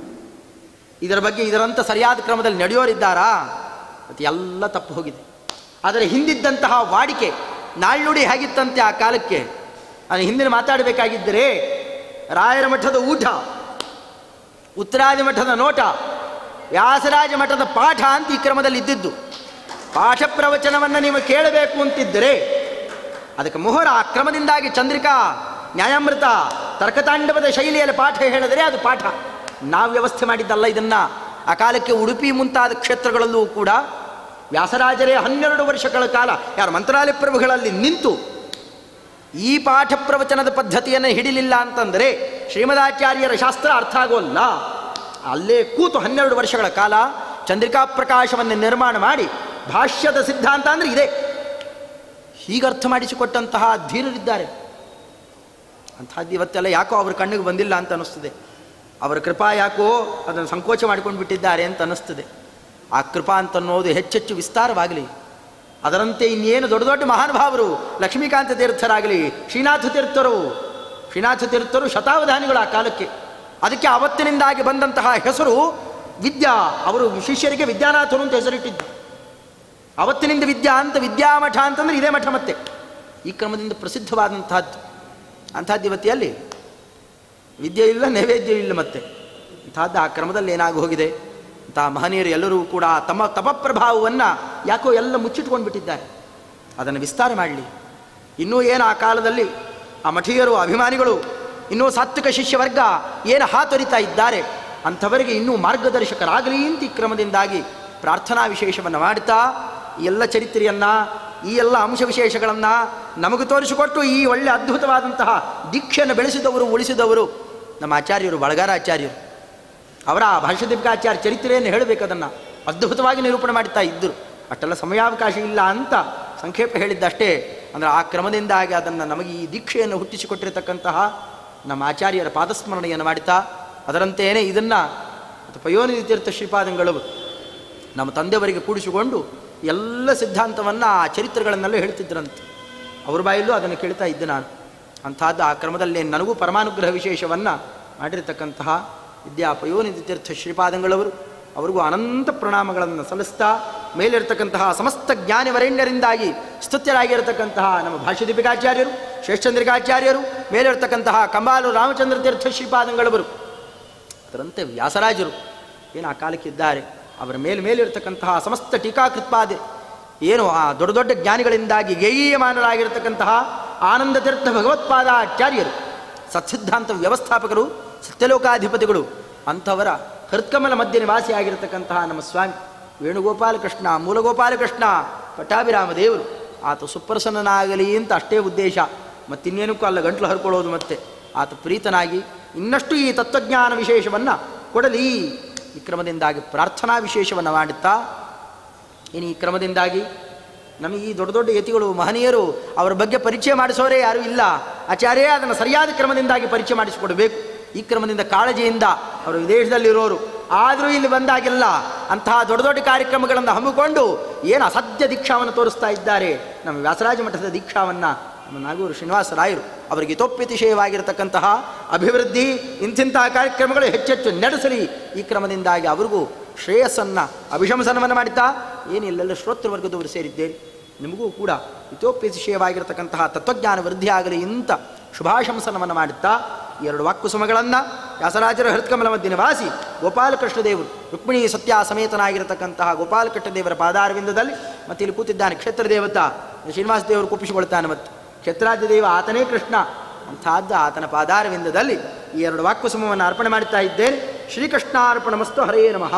ಇದರ ಬಗ್ಗೆ ಇದರಂಥ ಸರಿಯಾದ ಕ್ರಮದಲ್ಲಿ ನಡೆಯೋರಿದ್ದಾರಾ? ಮತ್ತು ಎಲ್ಲ ತಪ್ಪು ಹೋಗಿದೆ. ಆದರೆ ಹಿಂದಿದ್ದಂತಹ ವಾಡಿಕೆ ನಾಳ್ನುಡಿ ಹೇಗಿತ್ತಂತೆ ಆ ಕಾಲಕ್ಕೆ, ಅದು ಹಿಂದಿನ ಮಾತಾಡಬೇಕಾಗಿದ್ದರೆ ರಾಯರ ಮಠದ ಊಟ, ಉತ್ತರಾದಿ ಮಠದ ನೋಟ, ವ್ಯಾಸರಾಜ ಮಠದ ಪಾಠ ಅಂತ ಈ ಕ್ರಮದಲ್ಲಿ ಇದ್ದಿದ್ದು. ಪಾಠ ಪ್ರವಚನವನ್ನು ನೀವು ಕೇಳಬೇಕು ಅಂತಿದ್ದರೆ ಅದಕ್ಕೆ ಮೊಹರ ಆ ಕ್ರಮದಿಂದಾಗಿ ಚಂದ್ರಿಕಾ, ನ್ಯಾಯಾಮೃತ, ತರ್ಕತಾಂಡವದ ಶೈಲಿಯಲ್ಲಿ ಪಾಠ ಹೇಳಿದರೆ ಅದು ಪಾಠ. ನಾವು ವ್ಯವಸ್ಥೆ ಮಾಡಿದ್ದಲ್ಲ ಇದನ್ನು. ಆ ಕಾಲಕ್ಕೆ ಉಡುಪಿ ಮುಂತಾದ ಕ್ಷೇತ್ರಗಳಲ್ಲೂ ಕೂಡ ವ್ಯಾಸರಾಜರೇ 12 ವರ್ಷಗಳ ಕಾಲ ಯಾರು ಮಂತ್ರಾಲಯ ಪ್ರಭುಗಳಲ್ಲಿ ನಿಂತು ಈ ಪಾಠ ಪ್ರವಚನದ ಪದ್ಧತಿಯನ್ನು ಹಿಡಿಲಿಲ್ಲ ಅಂತಂದರೆ ಶ್ರೀಮದಾಚಾರ್ಯರ ಶಾಸ್ತ್ರ ಅರ್ಥ ಆಗೋಲ್ಲ. ಅಲ್ಲೇ ಕೂತು 12 ವರ್ಷಗಳ ಕಾಲ ಚಂದ್ರಿಕಾ ಪ್ರಕಾಶವನ್ನು ನಿರ್ಮಾಣ ಮಾಡಿ ಭಾಷ್ಯದ ಸಿದ್ಧಾಂತ ಅಂದರೆ ಇದೆ ಹೀಗರ್ಥ ಮಾಡಿಸಿಕೊಟ್ಟಂತಹ ಧೀರರಿದ್ದಾರೆ. ಅಂಥದ್ದು ಇವತ್ತೆಲ್ಲ ಯಾಕೋ ಅವ್ರ ಕಣ್ಣಿಗೆ ಬಂದಿಲ್ಲ ಅಂತ ಅನ್ನಿಸ್ತದೆ. ಅವರ ಕೃಪಾ ಯಾಕೋ ಅದನ್ನು ಸಂಕೋಚ ಮಾಡ್ಕೊಂಡು ಬಿಟ್ಟಿದ್ದಾರೆ ಅಂತ ಅನ್ನಿಸ್ತದೆ. ಆ ಕೃಪಾ ಅಂತನ್ನೋದು ಹೆಚ್ಚೆಚ್ಚು ವಿಸ್ತಾರವಾಗಲಿ. ಅದರಂತೆ ಇನ್ನೇನು ದೊಡ್ಡ ದೊಡ್ಡ ಮಹಾನುಭಾವರು, ಲಕ್ಷ್ಮೀಕಾಂತ ತೀರ್ಥರಾಗಲಿ, ಶ್ರೀನಾಥ ತೀರ್ಥರು ಶತಾವಧಾನಿಗಳು ಆ ಕಾಲಕ್ಕೆ. ಅದಕ್ಕೆ ಅವತ್ತಿನಿಂದಾಗಿ ಬಂದಂತಹ ಹೆಸರು ವಿದ್ಯಾ. ಅವರು ಶಿಷ್ಯರಿಗೆ ವಿದ್ಯಾನಾಥರು ಅಂತ ಹೆಸರಿಟ್ಟಿದ್ದು. ಅವತ್ತಿನಿಂದ ವಿದ್ಯಾ ಅಂತ, ವಿದ್ಯಾಮಠ ಅಂತಂದರೆ ಇದೇ ಮಠ. ಮತ್ತೆ ಈ ಕ್ರಮದಿಂದ ಪ್ರಸಿದ್ಧವಾದಂತಹದ್ದು. ಅಂಥದ್ದು ಇವತ್ತಿಯಲ್ಲಿ ವಿದ್ಯೆ ಇಲ್ಲ, ನೈವೇದ್ಯ ಇಲ್ಲ. ಮತ್ತೆ ಇಂಥದ್ದು ಆ ಕ್ರಮದಲ್ಲಿ ಏನಾಗಿ ಹೋಗಿದೆ. ಇಂಥ ಮಹನೀಯರು ಎಲ್ಲರೂ ಕೂಡ ತಮ್ಮ ತಪಪ್ರಭಾವವನ್ನು ಯಾಕೋ ಎಲ್ಲ ಮುಚ್ಚಿಟ್ಕೊಂಡು ಬಿಟ್ಟಿದ್ದಾರೆ. ಅದನ್ನು ವಿಸ್ತಾರ ಮಾಡಲಿ. ಇನ್ನೂ ಏನು ಆ ಕಾಲದಲ್ಲಿ ಆ ಮಠೀಯರು, ಅಭಿಮಾನಿಗಳು, ಇನ್ನೂ ಸಾತ್ವಿಕ ಶಿಷ್ಯವರ್ಗ ಏನು ಹಾತೊರಿತಾ ಇದ್ದಾರೆ ಅಂಥವರಿಗೆ ಇನ್ನೂ ಮಾರ್ಗದರ್ಶಕರಾಗಲಿ ಅಂತ ಈ ಕ್ರಮದಿಂದಾಗಿ ಪ್ರಾರ್ಥನಾ ವಿಶೇಷವನ್ನು ಮಾಡುತ್ತಾ ಈ ಎಲ್ಲ ಚರಿತ್ರೆಯನ್ನು, ಈ ಎಲ್ಲ ಅಂಶ ವಿಶೇಷಗಳನ್ನು ನಮಗೆ ತೋರಿಸಿಕೊಟ್ಟು ಈ ಒಳ್ಳೆ ಅದ್ಭುತವಾದಂತಹ ದೀಕ್ಷೆಯನ್ನು ಬೆಳೆಸಿದವರು, ಉಳಿಸಿದವರು ನಮ್ಮ ಆಚಾರ್ಯರು, ಬಳಗಾರಾಚಾರ್ಯರು. ಅವರ ಭಾಷ್ಯದೀಪಿಕಾಚಾರ್ಯ ಚರಿತ್ರೆಯನ್ನು ಹೇಳಬೇಕು. ಅದನ್ನು ಅದ್ಭುತವಾಗಿ ನಿರೂಪಣೆ ಮಾಡ್ತಾ ಇದ್ದರು. ಅಷ್ಟೆಲ್ಲ ಸಮಯಾವಕಾಶ ಇಲ್ಲ ಅಂತ ಸಂಕ್ಷೇಪ ಹೇಳಿದ್ದಷ್ಟೇ. ಅಂದರೆ ಆ ಕ್ರಮದಿಂದಾಗಿ ಅದನ್ನು ನಮಗೆ ಈ ದೀಕ್ಷೆಯನ್ನು ಹುಟ್ಟಿಸಿಕೊಟ್ಟಿರತಕ್ಕಂತಹ ನಮ್ಮ ಆಚಾರ್ಯರ ಪಾದಸ್ಮರಣೆಯನ್ನು ಮಾಡುತ್ತಾ ಅದರಂತೆಯೇ ಇದನ್ನು ಪಯೋನಿಧಿ ತೀರ್ಥ ಶ್ರೀಪಾದಂಗಳು ನಮ್ಮ ತಂದೆಯವರಿಗೆ ಕೂಡಿಸಿಕೊಂಡು ಎಲ್ಲ ಸಿದ್ಧಾಂತವನ್ನು ಆ ಚರಿತ್ರೆಗಳನ್ನೆಲ್ಲ ಹೇಳ್ತಿದ್ರಂತೆ. ಅವ್ರ ಬಾಯಲ್ಲೂ ಅದನ್ನು ಕೇಳ್ತಾ ಇದ್ದೆ ನಾನು. ಅಂಥದ್ದು ಆ ಕ್ರಮದಲ್ಲಿ ನನಗೂ ಪರಮಾನುಗ್ರಹ ವಿಶೇಷವನ್ನು ಮಾಡಿರತಕ್ಕಂತಹ ವಿದ್ಯಾ ಪಯೋನಿಧಿ ತೀರ್ಥ ಶ್ರೀಪಾದಂಗಳವರು, ಅವರಿಗೂ ಅನಂತ ಪ್ರಣಾಮಗಳನ್ನು ಸಲ್ಲಿಸ್ತಾ ಮೇಲಿರತಕ್ಕಂತಹ ಸಮಸ್ತ ಜ್ಞಾನಿವರೇಣ್ಯರಿಂದಾಗಿ ಸ್ತುತ್ಯರಾಗಿರತಕ್ಕಂತಹ ನಮ್ಮ ಭಾಷ್ಯದೀಪಿಕಾಚಾರ್ಯರು, ಶ್ರೇಷ್ಠಚಂದ್ರಿಕಾಚಾರ್ಯರು, ಮೇಲಿರತಕ್ಕಂತಹ ಕಂಬಾಲು ರಾಮಚಂದ್ರ ತೀರ್ಥ ಶ್ರೀಪಾದಂಗಳವರು, ಅದರಂತೆ ವ್ಯಾಸರಾಜರು ಏನು ಆ ಕಾಲಕ್ಕಿದ್ದಾರೆ, ಅವರ ಮೇಲಿರತಕ್ಕಂತಹ ಸಮಸ್ತ ಟೀಕಾಕೃತ್ಪಾದೆ ಏನು ಆ ದೊಡ್ಡ ದೊಡ್ಡ ಜ್ಞಾನಿಗಳಿಂದಾಗಿ ಗೇಯಮಾನರಾಗಿರತಕ್ಕಂತಹ ಆನಂದ ತೀರ್ಥ ಭಗವತ್ಪಾದಾಚಾರ್ಯರು, ಸತ್ಸಿದ್ಧಾಂತ ವ್ಯವಸ್ಥಾಪಕರು, ಸತ್ಯಲೋಕಾಧಿಪತಿಗಳು, ಅಂಥವರ ಹೃತ್ಕಮಲ ಮಧ್ಯ ನಿವಾಸಿಯಾಗಿರತಕ್ಕಂತಹ ನಮ್ಮ ಸ್ವಾಮಿ ವೇಣುಗೋಪಾಲಕೃಷ್ಣ, ಮೂಲಗೋಪಾಲಕೃಷ್ಣ ಪಟ್ಟಾಭಿರಾಮ ದೇವರು, ಆತ ಸುಪ್ರಸನ್ನನಾಗಲಿ ಅಂತ ಅಷ್ಟೇ ಉದ್ದೇಶ, ಮತ್ತಿನ್ನೇನಕ್ಕೂ ಅಲ್ಲ ಗಂಟ್ಲು ಹರ್ಕೊಳ್ಳೋದು. ಮತ್ತೆ ಆತ ಪ್ರೀತನಾಗಿ ಇನ್ನಷ್ಟು ಈ ತತ್ವಜ್ಞಾನ ವಿಶೇಷವನ್ನು ಕೊಡಲಿ. ಈ ಕ್ರಮದಿಂದಾಗಿ ಪ್ರಾರ್ಥನಾ ವಿಶೇಷವನ್ನು ಮಾಡುತ್ತಾ ಇನ್ನು ಈ ಕ್ರಮದಿಂದಾಗಿ ನಮಗೆ ಈ ದೊಡ್ಡ ದೊಡ್ಡ ಯತಿಗಳು, ಮಹನೀಯರು, ಅವರ ಬಗ್ಗೆ ಪರಿಚಯ ಮಾಡಿಸೋರೇ ಯಾರೂ ಇಲ್ಲ. ಆಚಾರ್ಯ ಅದನ್ನು ಸರಿಯಾದ ಕ್ರಮದಿಂದಾಗಿ ಪರಿಚಯ ಮಾಡಿಸಿಕೊಡಬೇಕು. ಈ ಕ್ರಮದಿಂದ ಕಾಳಜಿಯಿಂದ ಅವರು ವಿದೇಶದಲ್ಲಿರೋರು ಆದರೂ ಇಲ್ಲಿ ಬಂದಾಗೆಲ್ಲ ಅಂತಹ ದೊಡ್ಡ ದೊಡ್ಡ ಕಾರ್ಯಕ್ರಮಗಳನ್ನು ಹಮ್ಮಿಕೊಂಡು ಏನು ಅಸಾಧ್ಯ ದೀಕ್ಷಾವನ್ನು ತೋರಿಸ್ತಾ ಇದ್ದಾರೆ. ನಮ್ಮ ವ್ಯಾಸರಾಜ ಮಠದ ದೀಕ್ಷಾವನ್ನು ನಮ್ಮ ನಾಗೂರು ಶ್ರೀನಿವಾಸರಾಯರು ಅವರಿಗೆ ಹಿತೋಪ್ಯತಿಶಯವಾಗಿರತಕ್ಕಂತಹ ಅಭಿವೃದ್ಧಿ ಇಂತಿಂತಹ ಕಾರ್ಯಕ್ರಮಗಳು ಹೆಚ್ಚೆಚ್ಚು ನಡೆಸಲಿ. ಈ ಕ್ರಮದಿಂದಾಗಿ ಅವರಿಗೂ ಶ್ರೇಯಸ್ಸನ್ನು, ಅಭಿಶಂಸನವನ್ನು ಮಾಡುತ್ತಾ ಏನು ಇಲ್ಲೆಲ್ಲ ಶ್ರೋತೃವರ್ಗದವರು ಸೇರಿದ್ದೇನೆ, ನಿಮಗೂ ಕೂಡ ಹಿತೋಪ್ಯತಿಶಯವಾಗಿರತಕ್ಕಂತಹ ತತ್ವಜ್ಞಾನ ವೃದ್ಧಿಯಾಗಲಿ ಇಂಥ ಶುಭಾಶಂಸನವನ್ನು ಮಾಡುತ್ತಾ 2 ವಾಕ್ಕುಸುಮಗಳನ್ನು ವ್ಯಾಸರಾಜರ ಹೃತ್ಕಮಲ ಮಧ್ಯ ನಿವಾಸಿ ಗೋಪಾಲಕೃಷ್ಣ ದೇವರು, ರುಕ್ಮಿಣಿ ಸತ್ಯ ಸಮೇತನಾಗಿರತಕ್ಕಂತಹ ಗೋಪಾಲಕೃಷ್ಣ ದೇವರ ಪಾದಾರವಿಂದದಲ್ಲಿ ಮತ್ತೆ ಇಲ್ಲಿ ಕೂತಿದ್ದಾನೆ ಕ್ಷೇತ್ರ ದೇವತಾ ಶ್ರೀನಿವಾಸ ದೇವರು ಕುಪ್ಪಿಸಿಕೊಳ್ತಾನೆ. ಮತ್ತು ಕ್ಷೇತ್ರಾಧಿದೇವ ಆತನೇ ಕೃಷ್ಣ. ಅಂಥದ್ದು ಆತನ ಪಾದಾರವಿಂದದಲ್ಲಿ ಈ 2 ವಾಕ್ಕುಸುಮವನ್ನು ಅರ್ಪಣೆ ಮಾಡುತ್ತಾ ಇದ್ದೇನೆ. ಶ್ರೀಕೃಷ್ಣಾರ್ಪಣಮಸ್ತು. ಹರೇ ನಮಃ.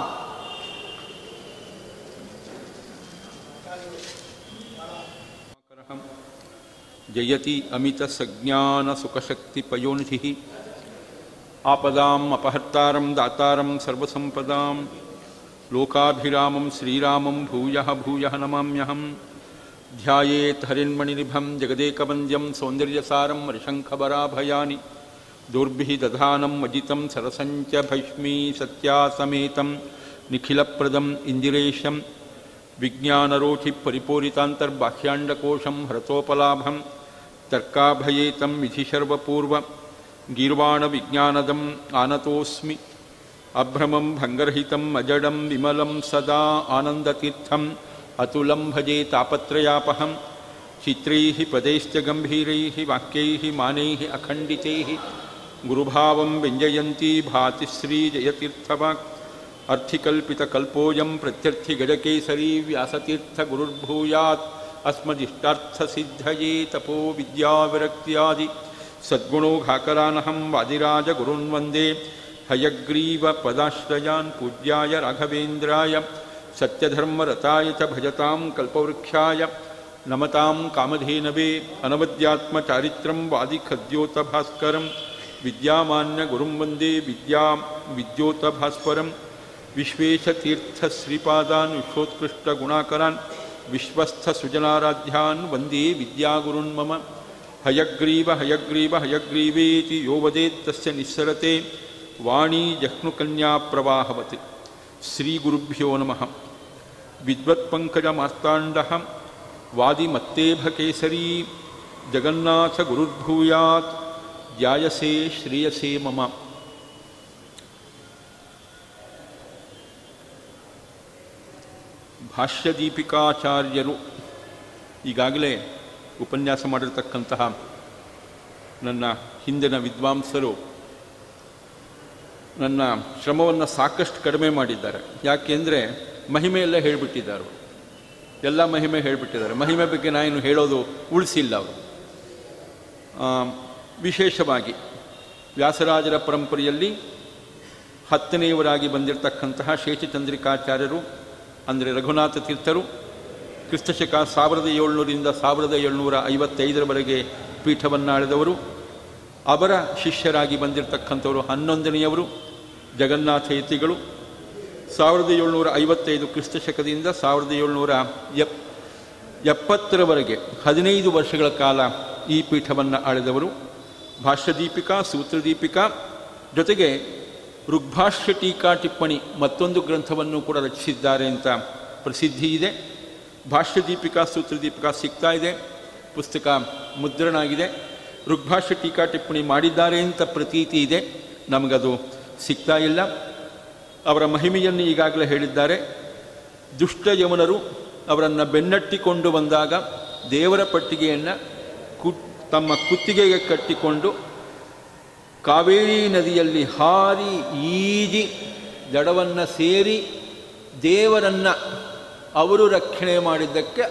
ಜಯತಿ ಅಮಿತ ಸಜ್ಞಾನ ಸುಖಶಕ್ತಿ ಪಯೋನಿಧಿ ಆಪದಾಂ ಅಪಹರ್ತಾರಂ ದಾತಾರಂ ಸರ್ವಸಂಪದಾಂ ಲೋಕಾಭಿರಾಮಂ ಶ್ರೀರಾಮಂ ಭೂಯಃ ಭೂಯಃ ನಮಾಮ್ಯಹಂ. ಧ್ಯಾಯೇತ್ ಹರಿನ್ಮಣಿನಿಭಂ ಜಗದೇಕವಂದ್ಯಂ ಸೌಂದರ್ಯಸಾರಂ ಋಷಂಖಬರಾಭಯಾನಿ ದುರ್ಭಿಃ ದಧಾನಂ ಅಜಿತಂ ಸರಸಂಚ ಭೈಷ್ಮೀ ಸತ್ಯಾಸಮೇತಂ ನಿಖಿಲಪ್ರದಂ ಇಂದಿರೇಶಂ ವಿಜ್ಞಾನರೋಧಿ ಪರಿಪೂರಿತಾಂತರ್ಬಾಹ್ಯಾಂಡಕೋಶಂ ಹರತೋಪಲಾಭಂ ತರ್ಕಾಭಯೇತಂ ವಿಧಿಶರ್ವಪೂರ್ವ ಗೀರ್ವಾಣ ವಿಜ್ಞಾನದಂ ಆನತೋಸ್ಮಿ. ಅಭ್ರಮಂ ಭಂಗರಹಿತಂ ಅಜಡಂ ವಿಮಲಂ ಸದಾ ಆನಂದತೀರ್ಥಂ ಅತುಲಂ ಭಜೆ ತಾಪತ್ರಯಾಪಹಂ. ಚಿತ್ರೈಃ ಪದೈಶ್ಚ ಗಂಭೀರೈಃ ವಾಕ್ಯೈಃ ಮಾನೈಃ ಅಖಂಡಿತೈಃ ಗುರುಭಾವಂ ವ್ಯಂಜಯಂತಿ ಭಾತಿ ಶ್ರೀ ಜಯತೀರ್ಥವಾಕ್. ಅರ್ಥಿಕಲ್ಪಿತಕಲ್ಪೋಯಂ ಪ್ರತ್ಯರ್ಥಿಗಜಕೇಸರಿ ವ್ಯಾಸತೀರ್ಥಗುರುರ್ಭೂಯಾತ್ ಅಸ್ಮದಿಷ್ಟಾರ್ಥಸಿದ್ಧಯೇ. ತಪೋ ವಿದ್ಯಾವಿರಕ್ತ್ಯಾದಿ ಸದ್ಗುಣೋಘಾಕರಾನಹಂ ವಾದಿರಾಜಗುರುನ್ ವಂದೇ. ಹಯಗ್ರೀವಪದಾಶ್ರಯಾನ್ ಪೂಜ್ಯಾಯ ರಾಘವೇಂದ್ರಾಯ ಸತ್ಯಧರ್ಮರತಾಯ ಚ ಭಜತಾಂ ಕಲ್ಪವೃಕ್ಷಾಯ ನಮತಾಂ ಕಾಮಧೇನವೇ. ಅನವದ್ಯಾತ್ಮಚಾರಿತ್ರಂ ವಾದಿಖದ್ಯೋತಭಾಸ್ಕರಂ ವಿದ್ಯಾಮಾನ್ಯಗುರುಂ ವಂದೇ ವಿದ್ಯೋತಭಾಸ್ವರಂ. ವಿಶ್ವೇಶತೀರ್ಥಶ್ರೀಪಾದಾನ್ ವಿಶ್ವೋತ್ಕೃಷ್ಟಗುಣಾಕರಾನ್ ವಿಶ್ವಸ್ಥಸುಜನಾರಾಧ್ಯಾನ್ ವಂದೇ ವಿದ್ಯಾಗುರುನ್ ಮಮ. ಹಯಗ್ರೀವ ಹಯಗ್ರೀವ ಹಯಗ್ರೀವೇತಿ ಯೋ ವದೇತ್ತಸ್ಯ ನಿಸ್ಸರತೆ ವಾಣೀ ಜಹ್ನುಕನ್ಯಾ ಪ್ರವಾಹವತಿ. ಶ್ರೀಗುರುಭ್ಯೋ ನಮಃ. ವಿದ್ವತ್ಪಂಕಜಮಾರ್ತಾಂಡಃ ವಾದಿಮತ್ತೇಭಕೇಸರಿ ಜಗನ್ನಾಥ ಗುರುರ್ಭೂಯಾತ್. ಧ್ಯಾಯಸೇ ಶ್ರೇಯಸೇ ಮಮ. ಭಾಷ್ಯದೀಪಿಕಾಚಾರ್ಯರು ಈಗಾಗಲೇ ಉಪನ್ಯಾಸ ಮಾಡಿರ್ತಕ್ಕಂತಹ ನನ್ನ ಹಿಂದಿನ ವಿದ್ವಾಂಸರು ನನ್ನ ಶ್ರಮವನ್ನು ಸಾಕಷ್ಟು ಕಡಿಮೆ ಮಾಡಿದ್ದಾರೆ. ಯಾಕೆಂದರೆ ಮಹಿಮೆ ಎಲ್ಲ ಹೇಳಿಬಿಟ್ಟಿದ್ದಾರೆ, ಎಲ್ಲ ಮಹಿಮೆ ಹೇಳಿಬಿಟ್ಟಿದ್ದಾರೆ. ಮಹಿಮೆ ಬಗ್ಗೆ ನಾನು ಹೇಳೋದು ಉಳಿಸಿಲ್ಲ ಅವರು. ವಿಶೇಷವಾಗಿ ವ್ಯಾಸರಾಜರ ಪರಂಪರೆಯಲ್ಲಿ 10ನೇವರಾಗಿ ಬಂದಿರತಕ್ಕಂತಹ ಶೇಷಚಂದ್ರಿಕಾಚಾರ್ಯರು ಅಂದರೆ ರಘುನಾಥ ತೀರ್ಥರು ಕ್ರಿಸ್ತಶಕ 1700ರಿಂದ 1755ರವರೆಗೆ ಪೀಠವನ್ನಾಳಿದವರು. ಅವರ ಶಿಷ್ಯರಾಗಿ ಬಂದಿರತಕ್ಕಂಥವರು 11ನೇಯವರು ಜಗನ್ನಾಥ ಯತಿಗಳು. 1755 ಕ್ರಿಸ್ತಶಕದಿಂದ 1770ರವರೆಗೆ 15 ವರ್ಷಗಳ ಕಾಲ ಈ ಪೀಠವನ್ನು ಆಳಿದವರು. ಭಾಷ್ಯದೀಪಿಕಾ, ಸೂತ್ರದೀಪಿಕಾ ಜೊತೆಗೆ ಋಗ್ಭಾಷ್ಯ ಟೀಕಾ ಟಿಪ್ಪಣಿ ಮತ್ತೊಂದು ಗ್ರಂಥವನ್ನು ಕೂಡ ರಚಿಸಿದ್ದಾರೆ ಅಂತ ಪ್ರಸಿದ್ಧಿ ಇದೆ. ಭಾಷ್ಯದೀಪಿಕಾ, ಸೂತ್ರದೀಪಿಕಾ ಸಿಗ್ತಾ ಇದೆ, ಪುಸ್ತಕ ಮುದ್ರಣ ಆಗಿದೆ. ಋಗ್ಭಾಷ್ಯ ಟೀಕಾ ಟಿಪ್ಪಣಿ ಮಾಡಿದ್ದಾರೆ ಅಂತ ಪ್ರತೀತಿ ಇದೆ, ನಮಗದು ಸಿಗ್ತಾ ಇಲ್ಲ. ಅವರ ಮಹಿಮೆಯನ್ನು ಈಗಾಗಲೇ ಹೇಳಿದ್ದಾರೆ. ದುಷ್ಟ ಯಮನರು ಅವರನ್ನು ಬೆನ್ನಟ್ಟಿಕೊಂಡು ಬಂದಾಗ ದೇವರ ಪಟ್ಟಿಗೆಯನ್ನು ತಮ್ಮ ಕುತ್ತಿಗೆಗೆ ಕಟ್ಟಿಕೊಂಡು ಕಾವೇರಿ ನದಿಯಲ್ಲಿ ಹಾರಿ ಈಜಿ ದಡವನ್ನು ಸೇರಿ ದೇವರನ್ನು ಅವರು ರಕ್ಷಣೆ ಮಾಡಿದ್ದಕ್ಕೆ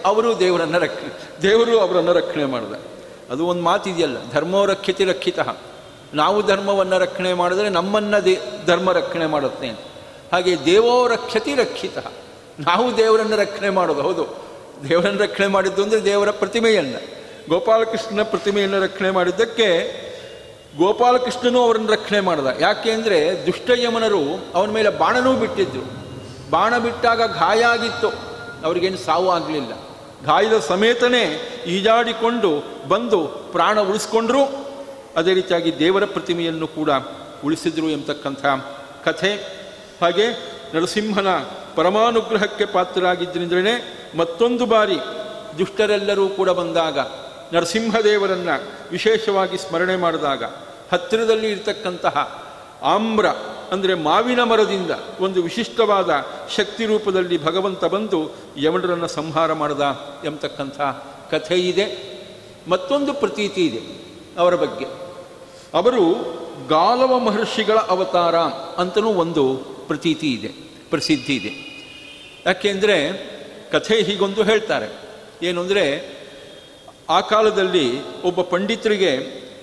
ದೇವರು ಅವರನ್ನು ರಕ್ಷಣೆ ಮಾಡಿದ. ಅದು ಒಂದು ಮಾತಿದೆಯಲ್ಲ, ಧರ್ಮೋ ರಕ್ಷಿತಿ ರಕ್ಷಿತಃ. ನಾವು ಧರ್ಮವನ್ನು ರಕ್ಷಣೆ ಮಾಡಿದರೆ ನಮ್ಮನ್ನು ಧರ್ಮ ರಕ್ಷಣೆ ಮಾಡುತ್ತೆ ಅಂತ. ಹಾಗೆ ದೇವೋ ರಕ್ಷತಿ ರಕ್ಷಿತಃ, ನಾವು ದೇವರನ್ನು ರಕ್ಷಣೆ ಮಾಡೋದು. ಹೌದು, ದೇವರನ್ನು ರಕ್ಷಣೆ ಮಾಡಿದ್ದು ಅಂದರೆ ದೇವರ ಪ್ರತಿಮೆಯನ್ನು, ಗೋಪಾಲಕೃಷ್ಣನ ಪ್ರತಿಮೆಯನ್ನು ರಕ್ಷಣೆ ಮಾಡಿದ್ದಕ್ಕೆ ಗೋಪಾಲಕೃಷ್ಣನೂ ಅವರನ್ನು ರಕ್ಷಣೆ ಮಾಡಿದ. ಯಾಕೆ ಅಂದರೆ ದುಷ್ಟಯಮನರು ಅವನ ಮೇಲೆ ಬಾಣನೂ ಬಿಟ್ಟಿದ್ರು. ಬಾಣ ಬಿಟ್ಟಾಗ ಗಾಯ ಆಗಿತ್ತು, ಅವರಿಗೇನು ಸಾವು ಆಗಲಿಲ್ಲ. ಗಾಯದ ಸಮೇತನೇ ಈಜಾಡಿಕೊಂಡು ಬಂದು ಪ್ರಾಣ ಉಳಿಸ್ಕೊಂಡ್ರು. ಅದೇ ರೀತಿಯಾಗಿ ದೇವರ ಪ್ರತಿಮೆಯನ್ನು ಕೂಡ ಉಳಿಸಿದ್ರು ಎಂಬತಕ್ಕಂಥ ಕಥೆ. ಹಾಗೆ ನರಸಿಂಹನ ಪರಮಾನುಗ್ರಹಕ್ಕೆ ಪಾತ್ರರಾಗಿದ್ದರಿಂದಲೇ ಮತ್ತೊಂದು ಬಾರಿ ದುಷ್ಟರೆಲ್ಲರೂ ಕೂಡ ಬಂದಾಗ ನರಸಿಂಹದೇವರನ್ನು ವಿಶೇಷವಾಗಿ ಸ್ಮರಣೆ ಮಾಡಿದಾಗ ಹತ್ತಿರದಲ್ಲಿ ಇರತಕ್ಕಂತಹ ಆಮ್ರ ಅಂದರೆ ಮಾವಿನ ಮರದಿಂದ ಒಂದು ವಿಶಿಷ್ಟವಾದ ಶಕ್ತಿ ರೂಪದಲ್ಲಿ ಭಗವಂತ ಬಂದು ಯಮನರನ್ನು ಸಂಹಾರ ಮಾಡಿದ ಎಂಬತಕ್ಕಂಥ ಕಥೆ ಇದೆ. ಮತ್ತೊಂದು ಪ್ರತೀತಿ ಇದೆ ಅವರ ಬಗ್ಗೆ. ಅವರು ಗಾಲವ ಮಹರ್ಷಿಗಳ ಅವತಾರ ಅಂತಲೂ ಒಂದು ಪ್ರತೀತಿ ಇದೆ, ಪ್ರಸಿದ್ಧಿ ಇದೆ. ಯಾಕೆಂದರೆ ಕಥೆ ಹೀಗೊಂದು ಹೇಳ್ತಾರೆ, ಏನು ಅಂದರೆ ಆ ಕಾಲದಲ್ಲಿ ಒಬ್ಬ ಪಂಡಿತರಿಗೆ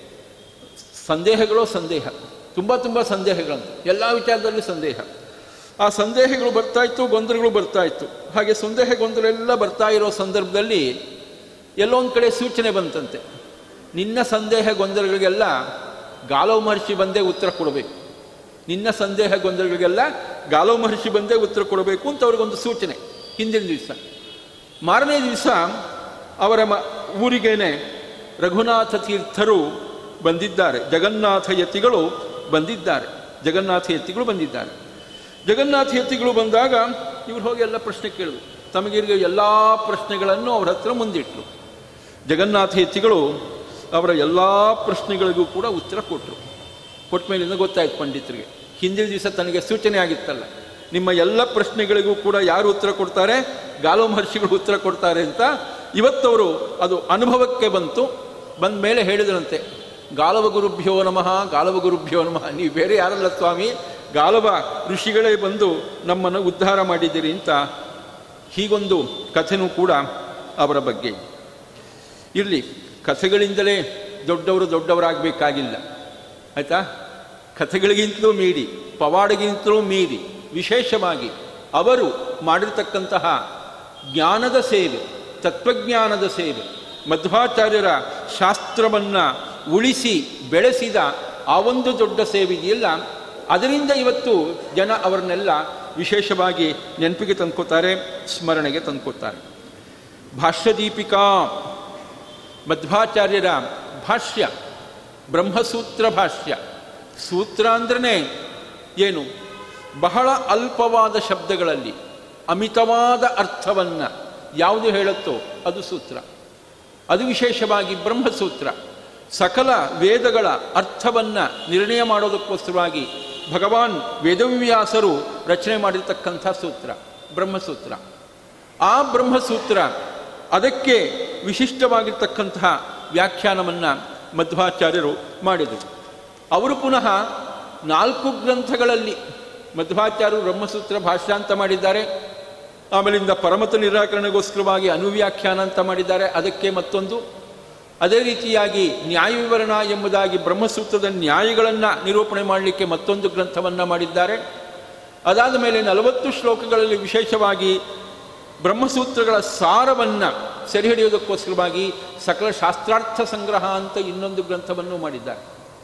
ಸಂದೇಹ ತುಂಬ ಸಂದೇಹಗಳಂತ, ಎಲ್ಲ ವಿಚಾರದಲ್ಲಿ ಸಂದೇಹ. ಆ ಸಂದೇಹಗಳು ಬರ್ತಾಯಿತ್ತು, ಗೊಂದಲಗಳು ಬರ್ತಾಯಿತ್ತು. ಹಾಗೆ ಸಂದೇಹ ಗೊಂದಲ ಎಲ್ಲ ಬರ್ತಾ ಇರೋ ಸಂದರ್ಭದಲ್ಲಿ ಎಲ್ಲೊಂದು ಕಡೆ ಸೂಚನೆ ಬಂತಂತೆ, ನಿನ್ನ ಸಂದೇಹ ಗೊಂದಲಗಳಿಗೆಲ್ಲ ಗಾಲವ ಮಹರ್ಷಿ ಬಂದೇ ಉತ್ತರ ಕೊಡಬೇಕು, ನಿನ್ನ ಸಂದೇಹ ಗೊಂದಲಗಳಿಗೆಲ್ಲ ಗಾಲವ ಮಹರ್ಷಿ ಬಂದೇ ಉತ್ತರ ಕೊಡಬೇಕು ಅಂತ ಅವ್ರಿಗೊಂದು ಸೂಚನೆ. ಹಿಂದಿನ ದಿವಸ ಮಾರನೇ ದಿವಸ ಅವರ ಊರಿಗೇನೆ ರಘುನಾಥ ತೀರ್ಥರು ಬಂದಿದ್ದಾರೆ, ಜಗನ್ನಾಥ ಯತಿಗಳು ಬಂದಿದ್ದಾರೆ. ಜಗನ್ನಾಥ ಯತಿಗಳು ಬಂದಾಗ ಇವರು ಹೋಗಿ ಎಲ್ಲ ಪ್ರಶ್ನೆ ಕೇಳಿದ್ರು. ತಮಗಿರಿಗೆ ಎಲ್ಲ ಪ್ರಶ್ನೆಗಳನ್ನು ಅವರ ಹತ್ರ ಮುಂದಿಟ್ಟರು. ಜಗನ್ನಾಥ ಯತಿಗಳು ಅವರ ಎಲ್ಲ ಪ್ರಶ್ನೆಗಳಿಗೂ ಕೂಡ ಉತ್ತರ ಕೊಟ್ಟರು. ಕೊಟ್ಟ ಮೇಲಿಂದ ಗೊತ್ತಾಯ್ತು ಪಂಡಿತರಿಗೆ, ಹಿಂದಿನ ದಿವಸ ತನಗೆ ಸೂಚನೆ ಆಗಿತ್ತಲ್ಲ, ನಿಮ್ಮ ಎಲ್ಲ ಪ್ರಶ್ನೆಗಳಿಗೂ ಕೂಡ ಯಾರು ಉತ್ತರ ಕೊಡ್ತಾರೆ, ಗಾಲವ ಮಹರ್ಷಿಗಳು ಉತ್ತರ ಕೊಡ್ತಾರೆ ಅಂತ. ಇವತ್ತವರು ಅದು ಅನುಭವಕ್ಕೆ ಬಂತು. ಬಂದ ಮೇಲೆ ಹೇಳಿದರಂತೆ, ಗಾಲವ ಗುರುಭ್ಯೋ ನಮಃ, ಗಾಲವ ಗುರುಭ್ಯೋ ನಮಃ, ನೀವು ಬೇರೆ ಯಾರಲ್ಲ ಸ್ವಾಮಿ, ಗಾಲವ ಋಷಿಗಳೇ ಬಂದು ನಮ್ಮನ್ನು ಉದ್ಧಾರ ಮಾಡಿದ್ದೀರಿ ಅಂತ. ಹೀಗೊಂದು ಕಥೆನೂ ಕೂಡ ಅವರ ಬಗ್ಗೆ ಇರಲಿ. ಕಥೆಗಳಿಂದಲೇ ದೊಡ್ಡವರಾಗಬೇಕಾಗಿಲ್ಲ, ಆಯಿತಾ? ಕಥೆಗಳಿಗಿಂತಲೂ ಮೀರಿ, ಪವಾಡಗಿಂತಲೂ ಮೀರಿ ವಿಶೇಷವಾಗಿ ಅವರು ಮಾಡಿರ್ತಕ್ಕಂತಹ ಜ್ಞಾನದ ಸೇವೆ, ತತ್ವಜ್ಞಾನದ ಸೇವೆ, ಮಧ್ವಾಚಾರ್ಯರ ಶಾಸ್ತ್ರವನ್ನು ಉಳಿಸಿ ಬೆಳೆಸಿದ ಆ ಒಂದು ದೊಡ್ಡ ಸೇವೆ ಇದೆಯಲ್ಲ, ಅದರಿಂದ ಇವತ್ತು ಜನ ಅವರನ್ನೆಲ್ಲ ವಿಶೇಷವಾಗಿ ನೆನಪಿಗೆ ತಂದ್ಕೋತಾರೆ, ಸ್ಮರಣೆಗೆ ತಂದ್ಕೋತಾರೆ. ಭಾಷ್ಯದೀಪಿಕಾ, ಮಧ್ವಾಚಾರ್ಯರ ಭಾಷ್ಯ, ಬ್ರಹ್ಮಸೂತ್ರ ಭಾಷ್ಯ. ಸೂತ್ರ ಅಂದ್ರೇ ಏನು? ಬಹಳ ಅಲ್ಪವಾದ ಶಬ್ದಗಳಲ್ಲಿ ಅಮಿತವಾದ ಅರ್ಥವನ್ನು ಯಾವುದು ಹೇಳುತ್ತೋ ಅದು ಸೂತ್ರ. ಅದು ವಿಶೇಷವಾಗಿ ಬ್ರಹ್ಮಸೂತ್ರ. ಸಕಲ ವೇದಗಳ ಅರ್ಥವನ್ನು ನಿರ್ಣಯ ಮಾಡೋದಕ್ಕೋಸ್ಕರವಾಗಿ ಭಗವಾನ್ ವೇದವ್ಯಾಸರು ರಚನೆ ಮಾಡಿರ್ತಕ್ಕಂಥ ಸೂತ್ರ ಬ್ರಹ್ಮಸೂತ್ರ. ಆ ಬ್ರಹ್ಮಸೂತ್ರ, ಅದಕ್ಕೆ ವಿಶಿಷ್ಟವಾಗಿರ್ತಕ್ಕಂತಹ ವ್ಯಾಖ್ಯಾನವನ್ನು ಮಧ್ವಾಚಾರ್ಯರು ಮಾಡಿದರು. ಅವರು ಪುನಃ 4 ಗ್ರಂಥಗಳಲ್ಲಿ ಮಧ್ವಾಚಾರ್ಯರು ಬ್ರಹ್ಮಸೂತ್ರ ಭಾಷ್ಯ ಅಂತ ಮಾಡಿದ್ದಾರೆ. ಆಮೇಲಿಂದ ಪರಮತ ನಿರಾಕರಣೆಗೋಸ್ಕರವಾಗಿ ಅನುವ್ಯಾಖ್ಯಾನ ಅಂತ ಮಾಡಿದ್ದಾರೆ, ಅದಕ್ಕೆ ಮತ್ತೊಂದು. ಅದೇ ರೀತಿಯಾಗಿ ನ್ಯಾಯ ವಿವರಣ ಎಂಬುದಾಗಿ ಬ್ರಹ್ಮಸೂತ್ರದ ನ್ಯಾಯಗಳನ್ನು ನಿರೂಪಣೆ ಮಾಡಲಿಕ್ಕೆ ಮತ್ತೊಂದು ಗ್ರಂಥವನ್ನು ಮಾಡಿದ್ದಾರೆ. ಅದಾದ ಮೇಲೆ 40 ಶ್ಲೋಕಗಳಲ್ಲಿ ವಿಶೇಷವಾಗಿ ಬ್ರಹ್ಮಸೂತ್ರಗಳ ಸಾರವನ್ನು ಸೆರೆಹಿಡಿಯೋದಕ್ಕೋಸ್ಕರವಾಗಿ ಸಕಲ ಶಾಸ್ತ್ರಾರ್ಥ ಸಂಗ್ರಹ ಅಂತ ಇನ್ನೊಂದು ಗ್ರಂಥವನ್ನು ಮಾಡಿದ್ದಾರೆ.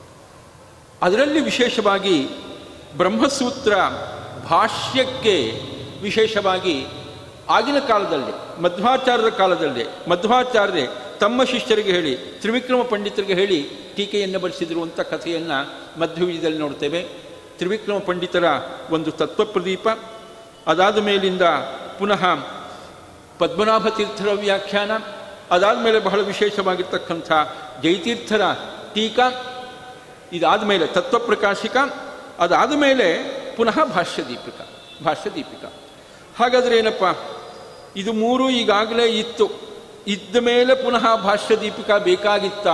ಅದರಲ್ಲಿ ವಿಶೇಷವಾಗಿ ಬ್ರಹ್ಮಸೂತ್ರ ಭಾಷ್ಯಕ್ಕೆ ವಿಶೇಷವಾಗಿ ಆಗಿನ ಕಾಲದಲ್ಲಿ, ಮಧ್ವಾಚಾರ್ಯರ ಕಾಲದಲ್ಲಿ, ಮಧ್ವಾಚಾರ್ಯರೇ ತಮ್ಮ ಶಿಷ್ಯರಿಗೆ ಹೇಳಿ, ತ್ರಿವಿಕ್ರಮ ಪಂಡಿತರಿಗೆ ಹೇಳಿ ಟೀಕೆಯನ್ನು ಬರೆಸಿದರು ಅಂತ ಕಥೆಯನ್ನು ಮಧ್ವವಿಜಯದಲ್ಲಿ ನೋಡ್ತೇವೆ. ತ್ರಿವಿಕ್ರಮ ಪಂಡಿತರ ಒಂದು ತತ್ವಪ್ರದೀಪ, ಅದಾದ ಮೇಲಿಂದ ಪುನಃ ಪದ್ಮನಾಭ ತೀರ್ಥರ ವ್ಯಾಖ್ಯಾನ, ಅದಾದ ಮೇಲೆ ಬಹಳ ವಿಶೇಷವಾಗಿರ್ತಕ್ಕಂಥ ಜಯತೀರ್ಥರ ಟೀಕಾ, ಇದಾದ ಮೇಲೆ ತತ್ವಪ್ರಕಾಶಿಕ, ಅದಾದ ಮೇಲೆ ಪುನಃ ಭಾಷ್ಯದೀಪಿಕ. ಹಾಗಾದರೆ ಏನಪ್ಪ, ಇದು 3 ಈಗಾಗಲೇ ಇದ್ದ ಮೇಲೆ ಪುನಃ ಭಾಷ್ಯದೀಪಿಕ ಬೇಕಾಗಿತ್ತಾ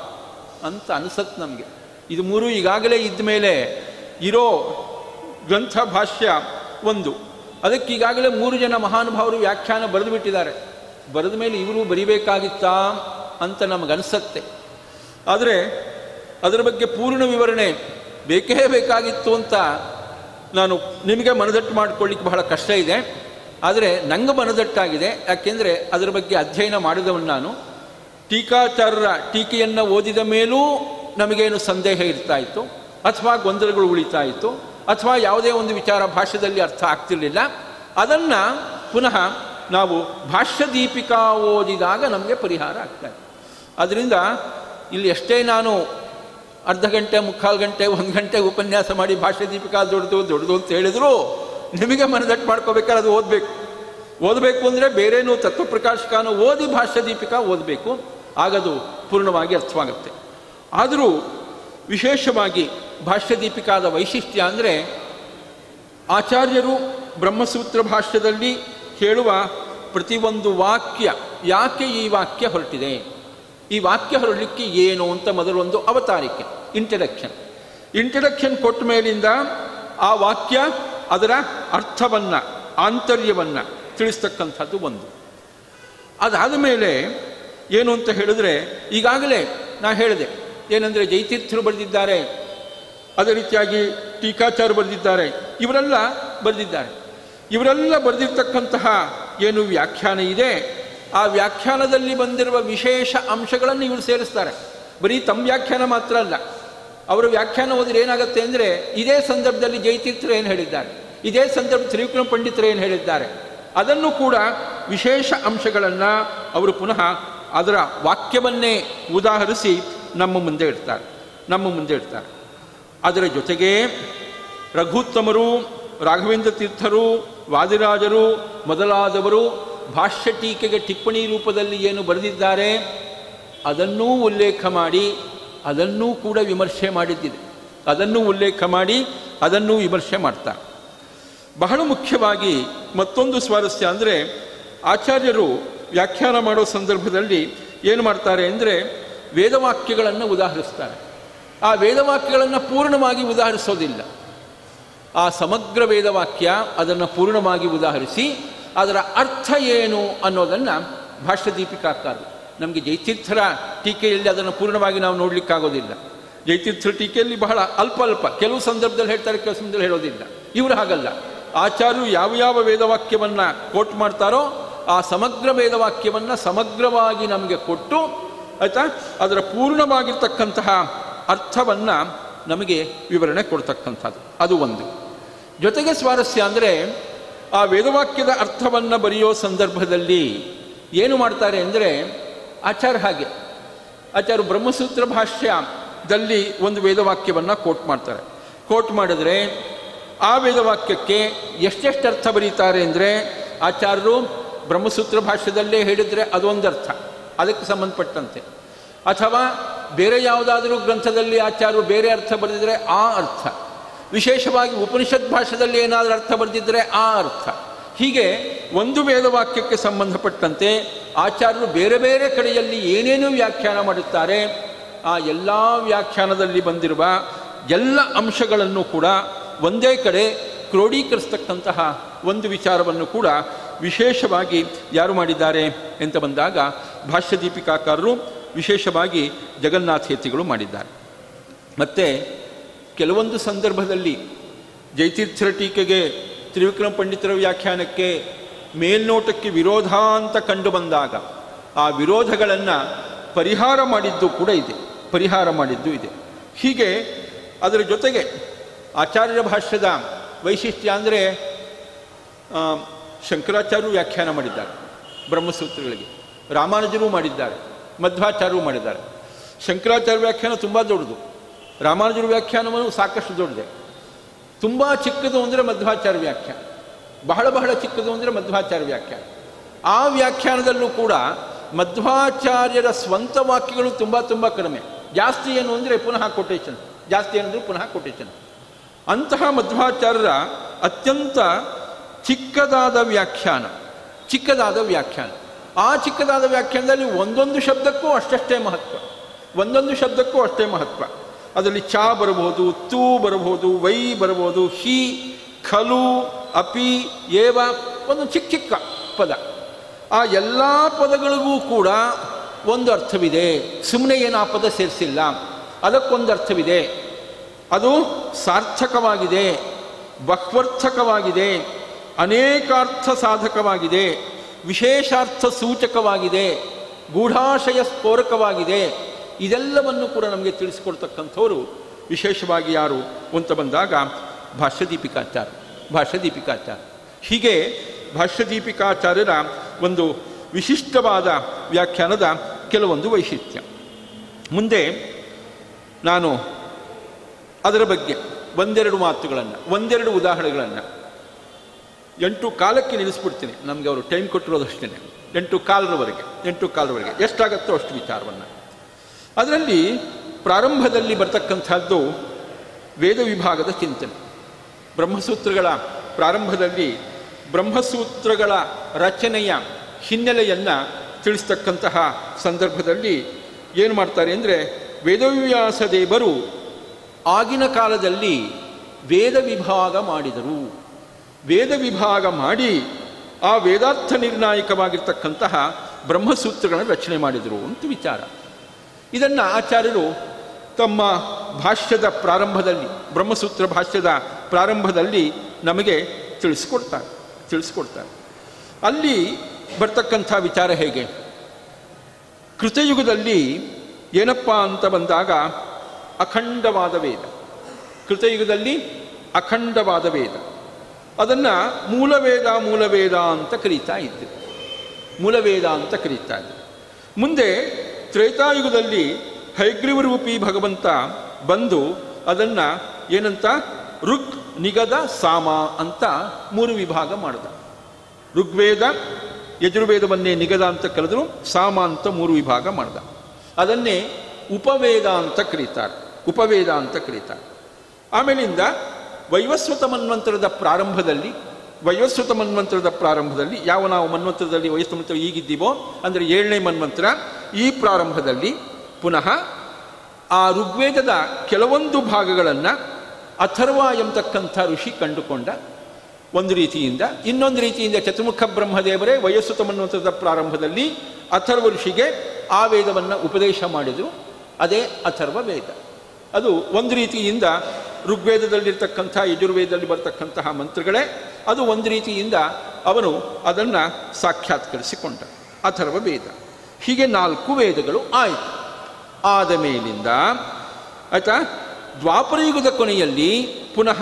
ಅಂತ ಅನಿಸತ್ತೆ ನಮಗೆ. ಇದು 3 ಈಗಾಗಲೇ ಇದ್ದ ಮೇಲೆ ಇರೋ ಗ್ರಂಥ ಭಾಷ್ಯ ಒಂದು, ಅದಕ್ಕೆ ಈಗಾಗಲೇ 3 ಜನ ಮಹಾನುಭಾವರು ವ್ಯಾಖ್ಯಾನ ಬರೆದು ಬಿಟ್ಟಿದ್ದಾರೆ. ಬರೆದ ಮೇಲೆ ಇವರು ಬರಿಬೇಕಾಗಿತ್ತಾ ಅಂತ ನಮಗನ್ಸತ್ತೆ. ಆದರೆ ಅದರ ಬಗ್ಗೆ ಪೂರ್ಣ ವಿವರಣೆ ಬೇಕೇ ಬೇಕಾಗಿತ್ತು ಅಂತ ನಾನು ನಿಮಗೆ ಮನದಟ್ಟು ಮಾಡಿಕೊಳ್ಳಿಕ್ಕೆ ಬಹಳ ಕಷ್ಟ ಇದೆ. ಆದರೆ ನಂಗೆ ಮನದಟ್ಟಾಗಿದೆ, ಯಾಕೆಂದರೆ ಅದರ ಬಗ್ಗೆ ಅಧ್ಯಯನ ಮಾಡಿದವನು ನಾನು. ಟೀಕಾಚಾರ್ಯರ ಟೀಕೆಯನ್ನು ಓದಿದ ಮೇಲೂ ನಮಗೇನು ಸಂದೇಹ ಇರ್ತಾ ಇತ್ತು, ಅಥವಾ ಗೊಂದಲಗಳು ಉಳಿತಾ ಇತ್ತು, ಅಥವಾ ಯಾವುದೇ ಒಂದು ವಿಚಾರ ಭಾಷ್ಯದಲ್ಲಿ ಅರ್ಥ ಆಗ್ತಿರಲಿಲ್ಲ. ಅದನ್ನು ಪುನಃ ನಾವು ಭಾಷ್ಯದೀಪಿಕಾ ಓದಿದಾಗ ನಮಗೆ ಪರಿಹಾರ ಆಗ್ತಾಯಿತ್ತು. ಅದರಿಂದ ಇಲ್ಲಿ ಎಷ್ಟೇ ನಾನು ಅರ್ಧ ಗಂಟೆ, ಮುಕ್ಕಾಲು ಗಂಟೆ, 1 ಗಂಟೆ ಉಪನ್ಯಾಸ ಮಾಡಿ ಭಾಷ್ಯದೀಪಿಕಾ ದೊಡ್ಡದು ಅಂತ ಹೇಳಿದ್ರು, ನಿಮಗೆ ಮನದಟ್ಟು ಮಾಡ್ಕೋಬೇಕಾದ್ರೆ ಅದು ಓದಬೇಕು ಅಂದರೆ ಬೇರೇನೂ ತತ್ವಪ್ರಕಾಶಕನೂ ಓದಿ ಭಾಷ್ಯದೀಪಿಕಾ ಓದಬೇಕು, ಆಗದು ಪೂರ್ಣವಾಗಿ ಅರ್ಥವಾಗುತ್ತೆ. ಆದರೂ ವಿಶೇಷವಾಗಿ ಭಾಷ್ಯದೀಪಿಕಾದ ವೈಶಿಷ್ಟ್ಯ ಅಂದರೆ, ಆಚಾರ್ಯರು ಬ್ರಹ್ಮಸೂತ್ರ ಭಾಷ್ಯದಲ್ಲಿ ಹೇಳುವ ಪ್ರತಿಯೊಂದು ವಾಕ್ಯ, ಯಾಕೆ ಈ ವಾಕ್ಯ ಹೊರಟಿದೆ, ಈ ವಾಕ್ಯ ಹೊರಡಲಿಕ್ಕೆ ಏನು ಅಂತ ಮೊದಲೊಂದು ಅವತಾರಿಕೆ, ಇಂಟ್ರಡಕ್ಷನ್ ಕೊಟ್ಟ ಮೇಲಿಂದ ಆ ವಾಕ್ಯ ಅದರ ಅರ್ಥವನ್ನು, ಆಂತರ್ಯವನ್ನು ತಿಳಿಸ್ತಕ್ಕಂಥದ್ದು ಒಂದು. ಅದಾದ ಮೇಲೆ ಏನು ಅಂತ ಹೇಳಿದ್ರೆ, ಈಗಾಗಲೇ ನಾ ಹೇಳಿದೆ ಏನಂದರೆ ಜೈತೀರ್ಥರು ಬರೆದಿದ್ದಾರೆ, ಅದೇ ರೀತಿಯಾಗಿ ಟೀಕಾಚಾರ್ಯ ಬರೆದಿದ್ದಾರೆ, ಇವರೆಲ್ಲ ಬರೆದಿದ್ದಾರೆ. ಇವರೆಲ್ಲ ಬರೆದಿರ್ತಕ್ಕಂತಹ ಏನು ವ್ಯಾಖ್ಯಾನ ಇದೆ, ಆ ವ್ಯಾಖ್ಯಾನದಲ್ಲಿ ಬಂದಿರುವ ವಿಶೇಷ ಅಂಶಗಳನ್ನು ಇವರು ಸೇರಿಸ್ತಾರೆ. ಬರೀ ತಮ್ಮ ವ್ಯಾಖ್ಯಾನ ಮಾತ್ರ ಅಲ್ಲ, ಅವರ ವ್ಯಾಖ್ಯಾನ ಓದಿದ್ರೆ ಏನಾಗುತ್ತೆ ಅಂದರೆ, ಇದೇ ಸಂದರ್ಭದಲ್ಲಿ ಜೈತೀರ್ಥರು ಏನು ಹೇಳಿದ್ದಾರೆ, ಇದೇ ಸಂದರ್ಭ ತ್ರಿವಿಕ್ರಮ ಪಂಡಿತರು ಏನು ಹೇಳಿದ್ದಾರೆ, ಅದನ್ನು ಕೂಡ ವಿಶೇಷ ಅಂಶಗಳನ್ನು ಅವರು ಪುನಃ ಅದರ ವಾಕ್ಯವನ್ನೇ ಉದಾಹರಿಸಿ ನಮ್ಮ ಮುಂದೆ ಇಡ್ತಾರೆ. ಅದರ ಜೊತೆಗೆ ರಘುತ್ತಮರು, ರಾಘವೇಂದ್ರ ತೀರ್ಥರು, ವಾದಿರಾಜರು ಮೊದಲಾದವರು ಭಾಷ್ಯ ಟೀಕೆಗೆ ಟಿಪ್ಪಣಿ ರೂಪದಲ್ಲಿ ಏನು ಬರೆದಿದ್ದಾರೆ ಅದನ್ನೂ ಉಲ್ಲೇಖ ಮಾಡಿ ಅದನ್ನೂ ಕೂಡ ವಿಮರ್ಶೆ ಮಾಡಿದ್ದಿದೆ. ಅದನ್ನೂ ಉಲ್ಲೇಖ ಮಾಡಿ ಅದನ್ನೂ ವಿಮರ್ಶೆ ಮಾಡ್ತಾರೆ. ಬಹಳ ಮುಖ್ಯವಾಗಿ ಮತ್ತೊಂದು ಸ್ವಾರಸ್ಯ ಅಂದರೆ, ಆಚಾರ್ಯರು ವ್ಯಾಖ್ಯಾನ ಮಾಡೋ ಸಂದರ್ಭದಲ್ಲಿ ಏನು ಮಾಡ್ತಾರೆ ಅಂದರೆ, ವೇದವಾಕ್ಯಗಳನ್ನು ಉದಾಹರಿಸ್ತಾರೆ. ಆ ವೇದವಾಕ್ಯಗಳನ್ನು ಪೂರ್ಣವಾಗಿ ಉದಾಹರಿಸೋದಿಲ್ಲ. ಆ ಸಮಗ್ರ ವೇದವಾಕ್ಯ ಅದನ್ನು ಪೂರ್ಣವಾಗಿ ಉದಾಹರಿಸಿ ಅದರ ಅರ್ಥ ಏನು ಅನ್ನೋದನ್ನು ಭಾಷ್ಯ ದೀಪಿಕಾಕಾರರು, ನಮಗೆ ಜೈತೀರ್ಥರ ಟೀಕೆಯಲ್ಲಿ ಅದನ್ನು ಪೂರ್ಣವಾಗಿ ನಾವು ನೋಡಲಿಕ್ಕಾಗೋದಿಲ್ಲ. ಜೈತೀರ್ಥರ ಟೀಕೆಯಲ್ಲಿ ಬಹಳ ಅಲ್ಪ ಕೆಲವು ಸಂದರ್ಭದಲ್ಲಿ ಹೇಳ್ತಾರೆ, ಕೆಲವು ಸಂದರ್ಭದಲ್ಲಿ ಹೇಳೋದಿಲ್ಲ. ಇವರು ಹಾಗಲ್ಲ. ಆಚಾರ್ಯರು ಯಾವ ವೇದವಾಕ್ಯವನ್ನು ಕೋಟ್ ಮಾಡ್ತಾರೋ ಆ ಸಮಗ್ರ ವೇದವಾಕ್ಯವನ್ನು ಸಮಗ್ರವಾಗಿ ನಮಗೆ ಕೊಟ್ಟು, ಆಯಿತಾ, ಅದರ ಪೂರ್ಣವಾಗಿರ್ತಕ್ಕಂತಹ ಅರ್ಥವನ್ನು ನಮಗೆ ವಿವರಣೆ ಕೊಡ್ತಕ್ಕಂಥದ್ದು. ಅದು ಒಂದು. ಜೊತೆಗೆ ಸ್ವಾರಸ್ಯ ಅಂದರೆ, ಆ ವೇದವಾಕ್ಯದ ಅರ್ಥವನ್ನು ಬರೆಯೋ ಸಂದರ್ಭದಲ್ಲಿ ಏನು ಮಾಡ್ತಾರೆ ಅಂದರೆ, ಆಚಾರ್ಯ ಬ್ರಹ್ಮಸೂತ್ರ ಭಾಷ್ಯದಲ್ಲಿ ಒಂದು ವೇದವಾಕ್ಯವನ್ನು ಕೋಟ್ ಮಾಡ್ತಾರೆ. ಕೋಟ್ ಮಾಡಿದ್ರೆ ಆ ವೇದವಾಕ್ಯಕ್ಕೆ ಎಷ್ಟೆಷ್ಟು ಅರ್ಥ ಬರೀತಾರೆ ಅಂದರೆ, ಆಚಾರ್ಯರು ಬ್ರಹ್ಮಸೂತ್ರ ಭಾಷ್ಯದಲ್ಲೇ ಹೇಳಿದರೆ ಅದೊಂದು ಅರ್ಥ, ಅದಕ್ಕೆ ಸಂಬಂಧಪಟ್ಟಂತೆ, ಅಥವಾ ಬೇರೆ ಯಾವುದಾದರೂ ಗ್ರಂಥದಲ್ಲಿ ಆಚಾರ್ಯರು ಬೇರೆ ಅರ್ಥ ಬರೆದಿದ್ರೆ ಆ ಅರ್ಥ, ವಿಶೇಷವಾಗಿ ಉಪನಿಷತ್ ಭಾಷೆಯಲ್ಲಿ ಏನಾದರೂ ಅರ್ಥ ಬರೆದಿದ್ದರೆ ಆ ಅರ್ಥ. ಹೀಗೆ ಒಂದು ವೇದವಾಕ್ಯಕ್ಕೆ ಸಂಬಂಧಪಟ್ಟಂತೆ ಆಚಾರ್ಯರು ಬೇರೆ ಬೇರೆ ಕಡೆಯಲ್ಲಿ ಏನೇನು ವ್ಯಾಖ್ಯಾನ ಮಾಡುತ್ತಾರೆ, ಆ ಎಲ್ಲ ವ್ಯಾಖ್ಯಾನದಲ್ಲಿ ಬಂದಿರುವ ಎಲ್ಲ ಅಂಶಗಳನ್ನು ಕೂಡ ಒಂದೇ ಕಡೆ ಕ್ರೋಢೀಕರಿಸ್ತಕ್ಕಂತಹ ಒಂದು ವಿಚಾರವನ್ನು ಕೂಡ ವಿಶೇಷವಾಗಿ ಯಾರು ಮಾಡಿದ್ದಾರೆ ಅಂತ ಬಂದಾಗ ಭಾಷ್ಯ ದೀಪಿಕಾಕಾರರು, ವಿಶೇಷವಾಗಿ ಜಗನ್ನಾಥೇತಿಗಳು ಮಾಡಿದ್ದಾರೆ. ಮತ್ತು ಕೆಲವೊಂದು ಸಂದರ್ಭದಲ್ಲಿ ಜೈತೀರ್ಥರ ಟೀಕೆಗೆ, ತ್ರಿವಿಕ್ರಮ ಪಂಡಿತರ ವ್ಯಾಖ್ಯಾನಕ್ಕೆ ಮೇಲ್ನೋಟಕ್ಕೆ ವಿರೋಧ ಅಂತ ಕಂಡು ಬಂದಾಗ ಆ ವಿರೋಧಗಳನ್ನು ಪರಿಹಾರ ಮಾಡಿದ್ದು ಇದೆ. ಹೀಗೆ ಅದರ ಜೊತೆಗೆ ಆಚಾರ್ಯರ ಭಾಷ್ಯದ ವೈಶಿಷ್ಟ್ಯ ಅಂದರೆ, ಶಂಕರಾಚಾರ್ಯರು ವ್ಯಾಖ್ಯಾನ ಮಾಡಿದ್ದಾರೆ ಬ್ರಹ್ಮಸೂತ್ರಗಳಿಗೆ, ರಾಮಾನುಜರು ಮಾಡಿದ್ದಾರೆ, ಮಧ್ವಾಚಾರ್ಯರು ಮಾಡಿದ್ದಾರೆ. ಶಂಕರಾಚಾರ್ಯ ವ್ಯಾಖ್ಯಾನ ತುಂಬ ದೊಡ್ಡದು, ರಾಮಾನುಜರ ವ್ಯಾಖ್ಯಾನವನ್ನು ಸಾಕಷ್ಟು ದೊಡ್ಡದೆ. ತುಂಬ ಚಿಕ್ಕದು ಅಂದರೆ ಮಧ್ವಾಚಾರ್ಯ ವ್ಯಾಖ್ಯಾನ, ಬಹಳ ಚಿಕ್ಕದು ಅಂದರೆ ಮಧ್ವಾಚಾರ್ಯ ವ್ಯಾಖ್ಯಾನ. ಆ ವ್ಯಾಖ್ಯಾನದಲ್ಲೂ ಕೂಡ ಮಧ್ವಾಚಾರ್ಯರ ಸ್ವಂತ ವಾಕ್ಯಗಳು ತುಂಬ ಕಡಿಮೆ, ಜಾಸ್ತಿ ಏನು ಅಂದರೆ ಪುನಃ ಕೊಟೇಶನ್. ಅಂತಹ ಮಧ್ವಾಚಾರ್ಯರ ಅತ್ಯಂತ ಚಿಕ್ಕದಾದ ವ್ಯಾಖ್ಯಾನ. ಆ ಚಿಕ್ಕದಾದ ವ್ಯಾಖ್ಯಾನದಲ್ಲಿ ಒಂದೊಂದು ಶಬ್ದಕ್ಕೂ ಅಷ್ಟೇ ಮಹತ್ವ. ಅದರಲ್ಲಿ ಚ ಬರಬಹುದು, ತೂ ಬರಬಹುದು, ವೈ ಬರಬಹುದು, ಹಿ, ಖಲು, ಅಪಿ, ಏವ, ಒಂದು ಚಿಕ್ಕ ಪದ. ಆ ಎಲ್ಲ ಪದಗಳಿಗೂ ಕೂಡ ಒಂದು ಅರ್ಥವಿದೆ. ಸುಮ್ಮನೆ ಏನು ಆ ಪದ ಸೇರಿಸಿಲ್ಲ, ಅದಕ್ಕೊಂದು ಅರ್ಥವಿದೆ. ಅದು ಸಾರ್ಥಕವಾಗಿದೆ, ಬಹ್ವರ್ಥಕವಾಗಿದೆ, ಅನೇಕಾರ್ಥ ಸಾಧಕವಾಗಿದೆ, ವಿಶೇಷಾರ್ಥ ಸೂಚಕವಾಗಿದೆ, ಗೂಢಾಶಯ ಸ್ಫೋರಕವಾಗಿದೆ. ಇದೆಲ್ಲವನ್ನು ಕೂಡ ನಮಗೆ ತಿಳಿಸ್ಕೊಡ್ತಕ್ಕಂಥವರು ವಿಶೇಷವಾಗಿ ಯಾರು ಅಂತ ಬಂದಾಗ ಭಾಷ್ಯ ದೀಪಿಕಾಚಾರ್ಯ. ಹೀಗೆ ಭಾಷ್ಯ ದೀಪಿಕಾಚಾರ್ಯರ ಒಂದು ವಿಶಿಷ್ಟವಾದ ವ್ಯಾಖ್ಯಾನದ ಕೆಲವೊಂದು ವೈಶಿಷ್ಟ್ಯ. ಮುಂದೆ ನಾನು ಅದರ ಬಗ್ಗೆ ಒಂದೆರಡು ಉದಾಹರಣೆಗಳನ್ನು 8:15 ನಿಲ್ಲಿಸ್ಬಿಡ್ತೀನಿ. ನಮಗೆ ಅವರು ಟೈಮ್ ಕೊಟ್ಟಿರೋದಷ್ಟೇ 8:15 ಎಷ್ಟಾಗತ್ತೋ ಅಷ್ಟು ವಿಚಾರವನ್ನು. ಅದರಲ್ಲಿ ಪ್ರಾರಂಭದಲ್ಲಿ ಬರ್ತಕ್ಕಂಥದ್ದು ವೇದ ವಿಭಾಗದ ಚಿಂತನೆ. ಬ್ರಹ್ಮಸೂತ್ರಗಳ ಪ್ರಾರಂಭದಲ್ಲಿ ಬ್ರಹ್ಮಸೂತ್ರಗಳ ರಚನೆಯ ಹಿನ್ನೆಲೆಯನ್ನು ತಿಳಿಸ್ತಕ್ಕಂತಹ ಸಂದರ್ಭದಲ್ಲಿ ಏನು ಮಾಡ್ತಾರೆ ಅಂದರೆ, ವೇದವ್ಯಾಸ ದೇವರು ಆಗಿನ ಕಾಲದಲ್ಲಿ ವೇದ ವಿಭಾಗ ಮಾಡಿದರು. ವೇದ ವಿಭಾಗ ಮಾಡಿ ಆ ವೇದಾರ್ಥ ನಿರ್ಣಾಯಕವಾಗಿರ್ತಕ್ಕಂತಹ ಬ್ರಹ್ಮಸೂತ್ರಗಳನ್ನು ರಚನೆ ಮಾಡಿದರು ಅಂತ ವಿಚಾರ. ಇದನ್ನು ಆಚಾರ್ಯರು ತಮ್ಮ ಭಾಷ್ಯದ ಪ್ರಾರಂಭದಲ್ಲಿ, ಬ್ರಹ್ಮಸೂತ್ರ ಭಾಷ್ಯದ ಪ್ರಾರಂಭದಲ್ಲಿ ನಮಗೆ ತಿಳಿಸ್ಕೊಡ್ತಾರೆ. ಅಲ್ಲಿ ಬರ್ತಕ್ಕಂಥ ವಿಚಾರ ಹೇಗೆ, ಕೃತಯುಗದಲ್ಲಿ ಏನಪ್ಪ ಅಂತ ಬಂದಾಗ ಅಖಂಡವಾದ ವೇದ, ಕೃತಯುಗದಲ್ಲಿ ಅಖಂಡವಾದ ವೇದ, ಅದನ್ನು ಮೂಲವೇದ ಅಂತ ಕರೀತಾ ಇದ್ದರು. ಮೂಲವೇದ ಅಂತ ಕರೀತಾ ಇದ್ದರು. ಮುಂದೆ ತ್ರೇತಾಯುಗದಲ್ಲಿ ಹಯಗ್ರೀವರೂಪಿ ಭಗವಂತ ಬಂದು ಅದನ್ನು ಏನಂತ ಋಗ್ ನಿಗದ ಸಾಮ ಅಂತ 3 ವಿಭಾಗ ಮಾಡಿದ. ಋಗ್ವೇದ ಯಜುರ್ವೇದವನ್ನೇ ನಿಗದ ಅಂತ ಕರೆದ್ರು, ಸಾಮ ಅಂತ 3 ವಿಭಾಗ ಮಾಡಿದ. ಅದನ್ನೇ ಉಪವೇದ ಅಂತ ಕರೀತಾರೆ. ಆಮೇಲಿಂದ ವೈವಸ್ವತ ಮನ್ವಂತರದ ಪ್ರಾರಂಭದಲ್ಲಿ ಯಾವ ನಾವು ಮನ್ವಂತರದಲ್ಲಿ ವೈವಸ್ವತ ಮನ್ವಂತರ ಈಗಿದ್ದೀವೋ ಅಂದರೆ 7ನೇ ಮನ್ವಂತರ, ಈ ಪ್ರಾರಂಭದಲ್ಲಿ ಪುನಃ ಆ ಋಗ್ವೇದದ ಕೆಲವೊಂದು ಭಾಗಗಳನ್ನು ಅಥರ್ವ ಎಂಬತಕ್ಕಂಥ ಋಷಿ ಕಂಡುಕೊಂಡ. ಒಂದು ರೀತಿಯಿಂದ, ಇನ್ನೊಂದು ರೀತಿಯಿಂದ ಚತುರ್ಮುಖ ಬ್ರಹ್ಮದೇವರೇ ವೈವಸ್ವತ ಮನ್ವಂತರದ ಪ್ರಾರಂಭದಲ್ಲಿ ಅಥರ್ವ ಋಷಿಗೆ ಆ ವೇದವನ್ನು ಉಪದೇಶ ಮಾಡಿದರು. ಅದೇ ಅಥರ್ವ ವೇದ. ಅದು ಒಂದು ರೀತಿಯಿಂದ ಋಗ್ವೇದದಲ್ಲಿರ್ತಕ್ಕಂಥ ಯಜುರ್ವೇದದಲ್ಲಿ ಬರ್ತಕ್ಕಂತಹ ಮಂತ್ರಗಳೇ. ಅದು ಒಂದು ರೀತಿಯಿಂದ ಅವನು ಅದನ್ನು ಸಾಕ್ಷಾತ್ಕರಿಸಿಕೊಂಡ ಅಥರ್ವ ವೇದ. ಹೀಗೆ 4 ವೇದಗಳು ಆಯಿತು. ಆದ ಮೇಲಿಂದ ಆಯಿತಾ, ದ್ವಾಪರಯುಗದ ಕೊನೆಯಲ್ಲಿ ಪುನಃ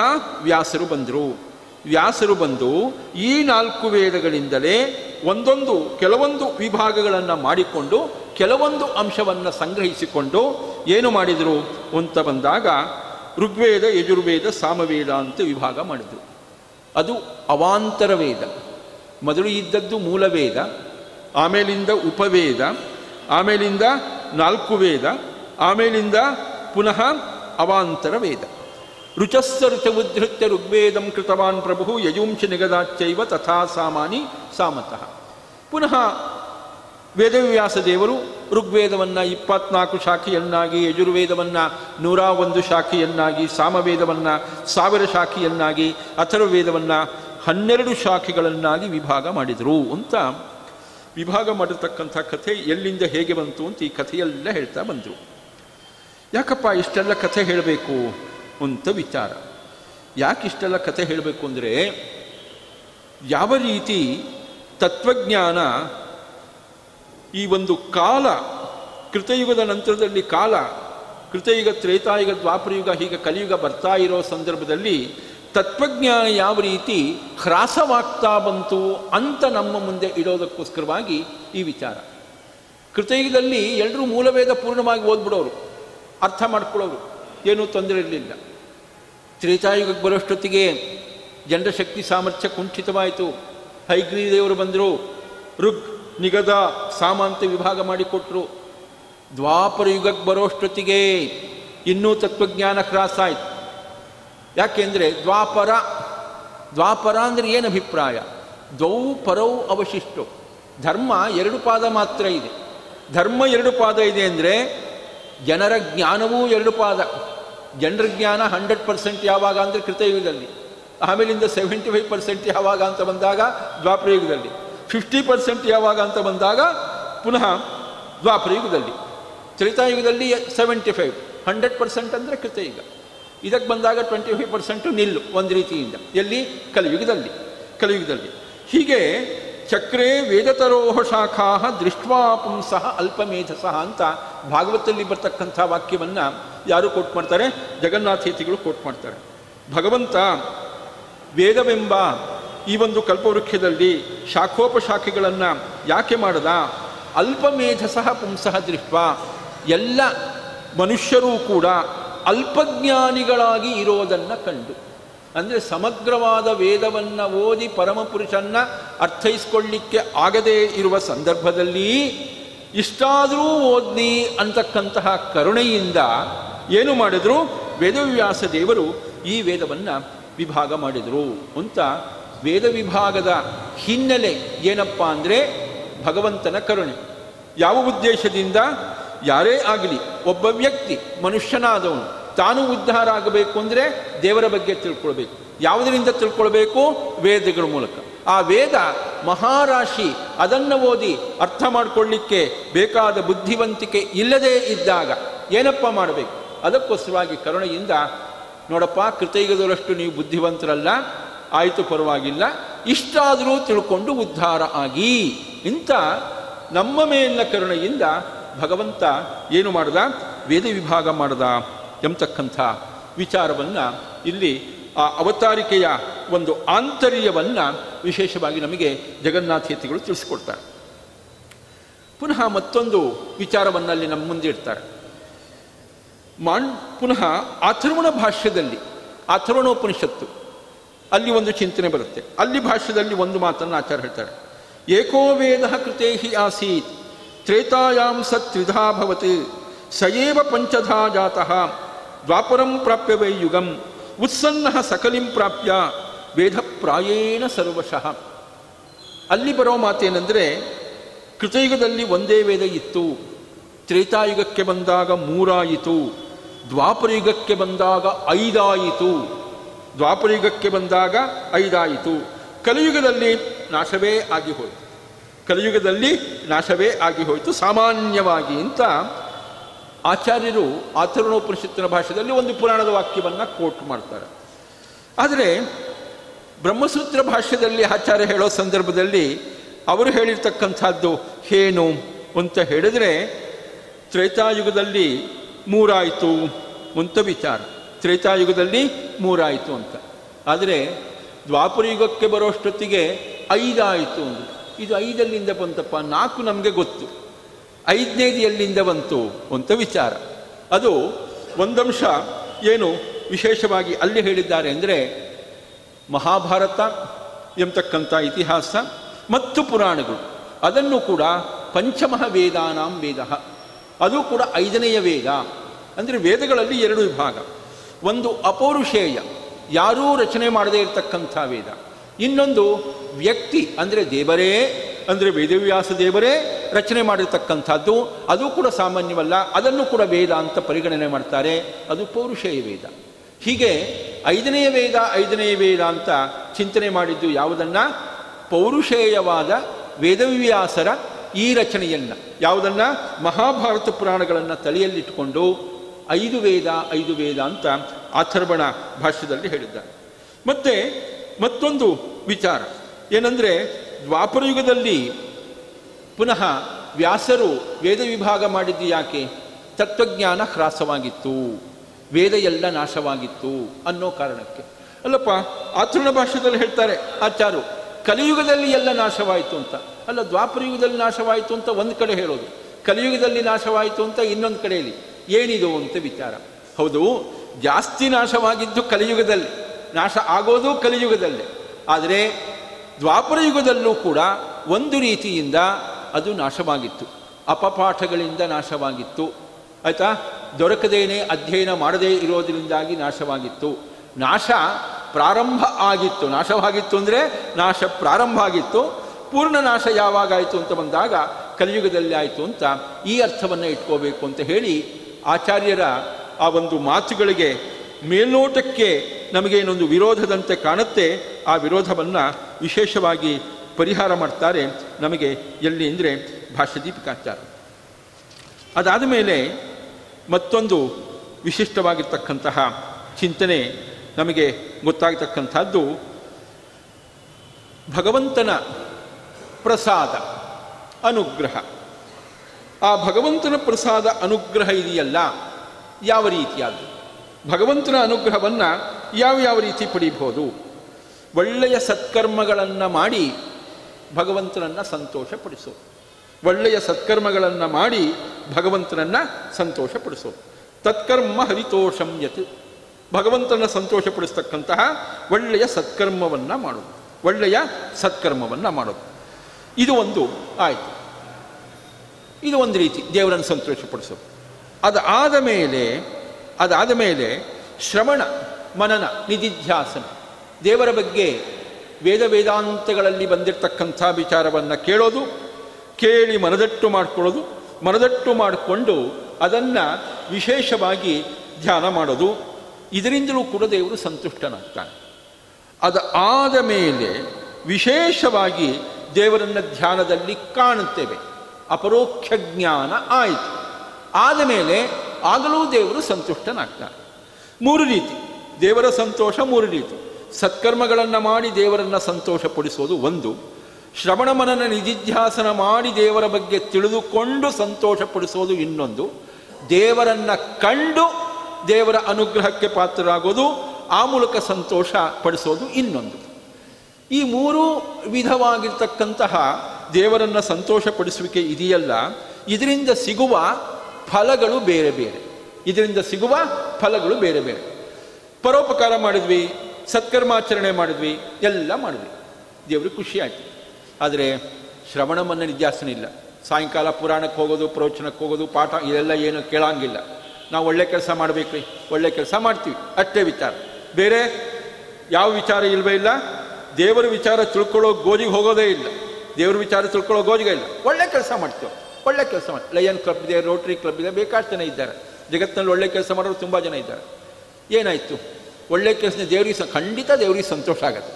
ವ್ಯಾಸರು ಬಂದು ಈ 4 ವೇದಗಳಿಂದಲೇ ಕೆಲವೊಂದು ವಿಭಾಗಗಳನ್ನು ಮಾಡಿಕೊಂಡು ಕೆಲವೊಂದು ಅಂಶವನ್ನು ಸಂಗ್ರಹಿಸಿಕೊಂಡು ಏನು ಮಾಡಿದರು ಅಂತ ಬಂದಾಗ ಋಗ್ವೇದ, ಯಜುರ್ವೇದ, ಸಾಮವೇದ ಅಂತ ವಿಭಾಗ ಮಾಡಿದರು. ಅದು ಅವಾಂತರ ವೇದ. ಮೊದಲು ಇದ್ದದ್ದು ಮೂಲವೇದ, ಆಮೇಲಿಂದ ಉಪವೇದ, ಆಮೇಲಿಂದ 4 ವೇದ, ಆಮೇಲಿಂದ ಪುನಃ ಅವಾಂತರ ವೇದ. ರುಚಸ್ಸ ಉದ್ಧೃತ್ಯ ಋಗ್ವೇದಂ ಕೃತವಾನ್ ಪ್ರಭು ಯಜುಂಶಿ ನಿಗದಾಚ್ಚೈವ ತಥಾ ಸಾಮಾನಿ ಸಾಮತಃ. ಪುನಃ ವೇದವ್ಯಾಸ ದೇವರು ಋಗ್ವೇದವನ್ನು 24 ಶಾಖೆಯನ್ನಾಗಿ, ಯಜುರ್ವೇದವನ್ನು 101 ಶಾಖೆಯನ್ನಾಗಿ, ಸಾಮವೇದವನ್ನು 1000 ಶಾಖೆಯನ್ನಾಗಿ, ಅಥರ್ವವೇದವನ್ನು 12 ಶಾಖೆಗಳನ್ನಾಗಿ ವಿಭಾಗ ಮಾಡಿದರು ಅಂತ ವಿಭಾಗ ಮಾಡಿರ್ತಕ್ಕಂಥ ಕಥೆ ಎಲ್ಲಿಂದ ಹೇಗೆ ಬಂತು ಅಂತ ಈ ಕಥೆಯೆಲ್ಲ ಹೇಳ್ತಾ ಬಂದರು. ಯಾಕಪ್ಪ ಇಷ್ಟೆಲ್ಲ ಕಥೆ ಹೇಳಬೇಕು ಅಂತ ವಿಚಾರ. ಯಾಕೆ ಇಷ್ಟೆಲ್ಲ ಕಥೆ ಹೇಳಬೇಕು ಅಂದರೆ, ಯಾವ ರೀತಿ ತತ್ವಜ್ಞಾನ ಈ ಒಂದು ಕಾಲ, ಕೃತಯುಗದ ನಂತರದಲ್ಲಿ ಕೃತಯುಗ, ತ್ರೇತಾಯುಗ, ದ್ವಾಪರಯುಗ, ಹೀಗೆ ಕಲಿಯುಗ ಬರ್ತಾ ಇರೋ ಸಂದರ್ಭದಲ್ಲಿ ತತ್ವಜ್ಞಾನ ಯಾವ ರೀತಿ ಹ್ರಾಸವಾಗ್ತಾ ಬಂತು ಅಂತ ನಮ್ಮ ಮುಂದೆ ಇಡೋದಕ್ಕೋಸ್ಕರವಾಗಿ ಈ ವಿಚಾರ. ಕೃತಯುಗದಲ್ಲಿ ಎಲ್ಲರೂ ಮೂಲವೇದ ಪೂರ್ಣವಾಗಿ ಓದ್ಬಿಡೋರು, ಅರ್ಥ ಮಾಡ್ಕೊಳ್ಳೋರು, ಏನೂ ತೊಂದರೆ ಇರಲಿಲ್ಲ. ತ್ರೇತಾಯುಗಕ್ಕೆ ಬರೋಷ್ಟೊತ್ತಿಗೆ ಜನರ ಶಕ್ತಿ ಸಾಮರ್ಥ್ಯ ಕುಂಠಿತವಾಯಿತು. ಹಯಗ್ರೀದೇವರು ಬಂದರು, ಋಗ್ ನಿಗದ ಸಾಮ ಅಂತ ವಿಭಾಗ ಮಾಡಿಕೊಟ್ರು. ದ್ವಾಪರ ಯುಗಕ್ಕೆ ಬರೋಷ್ಟೊತ್ತಿಗೆ ಇನ್ನೂ ತತ್ವಜ್ಞಾನ ಕ್ರಾಸ್ ಆಯಿತು. ಯಾಕೆಂದರೆ ದ್ವಾಪರ ಅಂದರೆ ಏನು ಅಭಿಪ್ರಾಯ? ದ್ವೌ ಪರೌ ಅವಶಿಷ್ಟು. ಧರ್ಮ 2 ಪಾದ ಮಾತ್ರ ಇದೆ. ಧರ್ಮ 2 ಪಾದ ಇದೆ ಅಂದರೆ ಜನರ ಜ್ಞಾನವೂ 2 ಪಾದ. ಜನರ ಜ್ಞಾನ 100% ಯಾವಾಗ ಅಂದರೆ ಕೃತಯುಗದಲ್ಲಿ, ಆಮೇಲಿಂದ 75% ಯಾವಾಗ ಅಂತ ಬಂದಾಗ ದ್ವಾಪರಯುಗದಲ್ಲಿ, 50% ಯಾವಾಗ ಅಂತ ಬಂದಾಗ ಪುನಃ ದ್ವಾಪರಯುಗದಲ್ಲಿ. ತ್ರೇತಾಯುಗದಲ್ಲಿ 75, 100% ಅಂದರೆ ಕೃತಯುಗ. ಇದಕ್ಕೆ ಬಂದಾಗ 25% ನಿಲ್ಲು ಒಂದು ರೀತಿಯಿಂದ. ಎಲ್ಲಿ? ಕಲಿಯುಗದಲ್ಲಿ. ಹೀಗೆ ಚಕ್ರೇ ವೇದತರೋಹ ಶಾಖಾ ದೃಷ್ಟ್ವಾ ಪುಂಸಃ ಅಲ್ಪಮೇಧಸಃ ಅಂತ ಭಾಗವತದಲ್ಲಿ ಬರ್ತಕ್ಕಂಥ ವಾಕ್ಯವನ್ನು ಯಾರು ಕೋಟ್ ಮಾಡ್ತಾರೆ? ಜಗನ್ನಾಥೇತಿಗಳು ಕೋಟ್ ಮಾಡ್ತಾರೆ. ಭಗವಂತ ವೇದವೆಂಬ ಈ ಒಂದು ಕಲ್ಪವೃಕ್ಷದಲ್ಲಿ ಶಾಖೋಪಶಾಖೆಗಳನ್ನು ಯಾಕೆ ಮಾಡದ? ಅಲ್ಪಮೇಧಸಃ ಪುಂಸಃ ದೃಷ್ಟ್ವಾ, ಎಲ್ಲ ಮನುಷ್ಯರೂ ಕೂಡ ಅಲ್ಪಜ್ಞಾನಿಗಳಾಗಿ ಇರೋದನ್ನು ಕಂಡು, ಅಂದರೆ ಸಮಗ್ರವಾದ ವೇದವನ್ನು ಓದಿ ಪರಮಪುರುಷನ್ನು ಅರ್ಥೈಸ್ಕೊಳ್ಳಿಕ್ಕೆ ಆಗದೇ ಇರುವ ಸಂದರ್ಭದಲ್ಲಿ ಇಷ್ಟಾದರೂ ಓದ್ಲಿ ಅಂತಕ್ಕಂತಹ ಕರುಣೆಯಿಂದ ಏನು ಮಾಡಿದರು? ವೇದವ್ಯಾಸ ದೇವರು ಈ ವೇದವನ್ನು ವಿಭಾಗ ಮಾಡಿದರು ಅಂತ. ವೇದ ವಿಭಾಗದ ಹಿನ್ನೆಲೆ ಏನಪ್ಪ ಅಂದರೆ ಭಗವಂತನ ಕರುಣೆ. ಯಾವ ಉದ್ದೇಶದಿಂದ? ಯಾರೇ ಆಗಲಿ ಒಬ್ಬ ವ್ಯಕ್ತಿ ಮನುಷ್ಯನಾದವನು ತಾನು ಉದ್ಧಾರ ಆಗಬೇಕು ಅಂದರೆ ದೇವರ ಬಗ್ಗೆ ತಿಳ್ಕೊಳ್ಬೇಕು. ಯಾವುದರಿಂದ ತಿಳ್ಕೊಳ್ಬೇಕು? ವೇದಗಳ ಮೂಲಕ. ಆ ವೇದ ಮಹಾರಾಶಿ. ಅದನ್ನು ಓದಿ ಅರ್ಥ ಮಾಡಿಕೊಳ್ಳಿಕ್ಕೆ ಬೇಕಾದ ಬುದ್ಧಿವಂತಿಕೆ ಇಲ್ಲದೇ ಇದ್ದಾಗ ಏನಪ್ಪ ಮಾಡಬೇಕು? ಅದಕ್ಕೋಸ್ಕರವಾಗಿ ಕರುಣೆಯಿಂದ, ನೋಡಪ್ಪ, ಕೃತಯುಗದಷ್ಟು ನೀವು ಬುದ್ಧಿವಂತರಲ್ಲ, ಆಯಿತು ಪರವಾಗಿಲ್ಲ, ಇಷ್ಟಾದರೂ ತಿಳ್ಕೊಂಡು ಉದ್ಧಾರ ಆಗಿ ಇಂಥ ನಮ್ಮ ಮೇಲಿನ ಕರುಣೆಯಿಂದ ಭಗವಂತ ಏನು ಮಾಡ್ದ? ವೇದ ವಿಭಾಗ ಮಾಡ್ದ ಎಂಬತಕ್ಕಂಥ ವಿಚಾರವನ್ನು ಇಲ್ಲಿ ಆ ಅವತಾರಿಕೆಯ ಒಂದು ಆಂತರ್ಯವನ್ನು ವಿಶೇಷವಾಗಿ ನಮಗೆ ಜಗನ್ನಾಥೇತಿಗಳು ತಿಳಿಸ್ಕೊಡ್ತಾರೆ. ಪುನಃ ಮತ್ತೊಂದು ವಿಚಾರವನ್ನಲ್ಲಿ ನಮ್ಮ ಮುಂದೆ ಇಡ್ತಾರೆ. ಪುನಃ ಅಥರ್ವಣ ಭಾಷ್ಯದಲ್ಲಿ, ಅಥರ್ವಣೋಪನಿಷತ್ತು, ಅಲ್ಲಿ ಒಂದು ಚಿಂತನೆ ಬರುತ್ತೆ. ಅಲ್ಲಿ ಭಾಷ್ಯದಲ್ಲಿ ಒಂದು ಮಾತನ್ನು ಆಚಾರ್ಯ ಹೇಳ್ತಾರೆ. ಏಕೋ ವೇದ ಕೃತೇ ಹಿ ಆಸೀತ್ ತ್ರೇತಾಯಾಂ ಸತ್ವಿಧಾ ಭವತ್ ಸಯೇವ ಪಂಚಧಾ ಜಾತಃ ದ್ವಾಪರಂ ಪ್ರಾಪ್ಯ ವೈ ಯುಗಂ ಉತ್ಸನ್ನಃ ಸಕಲಿಂ ಪ್ರಾಪ್ಯ ವೇದ ಪ್ರಾಯೇಣ ಸರ್ವಶಃ. ಅಲ್ಲಿ ಬರೋ ಮಾತೇನೆಂದರೆ, ಕೃತಯುಗದಲ್ಲಿ ಒಂದೇ ವೇದ ಇತ್ತು, ತ್ರೇತಾಯುಗಕ್ಕೆ ಬಂದಾಗ 3 ಆಯಿತು, ದ್ವಾಪರಯುಗಕ್ಕೆ ಬಂದಾಗ 5 ಆಯಿತು, ದ್ವಾಪರಯುಗಕ್ಕೆ ಬಂದಾಗ 5 ಆಯಿತು, ಕಲಿಯುಗದಲ್ಲಿ ನಾಶವೇ ಆಗಿ ಹೋಯಿತು, ಕಲಿಯುಗದಲ್ಲಿ ನಾಶವೇ ಆಗಿ ಹೋಯಿತು ಸಾಮಾನ್ಯವಾಗಿ ಅಂತ ಆಚಾರ್ಯರು ಅಥರ್ವಣೋಪನಿಷತ್ತಿನ ಭಾಷೆಯಲ್ಲಿ ಒಂದು ಪುರಾಣದ ವಾಕ್ಯವನ್ನು ಕೋಟ್ ಮಾಡ್ತಾರೆ. ಆದರೆ ಬ್ರಹ್ಮಸೂತ್ರ ಭಾಷ್ಯದಲ್ಲಿ ಆಚಾರ್ಯ ಹೇಳೋ ಸಂದರ್ಭದಲ್ಲಿ ಅವರು ಹೇಳಿರ್ತಕ್ಕಂಥದ್ದು ಏನು ಅಂತ ಹೇಳಿದರೆ, ತ್ರೇತಾಯುಗದಲ್ಲಿ 3 ಆಯಿತು ಅಂತ ವಿಚಾರ, ತ್ರೇತಾಯುಗದಲ್ಲಿ 3 ಆಯಿತು ಅಂತ. ಆದರೆ ದ್ವಾಪರಯುಗಕ್ಕೆ ಬರೋಷ್ಟೊತ್ತಿಗೆ 5 ಆಯಿತು ಅಂದರು. ಇದು 5 ಬಂತಪ್ಪ, 4 ನಮಗೆ ಗೊತ್ತು, 5ನೇದು ಎಲ್ಲಿಂದ ಬಂತು ಅಂತ ವಿಚಾರ. ಅದು ಒಂದಂಶ ಏನು ವಿಶೇಷವಾಗಿ ಅಲ್ಲಿ ಹೇಳಿದ್ದಾರೆ ಅಂದರೆ, ಮಹಾಭಾರತ ಎಂಬತಕ್ಕಂಥ ಇತಿಹಾಸ ಮತ್ತು ಪುರಾಣಗಳು, ಅದನ್ನು ಕೂಡ ಪಂಚಮಃ ವೇದಾನಾಂ ವೇದ, ಅದು ಕೂಡ 5ನೆಯ ವೇದ. ಅಂದರೆ ವೇದಗಳಲ್ಲಿ 2 ವಿಭಾಗ. ಒಂದು ಅಪೌರುಷೇಯ, ಯಾರೂ ರಚನೆ ಮಾಡದೇ ಇರತಕ್ಕಂಥ ವೇದ. ಇನ್ನೊಂದು ವ್ಯಕ್ತಿ, ಅಂದರೆ ದೇವರೇ, ಅಂದರೆ ವೇದವ್ಯಾಸ ದೇವರೇ ರಚನೆ ಮಾಡಿರ್ತಕ್ಕಂಥದ್ದು, ಅದು ಕೂಡ ಸಾಮಾನ್ಯವಲ್ಲ, ಅದನ್ನು ಕೂಡ ವೇದ ಅಂತ ಪರಿಗಣನೆ ಮಾಡ್ತಾರೆ, ಅದು ಪೌರುಷೇಯ ವೇದ. ಹೀಗೆ 5ನೆಯ ವೇದ 5ನೆಯ ವೇದ ಅಂತ ಚಿಂತನೆ ಮಾಡಿದ್ದು ಯಾವುದನ್ನು? ಪೌರುಷೇಯವಾದ ವೇದವ್ಯಾಸರ ಈ ರಚನೆಯನ್ನು, ಯಾವುದನ್ನು? ಮಹಾಭಾರತ ಪುರಾಣಗಳನ್ನು ತಲೆಯಲ್ಲಿಟ್ಟುಕೊಂಡು 5 ವೇದ 5 ವೇದ ಅಂತ ಅಥರ್ವಣ ಭಾಷ್ಯದಲ್ಲಿ ಹೇಳಿದ್ದಾರೆ. ಮತ್ತು ಮತ್ತೊಂದು ವಿಚಾರ ಏನಂದರೆ, ದ್ವಾಪರಯುಗದಲ್ಲಿ ಪುನಃ ವ್ಯಾಸರು ವೇದ ವಿಭಾಗ ಮಾಡಿದ್ದು ಯಾಕೆ? ತತ್ವಜ್ಞಾನ ಹ್ರಾಸವಾಗಿತ್ತು, ವೇದ ಎಲ್ಲ ನಾಶವಾಗಿತ್ತು ಅನ್ನೋ ಕಾರಣಕ್ಕೆ. ಅಲ್ಲಪ್ಪ, ಅಥರ್ವಣ ಭಾಷ್ಯದಲ್ಲಿ ಹೇಳ್ತಾರೆ ಆಚಾರ್ಯರು, ಕಲಿಯುಗದಲ್ಲಿ ಎಲ್ಲ ನಾಶವಾಯಿತು ಅಂತ. ಅಲ್ಲ, ದ್ವಾಪರಯುಗದಲ್ಲಿ ನಾಶವಾಯಿತು ಅಂತ ಒಂದು ಕಡೆ ಹೇಳೋದು, ಕಲಿಯುಗದಲ್ಲಿ ನಾಶವಾಯಿತು ಅಂತ ಇನ್ನೊಂದು ಕಡೆಯಲ್ಲಿ ಏನಿದು ಅಂತ ವಿಚಾರ. ಹೌದು, ಜಾಸ್ತಿ ನಾಶವಾಗಿದ್ದು ಕಲಿಯುಗದಲ್ಲಿ, ನಾಶ ಆಗೋದು ಕಲಿಯುಗದಲ್ಲೇ. ಆದರೆ ದ್ವಾಪರಯುಗದಲ್ಲೂ ಕೂಡ ಒಂದು ರೀತಿಯಿಂದ ಅದು ನಾಶವಾಗಿತ್ತು, ಅಪಪಾಠಗಳಿಂದ ನಾಶವಾಗಿತ್ತು. ಆಯಿತಾ? ದೊರಕದೇನೆ ಅಧ್ಯಯನ ಮಾಡದೇ ಇರೋದರಿಂದಾಗಿ ನಾಶವಾಗಿತ್ತು. ನಾಶ ಪ್ರಾರಂಭ ಆಗಿತ್ತು, ನಾಶವಾಗಿತ್ತು ಅಂದರೆ ನಾಶ ಪ್ರಾರಂಭ ಆಗಿತ್ತು. ಪೂರ್ಣ ನಾಶ ಯಾವಾಗಾಯಿತು ಅಂತ ಬಂದಾಗ ಕಲಿಯುಗದಲ್ಲಿ ಆಯಿತು ಅಂತ ಈ ಅರ್ಥವನ್ನು ಇಟ್ಕೋಬೇಕು ಅಂತ ಹೇಳಿ ಆಚಾರ್ಯರ ಆ ಒಂದು ಮಾತುಗಳಿಗೆ ಮೇಲ್ನೋಟಕ್ಕೆ ನಮಗೇನೊಂದು ವಿರೋಧದಂತೆ ಕಾಣುತ್ತೆ. ಆ ವಿರೋಧವನ್ನು ವಿಶೇಷವಾಗಿ ಪರಿಹಾರ ಮಾಡ್ತಾರೆ ನಮಗೆ ಎಲ್ಲಿ ಅಂದರೆ ಭಾಷ್ಯದೀಪಿಕಾಚಾರ್ಯ. ಅದಾದ ಮೇಲೆ ಮತ್ತೊಂದು ವಿಶಿಷ್ಟವಾಗಿರ್ತಕ್ಕಂತಹ ಚಿಂತನೆ ನಮಗೆ ಗೊತ್ತಾಗತಕ್ಕಂಥದ್ದು ಭಗವಂತನ ಪ್ರಸಾದ ಅನುಗ್ರಹ. ಆ ಭಗವಂತನ ಪ್ರಸಾದ ಅನುಗ್ರಹ ಇದೆಯಲ್ಲ, ಯಾವ ರೀತಿಯಾದ್ದು? ಭಗವಂತನ ಅನುಗ್ರಹವನ್ನು ಯಾವ ರೀತಿ ಪಡೀಬಹುದು? ಒಳ್ಳೆಯ ಸತ್ಕರ್ಮಗಳನ್ನು ಮಾಡಿ ಭಗವಂತನನ್ನು ಸಂತೋಷಪಡಿಸೋದು, ಒಳ್ಳೆಯ ಸತ್ಕರ್ಮಗಳನ್ನು ಮಾಡಿ ಭಗವಂತನನ್ನು ಸಂತೋಷಪಡಿಸೋದು. ತತ್ಕರ್ಮ ಹರಿತೋಷಂ ಯತ್, ಭಗವಂತನ ಸಂತೋಷಪಡಿಸ್ತಕ್ಕಂತಹ ಒಳ್ಳೆಯ ಸತ್ಕರ್ಮವನ್ನು ಮಾಡೋದು, ಒಳ್ಳೆಯ ಸತ್ಕರ್ಮವನ್ನು ಮಾಡೋದು. ಇದು ಒಂದು ಆಯಿತು, ಇದು ಒಂದು ರೀತಿ ದೇವರನ್ನು ಸಂತೋಷಪಡಿಸೋದು. ಅದಾದ ಮೇಲೆ ಶ್ರವಣ ಮನನ ನಿಧಿಧ್ಯಾಸನ, ದೇವರ ಬಗ್ಗೆ ವೇದಾಂತಗಳಲ್ಲಿ ಬಂದಿರತಕ್ಕಂಥ ವಿಚಾರವನ್ನು ಕೇಳೋದು, ಕೇಳಿ ಮನದಟ್ಟು ಮಾಡಿಕೊಳ್ಳೋದು, ಮನದಟ್ಟು ಮಾಡಿಕೊಂಡು ಅದನ್ನು ವಿಶೇಷವಾಗಿ ಧ್ಯಾನ ಮಾಡೋದು. ಇದರಿಂದಲೂ ಕೂಡ ದೇವರು ಸಂತುಷ್ಟನಾಗ್ತಾನೆ. ಅದು ಆದ ಮೇಲೆ ವಿಶೇಷವಾಗಿ ದೇವರನ್ನು ಧ್ಯಾನದಲ್ಲಿ ಕಾಣುತ್ತೇವೆ. ಅಪರೋಕ್ಷ ಜ್ಞಾನ ಆಯಿತು. ಆದ ಮೇಲೆ ಆಗಲೂ ದೇವರು ಸಂತುಷ್ಟನಾಗ್ತಾನೆ. 3 ರೀತಿ ದೇವರ ಸಂತೋಷ. 3 ರೀತಿ. ಸತ್ಕರ್ಮಗಳನ್ನು ಮಾಡಿ ದೇವರನ್ನು ಸಂತೋಷಪಡಿಸೋದು ಒಂದು, ಶ್ರವಣ ಮನನ ನಿಧಿಧ್ಯಾಸನ ಮಾಡಿ ದೇವರ ಬಗ್ಗೆ ತಿಳಿದುಕೊಂಡು ಸಂತೋಷಪಡಿಸೋದು ಇನ್ನೊಂದು, ದೇವರನ್ನು ಕಂಡು ದೇವರ ಅನುಗ್ರಹಕ್ಕೆ ಪಾತ್ರರಾಗೋದು, ಆ ಮೂಲಕ ಸಂತೋಷ ಪಡಿಸೋದು ಇನ್ನೊಂದು. ಈ 3 ವಿಧವಾಗಿರ್ತಕ್ಕಂತಹ ದೇವರನ್ನು ಸಂತೋಷಪಡಿಸುವಿಕೆ ಇದೆಯಲ್ಲ, ಇದರಿಂದ ಸಿಗುವ ಫಲಗಳು ಬೇರೆ ಬೇರೆ. ಪರೋಪಕಾರ ಮಾಡಿದ್ವಿ, ಸತ್ಕರ್ಮಾಚರಣೆ ಮಾಡಿದ್ವಿ, ಎಲ್ಲ ಮಾಡಿದ್ವಿ, ದೇವ್ರಿಗೆ ಖುಷಿ ಆಯಿತು. ಆದರೆ ಶ್ರವಣ ಮನ್ನ ನಿಧ್ಯಾಸನ ಇಲ್ಲ. ಸಾಯಂಕಾಲ ಪುರಾಣಕ್ಕೆ ಹೋಗೋದು, ಪ್ರವಚನಕ್ಕೆ ಹೋಗೋದು, ಪಾಠ ಇದೆಲ್ಲ ಏನು ಕೇಳಂಗಿಲ್ಲ. ನಾವು ಒಳ್ಳೆ ಕೆಲಸ ಮಾಡಬೇಕ್ರಿ, ಒಳ್ಳೆ ಕೆಲಸ ಮಾಡ್ತೀವಿ, ಅಷ್ಟೇ ವಿಚಾರ. ಬೇರೆ ಯಾವ ವಿಚಾರ ಇಲ್ವೇ ಇಲ್ಲ. ದೇವರ ವಿಚಾರ ತಿಳ್ಕೊಳ್ಳೋ ಗೋಜಿಗೆ ಹೋಗೋದೇ ಇಲ್ಲ. ದೇವ್ರ ವಿಚಾರ ತಿಳ್ಕೊಳ್ಳೋ ಗೋಜಿಗೆ ಇಲ್ಲ. ಒಳ್ಳೆ ಕೆಲಸ ಮಾಡ್ತೀವಿ, ಒಳ್ಳೆ ಕೆಲಸ ಮಾಡಿ. ಲಯನ್ ಕ್ಲಬ್ ಇದೆ, ರೋಟರಿ ಕ್ಲಬ್ ಇದೆ, ಬೇಕಾಷ್ಟು ಜನ ಇದ್ದಾರೆ ಜಗತ್ತಿನಲ್ಲಿ. ಒಳ್ಳೆ ಕೆಲಸ ಮಾಡೋರು ತುಂಬ ಜನ ಇದ್ದಾರೆ. ಏನಾಯಿತು? ಒಳ್ಳೆ ಕೆಲಸ ದೇವರಿಗೆ ಖಂಡಿತ ದೇವರಿಗೆ ಸಂತೋಷ ಆಗುತ್ತೆ.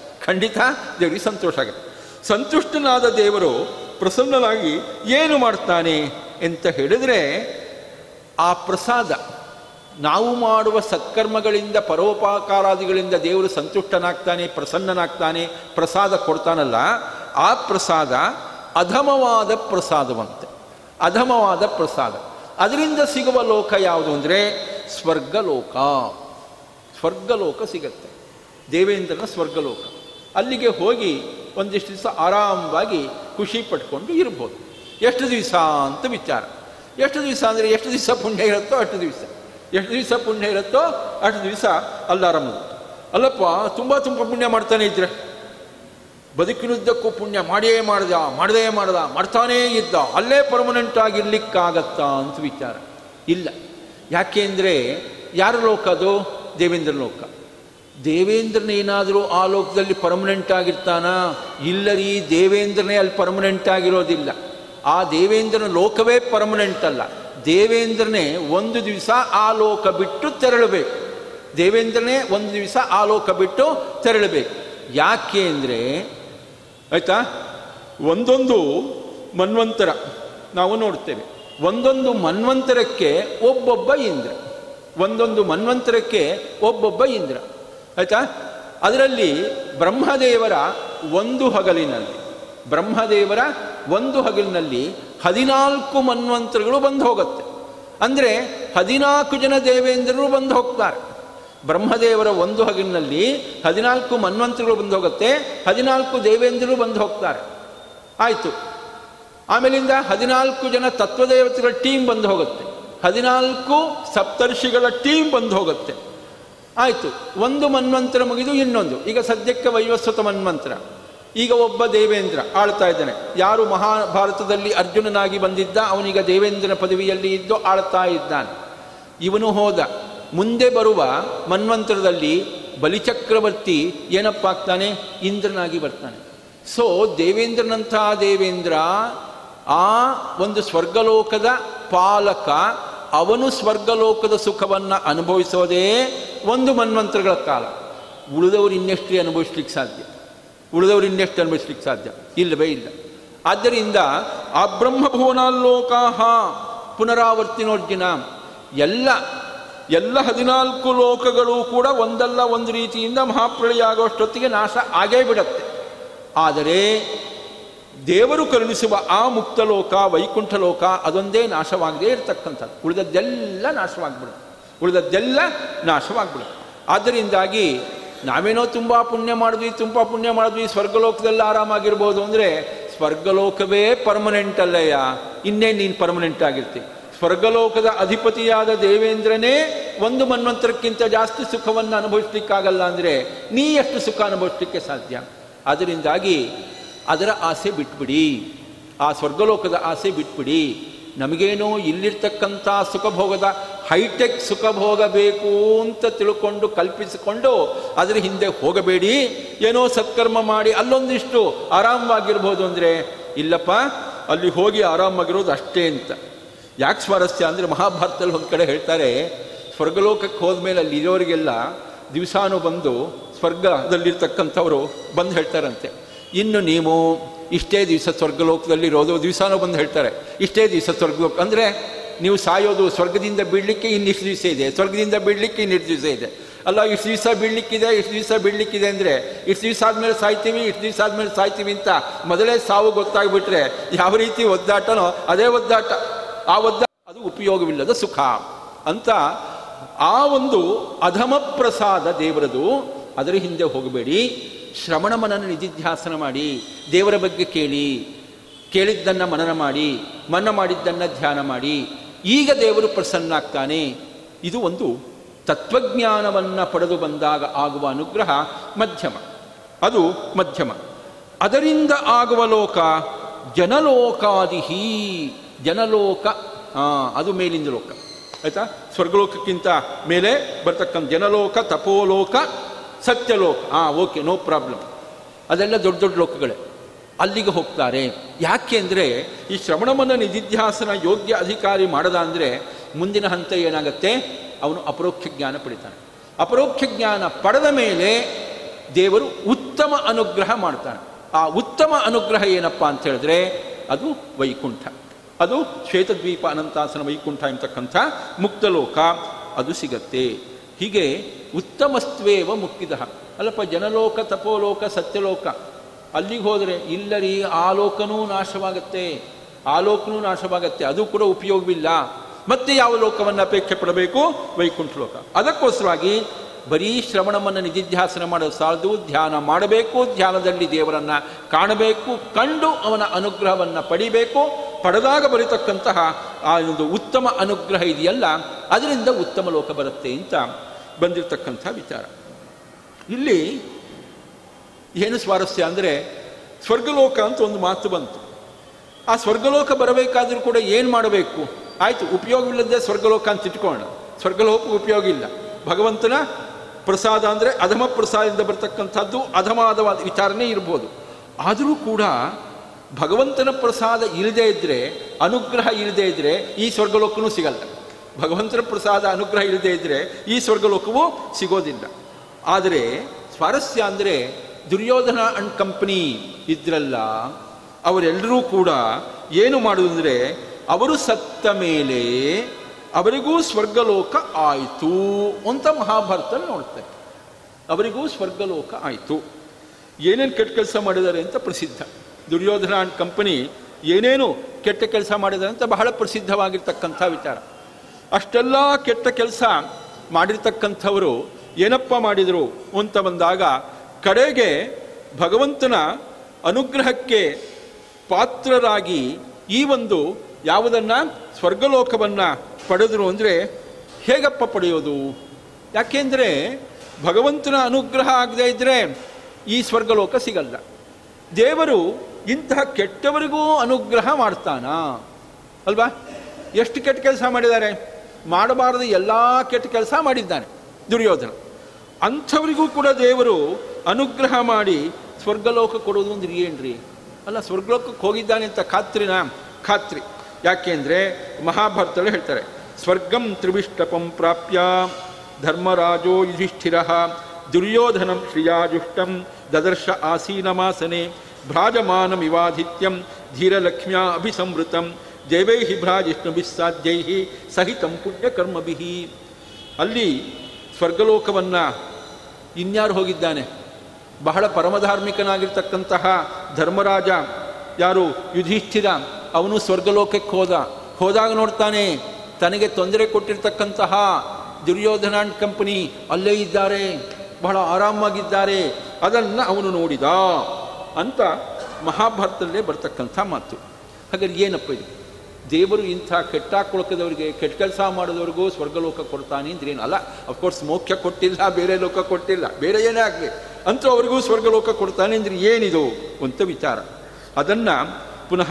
ಸಂತುಷ್ಟನಾದ ದೇವರು ಪ್ರಸನ್ನನಾಗಿ ಏನು ಮಾಡ್ತಾನೆ ಅಂತ ಹೇಳಿದರೆ, ಆ ಪ್ರಸಾದ, ನಾವು ಮಾಡುವ ಸತ್ಕರ್ಮಗಳಿಂದ ಪರೋಪಕಾರಾದಿಗಳಿಂದ ದೇವರು ಸಂತುಷ್ಟನಾಗ್ತಾನೆ, ಪ್ರಸನ್ನನಾಗ್ತಾನೆ, ಪ್ರಸಾದ ಕೊಡ್ತಾನಲ್ಲ, ಆ ಪ್ರಸಾದ ಅಧಮವಾದ ಪ್ರಸಾದವಂತೆ. ಅಧಮವಾದ ಪ್ರಸಾದ. ಅದರಿಂದ ಸಿಗುವ ಲೋಕ ಯಾವುದು ಅಂದರೆ ಸ್ವರ್ಗಲೋಕ ಸಿಗತ್ತೆ. ದೇವೇಂದ್ರನ ಸ್ವರ್ಗಲೋಕ. ಅಲ್ಲಿಗೆ ಹೋಗಿ ಒಂದಿಷ್ಟು ದಿವಸ ಆರಾಮವಾಗಿ ಖುಷಿ ಪಟ್ಕೊಂಡು ಇರ್ಬೋದು. ಎಷ್ಟು ದಿವಸ ಅಂತ ವಿಚಾರ. ಎಷ್ಟು ದಿವಸ ಅಂದರೆ ಎಷ್ಟು ದಿವಸ ಪುಣ್ಯ ಇರುತ್ತೋ ಅಷ್ಟು ದಿವಸ. ಎಷ್ಟು ದಿವಸ ಪುಣ್ಯ ಇರುತ್ತೋ ಅಷ್ಟು ದಿವಸ ಅಲ್ಲಾರಾಮದು. ಅಲ್ಲಪ್ಪ ತುಂಬ ಪುಣ್ಯ ಮಾಡ್ತಾನೆ ಇದ್ರೆ, ಬದುಕಿನುದ್ದಕ್ಕೂ ಪುಣ್ಯ ಮಾಡ್ತಾನೇ ಇದ್ದ, ಅಲ್ಲೇ ಪರ್ಮನೆಂಟ್ ಆಗಿರ್ಲಿಕ್ಕಾಗತ್ತಾ ಅಂತ ವಿಚಾರ ಇಲ್ಲ. ಯಾಕೆ ಅಂದರೆ ಯಾರ ಲೋಕ ಅದು? ದೇವೇಂದ್ರ ಲೋಕ. ದೇವೇಂದ್ರನೇನಾದರೂ ಆ ಲೋಕದಲ್ಲಿ ಪರ್ಮನೆಂಟ್ ಆಗಿರ್ತಾನಾ? ಇಲ್ಲರೀ, ದೇವೇಂದ್ರನೇ ಅಲ್ಲಿ ಪರ್ಮನೆಂಟ್ ಆಗಿರೋದಿಲ್ಲ. ಆ ದೇವೇಂದ್ರನ ಲೋಕವೇ ಪರ್ಮನೆಂಟ್ ಅಲ್ಲ. ದೇವೇಂದ್ರನೇ ಒಂದು ದಿವಸ ಆ ಲೋಕ ಬಿಟ್ಟು ತೆರಳಬೇಕು. ಯಾಕೆ ಅಂದರೆ ಆಯಿತಾ, ಒಂದೊಂದು ಮನ್ವಂತರ ನಾವು ನೋಡ್ತೇವೆ. ಒಂದೊಂದು ಮನ್ವಂತರಕ್ಕೆ ಒಬ್ಬೊಬ್ಬ ಇಂದ್ರ. ಆಯಿತಾ, ಅದರಲ್ಲಿ ಬ್ರಹ್ಮದೇವರ ಒಂದು ಹಗಲಿನಲ್ಲಿ 14 ಮನ್ವಂತರಗಳು ಬಂದು ಹೋಗುತ್ತೆ. ಅಂದರೆ 14 ಜನ ದೇವೇಂದ್ರರು ಬಂದು ಹೋಗ್ತಾರೆ. ಬ್ರಹ್ಮದೇವರ ಒಂದು ಹಗಲಿನಲ್ಲಿ 14 ಮನ್ವಂತರಗಳು ಬಂದು ಹೋಗುತ್ತೆ, 14 ದೇವೇಂದ್ರರು ಬಂದು ಹೋಗ್ತಾರೆ. ಆಯಿತು. ಆಮೇಲಿಂದ 14 ಜನ ತತ್ವದೇವತೆಗಳ ಟೀಮ್ ಬಂದು ಹೋಗುತ್ತೆ, 14 ಸಪ್ತರ್ಷಿಗಳ ಟೀಮ್ ಬಂದು ಹೋಗುತ್ತೆ. ಆಯಿತು. ಒಂದು ಮನ್ವಂತರ ಮುಗಿದು ಇನ್ನೊಂದು. ಈಗ ಸದ್ಯಕ್ಕೆ ವೈವಸ್ವತ ಮನ್ವಂತರ. ಈಗ ಒಬ್ಬ ದೇವೇಂದ್ರ ಆಳ್ತಾ ಇದ್ದಾನೆ. ಯಾರು ಮಹಾಭಾರತದಲ್ಲಿ ಅರ್ಜುನನಾಗಿ ಬಂದಿದ್ದ, ಅವನೀಗ ದೇವೇಂದ್ರನ ಪದವಿಯಲ್ಲಿ ಇದ್ದು ಆಳ್ತಾ ಇದ್ದಾನೆ. ಇವನು ಹೋದ. ಮುಂದೆ ಬರುವ ಮನ್ವಂತರದಲ್ಲಿ ಬಲಿಚಕ್ರವರ್ತಿ ಏನಪ್ಪ ಆಗ್ತಾನೆ? ಇಂದ್ರನಾಗಿ ಬರ್ತಾನೆ. ಸೊ ದೇವೇಂದ್ರನಂಥ ದೇವೇಂದ್ರ ಆ ಒಂದು ಸ್ವರ್ಗಲೋಕದ ಪಾಲಕ. ಅವನು ಸ್ವರ್ಗಲೋಕದ ಸುಖವನ್ನು ಅನುಭವಿಸೋದೇ ಒಂದು ಮನ್ವಂತರಗಳ ಕಾಲ. ಉಳಿದವರು ಇನ್ನೆಷ್ಟು ಅನುಭವಿಸ್ಲಿಕ್ಕೆ ಸಾಧ್ಯ? ಇಲ್ಲವೇ ಇಲ್ಲ. ಆದ್ದರಿಂದ ಆ ಬ್ರಹ್ಮಭುವನಾಲೋಕಾಹ ಪುನರಾವರ್ತಿನೋರ್ಜಿನ. ಎಲ್ಲ 14 ಲೋಕಗಳು ಕೂಡ ಒಂದಲ್ಲ ಒಂದು ರೀತಿಯಿಂದ ಮಹಾಪ್ರಳಯ ಆಗುವಷ್ಟೊತ್ತಿಗೆ ನಾಶ ಆಗೇ ಬಿಡತ್ತೆ. ಆದರೆ ದೇವರು ಕರುಣಿಸುವ ಆ ಮುಕ್ತಲೋಕ, ವೈಕುಂಠ ಲೋಕ, ಅದೊಂದೇ ನಾಶವಾಗದೇ ಇರತಕ್ಕಂಥದ್ದು. ಉಳಿದದ್ದೆಲ್ಲ ನಾಶವಾಗ್ಬಿಡುತ್ತೆ. ಆದ್ದರಿಂದಾಗಿ ನಾವೇನೋ ತುಂಬ ಪುಣ್ಯ ಮಾಡಿದ್ವಿ, ಸ್ವರ್ಗಲೋಕದಲ್ಲಿ ಆರಾಮಾಗಿರ್ಬೋದು ಅಂದರೆ, ಸ್ವರ್ಗಲೋಕವೇ ಪರ್ಮನೆಂಟ್ ಅಲ್ಲಯ್ಯ. ಇನ್ನೇನು ನೀನು ಪರ್ಮನೆಂಟ್ ಆಗಿರ್ತೀವಿ? ಸ್ವರ್ಗಲೋಕದ ಅಧಿಪತಿಯಾದ ದೇವೇಂದ್ರನೇ ಒಂದು ಮನ್ವಂತರಕ್ಕಿಂತ ಜಾಸ್ತಿ ಸುಖವನ್ನು ಅನುಭವಿಸ್ಲಿಕ್ಕಾಗಲ್ಲ ಅಂದರೆ ನೀ ಎಷ್ಟು ಸುಖ ಅನುಭವಿಸ್ಲಿಕ್ಕೆ ಸಾಧ್ಯ? ಅದರಿಂದಾಗಿ ಅದರ ಆಸೆ ಬಿಟ್ಬಿಡಿ, ಆ ಸ್ವರ್ಗಲೋಕದ ಆಸೆ ಬಿಟ್ಬಿಡಿ. ನಮಗೇನೋ ಇಲ್ಲಿರ್ತಕ್ಕಂಥ ಸುಖಭೋಗದ ಹೈಟೆಕ್ ಸುಖಭೋಗ ಬೇಕು ಅಂತ ತಿಳ್ಕೊಂಡು ಕಲ್ಪಿಸಿಕೊಂಡು ಅದರ ಹಿಂದೆ ಹೋಗಬೇಡಿ. ಏನೋ ಸತ್ಕರ್ಮ ಮಾಡಿ ಅಲ್ಲೊಂದಿಷ್ಟು ಆರಾಮವಾಗಿರ್ಬೋದು ಅಂದರೆ, ಇಲ್ಲಪ್ಪ, ಅಲ್ಲಿ ಹೋಗಿ ಆರಾಮಾಗಿರೋದು ಅಷ್ಟೇ ಅಂತ. ಯಾಕೆ ಸ್ವಾರಸ್ಯ ಅಂದರೆ, ಮಹಾಭಾರತದಲ್ಲಿ ಒಂದು ಕಡೆ ಹೇಳ್ತಾರೆ, ಸ್ವರ್ಗಲೋಕಕ್ಕೆ ಹೋದ್ಮೇಲೆ ಅಲ್ಲಿ ಇರೋರಿಗೆಲ್ಲ ದಿವಸಾನು ಬಂದು ಸ್ವರ್ಗದಲ್ಲಿರ್ತಕ್ಕಂಥವರು ಬಂದು ಹೇಳ್ತಾರಂತೆ, ಇನ್ನು ನೀವು ಇಷ್ಟೇ ದಿವಸ ಸ್ವರ್ಗಲೋಕದಲ್ಲಿ ಇರೋದು, ದಿವಸನೂ ಬಂದು ಹೇಳ್ತಾರೆ ಇಷ್ಟೇ ದಿವಸ ಸ್ವರ್ಗಲೋಕ ಅಂದರೆ ನೀವು ಸಾಯೋದು ಸ್ವರ್ಗದಿಂದ ಬೀಳಲಿಕ್ಕೆ ಇನ್ನಿಷ್ಟು ದಿವಸ ಇದೆ, ಸ್ವರ್ಗದಿಂದ ಬೀಳಲಿಕ್ಕೆ ಇನ್ನಿಷ್ಟು ದಿವಸ ಇದೆ. ಅಲ್ಲ, ಇಷ್ಟು ದಿವಸ ಬೀಳಲಿಕ್ಕಿದೆ, ಇಷ್ಟು ದಿವಸ ಬೀಳಲಿಕ್ಕಿದೆ ಅಂದರೆ ಇಷ್ಟು ದಿವಸ ಆದಮೇಲೆ ಸಾಯ್ತೀವಿ, ಇಷ್ಟು ದಿವಸ ಆದಮೇಲೆ ಸಾಯ್ತೀವಿ ಅಂತ ಮೊದಲೇ ಸಾವು ಗೊತ್ತಾಗ್ಬಿಟ್ರೆ ಯಾವ ರೀತಿ ಒದ್ದಾಟನೋ ಅದೇ ಒದ್ದಾಟ. ಆ ಒದ್ದಾಟ ಅದು ಉಪಯೋಗವಿಲ್ಲದ ಸುಖ ಅಂತ ಆ ಒಂದು ಅಧಮ ಪ್ರಸಾದ ದೇವರದು. ಅದರ ಹಿಂದೆ ಹೋಗಬೇಡಿ. ಶ್ರವಣ ಮನನ ನಿಧಿಧ್ಯಾಸನ ಮಾಡಿ, ದೇವರ ಬಗ್ಗೆ ಕೇಳಿ, ಕೇಳಿದ್ದನ್ನು ಮನನ ಮಾಡಿ, ಮನನ ಮಾಡಿದ್ದನ್ನು ಧ್ಯಾನ ಮಾಡಿ. ಈಗ ದೇವರು ಪ್ರಸನ್ನಾಗ್ತಾನೆ. ಇದು ಒಂದು ತತ್ವಜ್ಞಾನವನ್ನು ಪಡೆದು ಬಂದಾಗ ಆಗುವ ಅನುಗ್ರಹ ಮಧ್ಯಮ, ಅದು ಮಧ್ಯಮ. ಅದರಿಂದ ಆಗುವ ಲೋಕ ಜನಲೋಕಾದಿಹಿ. ಜನಲೋಕ ಅದು ಮೇಲಿಂದ ಲೋಕ, ಆಯಿತಾ? ಸ್ವರ್ಗಲೋಕಕ್ಕಿಂತ ಮೇಲೆ ಬರ್ತಕ್ಕಂಥ ಜನಲೋಕ, ತಪೋಲೋಕ, ಸತ್ಯಲೋಕ. Okay, no problem. ಅದೆಲ್ಲ ದೊಡ್ಡ ದೊಡ್ಡ ಲೋಕಗಳೇ. ಅಲ್ಲಿಗೆ ಹೋಗ್ತಾರೆ. ಯಾಕೆ ಅಂದರೆ ಈ ಶ್ರವಣಮನ ನಿಧಿಧ್ಯಾಸನ ಯೋಗ್ಯ ಅಧಿಕಾರಿ ಮಾಡದ ಅಂದರೆ ಮುಂದಿನ ಹಂತ ಏನಾಗುತ್ತೆ? ಅವನು ಅಪರೋಕ್ಷ ಜ್ಞಾನ ಪಡಿತಾನೆ. ಅಪರೋಕ್ಷ ಜ್ಞಾನ ಪಡೆದ ಮೇಲೆ ದೇವರು ಉತ್ತಮ ಅನುಗ್ರಹ ಮಾಡ್ತಾನೆ. ಆ ಉತ್ತಮ ಅನುಗ್ರಹ ಏನಪ್ಪ ಅಂತ ಹೇಳಿದ್ರೆ ಅದು ವೈಕುಂಠ, ಅದು ಶ್ವೇತದ್ವೀಪ ಅನಂತಾಸನ ವೈಕುಂಠ ಎಂಬತಕ್ಕಂಥ ಮುಕ್ತಲೋಕ, ಅದು ಸಿಗತ್ತೆ. ಹೀಗೆ ಉತ್ತಮಸ್ತ್ವೇವ ಮುಕ್ತಿದ. ಅಲ್ಲಪ್ಪ, ಜನಲೋಕ, ತಪೋಲೋಕ, ಸತ್ಯಲೋಕ ಅಲ್ಲಿಗೆ ಹೋದರೆ ಇಲ್ಲರಿ, ಆ ಲೋಕನೂ ನಾಶವಾಗತ್ತೆ, ಆ ಲೋಕನೂ ನಾಶವಾಗತ್ತೆ, ಅದು ಕೂಡ ಉಪಯೋಗವಿಲ್ಲ. ಮತ್ತೆ ಯಾವ ಲೋಕವನ್ನು ಅಪೇಕ್ಷೆ ಪಡಬೇಕು? ವೈಕುಂಠ ಲೋಕ. ಅದಕ್ಕೋಸ್ಕರವಾಗಿ ಬರೀ ಶ್ರವಣವನ್ನು ನಿಧಿಧ್ಯಾಸನ ಮಾಡೋದು ಸಾಲದು, ಧ್ಯಾನ ಮಾಡಬೇಕು, ಧ್ಯಾನದಲ್ಲಿ ದೇವರನ್ನು ಕಾಣಬೇಕು, ಕಂಡು ಅವನ ಅನುಗ್ರಹವನ್ನು ಪಡಿಬೇಕು. ಪಡೆದಾಗ ಬರೀತಕ್ಕಂತಹ ಆ ಒಂದು ಉತ್ತಮ ಅನುಗ್ರಹ ಇದೆಯಲ್ಲ, ಅದರಿಂದ ಉತ್ತಮ ಲೋಕ ಬರುತ್ತೆ ಅಂತ ಬಂದಿರತಕ್ಕಂಥ ವಿಚಾರ. ಇಲ್ಲಿ ಏನು ಸ್ವಾರಸ್ಯ ಅಂದರೆ ಸ್ವರ್ಗಲೋಕ ಅಂತ ಒಂದು ಮಾತು ಬಂತು. ಆ ಸ್ವರ್ಗಲೋಕ ಬರಬೇಕಾದ್ರೂ ಕೂಡ ಏನು ಮಾಡಬೇಕು? ಆಯಿತು, ಉಪಯೋಗವಿಲ್ಲದೆ ಸ್ವರ್ಗಲೋಕ ಅಂತ ಇಟ್ಕೊಳ್ಳೋಣ. ಸ್ವರ್ಗಲೋಕ ಉಪಯೋಗ ಇಲ್ಲ. ಭಗವಂತನ ಪ್ರಸಾದ ಅಂದರೆ ಅಧಮ ಪ್ರಸಾದದಿಂದ ಬರ್ತಕ್ಕಂಥದ್ದು ಅಧಮಾದ ವಿಚಾರನೇ ಇರ್ಬೋದು. ಆದರೂ ಕೂಡ ಭಗವಂತನ ಪ್ರಸಾದ ಇಲ್ಲದೇ ಇದ್ದರೆ, ಅನುಗ್ರಹ ಇಲ್ಲದೇ ಇದ್ದರೆ ಈ ಸ್ವರ್ಗಲೋಕನೂ ಸಿಗಲ್ಲ. ಭಗವಂತನ ಪ್ರಸಾದ ಅನುಗ್ರಹ ಇಲ್ಲದೇ ಇದ್ದರೆ ಈ ಸ್ವರ್ಗಲೋಕವೂ ಸಿಗೋದಿಲ್ಲ. ಆದರೆ ಸ್ವಾರಸ್ಯ ಅಂದರೆ ದುರ್ಯೋಧನ ಅಂಡ್ ಕಂಪನಿ ಇದ್ರಲ್ಲ, ಅವರೆಲ್ಲರೂ ಕೂಡ ಏನು ಮಾಡುವುದಂದರೆ ಅವರು ಸತ್ತ ಮೇಲೆ ಅವರಿಗೂ ಸ್ವರ್ಗಲೋಕ ಆಯಿತು ಅಂತ ಮಹಾಭಾರತ ನೋಡ್ತಾರೆ. ಅವರಿಗೂ ಸ್ವರ್ಗಲೋಕ ಆಯಿತು. ಏನೇನು ಕೆಟ್ಟ ಕೆಲಸ ಮಾಡಿದ್ದಾರೆ ಅಂತ ಪ್ರಸಿದ್ಧ. ದುರ್ಯೋಧನ ಅಂಡ್ ಕಂಪನಿ ಏನೇನು ಕೆಟ್ಟ ಕೆಲಸ ಮಾಡಿದ್ದಾರೆ ಅಂತ ಬಹಳ ಪ್ರಸಿದ್ಧವಾಗಿರ್ತಕ್ಕಂಥ ವಿಚಾರ. ಅಷ್ಟೆಲ್ಲ ಕೆಟ್ಟ ಕೆಲಸ ಮಾಡಿರ್ತಕ್ಕಂಥವರು ಏನಪ್ಪ ಮಾಡಿದರು ಅಂತ ಬಂದಾಗ ಕಡೆಗೆ ಭಗವಂತನ ಅನುಗ್ರಹಕ್ಕೆ ಪಾತ್ರರಾಗಿ ಈ ಒಂದು ಯಾವುದನ್ನು ಸ್ವರ್ಗಲೋಕವನ್ನು ಪಡೆದರು ಅಂದರೆ ಹೇಗಪ್ಪ ಪಡೆಯೋದು? ಯಾಕೆಂದರೆ ಭಗವಂತನ ಅನುಗ್ರಹ ಆಗದೇ ಇದ್ದರೆ ಈ ಸ್ವರ್ಗಲೋಕ ಸಿಗಲ್ಲ. ದೇವರು ಇಂತಹ ಕೆಟ್ಟವರಿಗೂ ಅನುಗ್ರಹ ಮಾಡ್ತಾನಾ ಅಲ್ವಾ? ಎಷ್ಟು ಕೆಟ್ಟ ಕೆಲಸ ಮಾಡಿದ್ದಾರೆ? ಮಾಡಬಾರದು ಎಲ್ಲ ಕೆಟ್ಟ ಕೆಲಸ ಮಾಡಿದ್ದಾನೆ ದುರ್ಯೋಧನ. ಅಂಥವರಿಗೂ ಕೂಡ ದೇವರು ಅನುಗ್ರಹ ಮಾಡಿ ಸ್ವರ್ಗಲೋಕ ಕೊಡೋದು ಅಂದ್ರೆ ಏನ್ರಿ? ಅಲ್ಲ, ಸ್ವರ್ಗಲೋಕಕ್ಕೆ ಹೋಗಿದ್ದಾನೆ ಅಂತ ಖಾತ್ರಿ. ಯಾಕೆಂದರೆ ಮಹಾಭಾರತದಲ್ಲಿ ಹೇಳ್ತಾರೆ, ಸ್ವರ್ಗಂ ತ್ರಿವಿಷ್ಟಪಂ ಪ್ರಾಪ್ಯ ಧರ್ಮರಾಜೋ ಯುಧಿಷ್ಠಿರ ದುರ್ಯೋಧನಂ ಶ್ರಿಯಾಜುಷ್ಟಂ ದದರ್ಶ ಆಸೀನಮಾಸನೆ ಭ್ರಾಜಮಾನಮಿವಾಧಿತ್ಯಂ ಧೀರಲಕ್ಷ್ಮ್ಯಾ ಅಭಿಸಂವೃತಂ ಜೈವೈಹಿ ಭ್ರಾಜಿಷ್ಣುಭಿಸ್ಸಾಧ್ಯೈಹಿ ಸಹಿತಂ ಪುಣ್ಯಕರ್ಮಭಿಹಿ. ಅಲ್ಲಿ ಸ್ವರ್ಗಲೋಕವನ್ನು ಇನ್ಯಾರು ಹೋಗಿದ್ದಾನೆ? ಬಹಳ ಪರಮಧಾರ್ಮಿಕನಾಗಿರ್ತಕ್ಕಂತಹ ಧರ್ಮರಾಜ, ಯಾರು ಯುಧಿಷ್ಠಿರ, ಅವನು ಸ್ವರ್ಗಲೋಕಕ್ಕೆ ಹೋದಾಗ ನೋಡ್ತಾನೆ ತನಗೆ ತೊಂದರೆ ಕೊಟ್ಟಿರ್ತಕ್ಕಂತಹ ದುರ್ಯೋಧನ ಅಂಡ್ ಕಂಪನಿ ಅಲ್ಲೇ ಇದ್ದಾರೆ, ಬಹಳ ಆರಾಮಾಗಿದ್ದಾರೆ. ಅದನ್ನು ಅವನು ನೋಡಿದ ಅಂತ ಮಹಾಭಾರತದಲ್ಲೇ ಬರ್ತಕ್ಕಂಥ ಮಾತು. ಹಾಗಾದ್ರೆ ಏನಪ್ಪ ಇದು? ದೇವರು ಇಂಥ ಕೆಟ್ಟಾಕೊಳಕದವರಿಗೆ, ಕೆಟ್ಟ ಕೆಲಸ ಮಾಡೋದವ್ರಿಗೂ ಸ್ವರ್ಗಲೋಕ ಕೊಡ್ತಾನೆ ಅಂದ್ರೇನು? ಅಲ್ಲ, ಅಫ್ಕೋರ್ಸ್ ಮೋಕ್ಷ ಕೊಟ್ಟಿಲ್ಲ, ಬೇರೆ ಲೋಕ ಕೊಟ್ಟಿಲ್ಲ, ಬೇರೆ ಏನೇ ಆಗಲಿ ಅಂತೂ ಅವರಿಗೂ ಸ್ವರ್ಗಲೋಕ ಕೊಡ್ತಾನೆ ಅಂದರೆ ಏನಿದು ಅಂತ ವಿಚಾರ. ಅದನ್ನು ಪುನಃ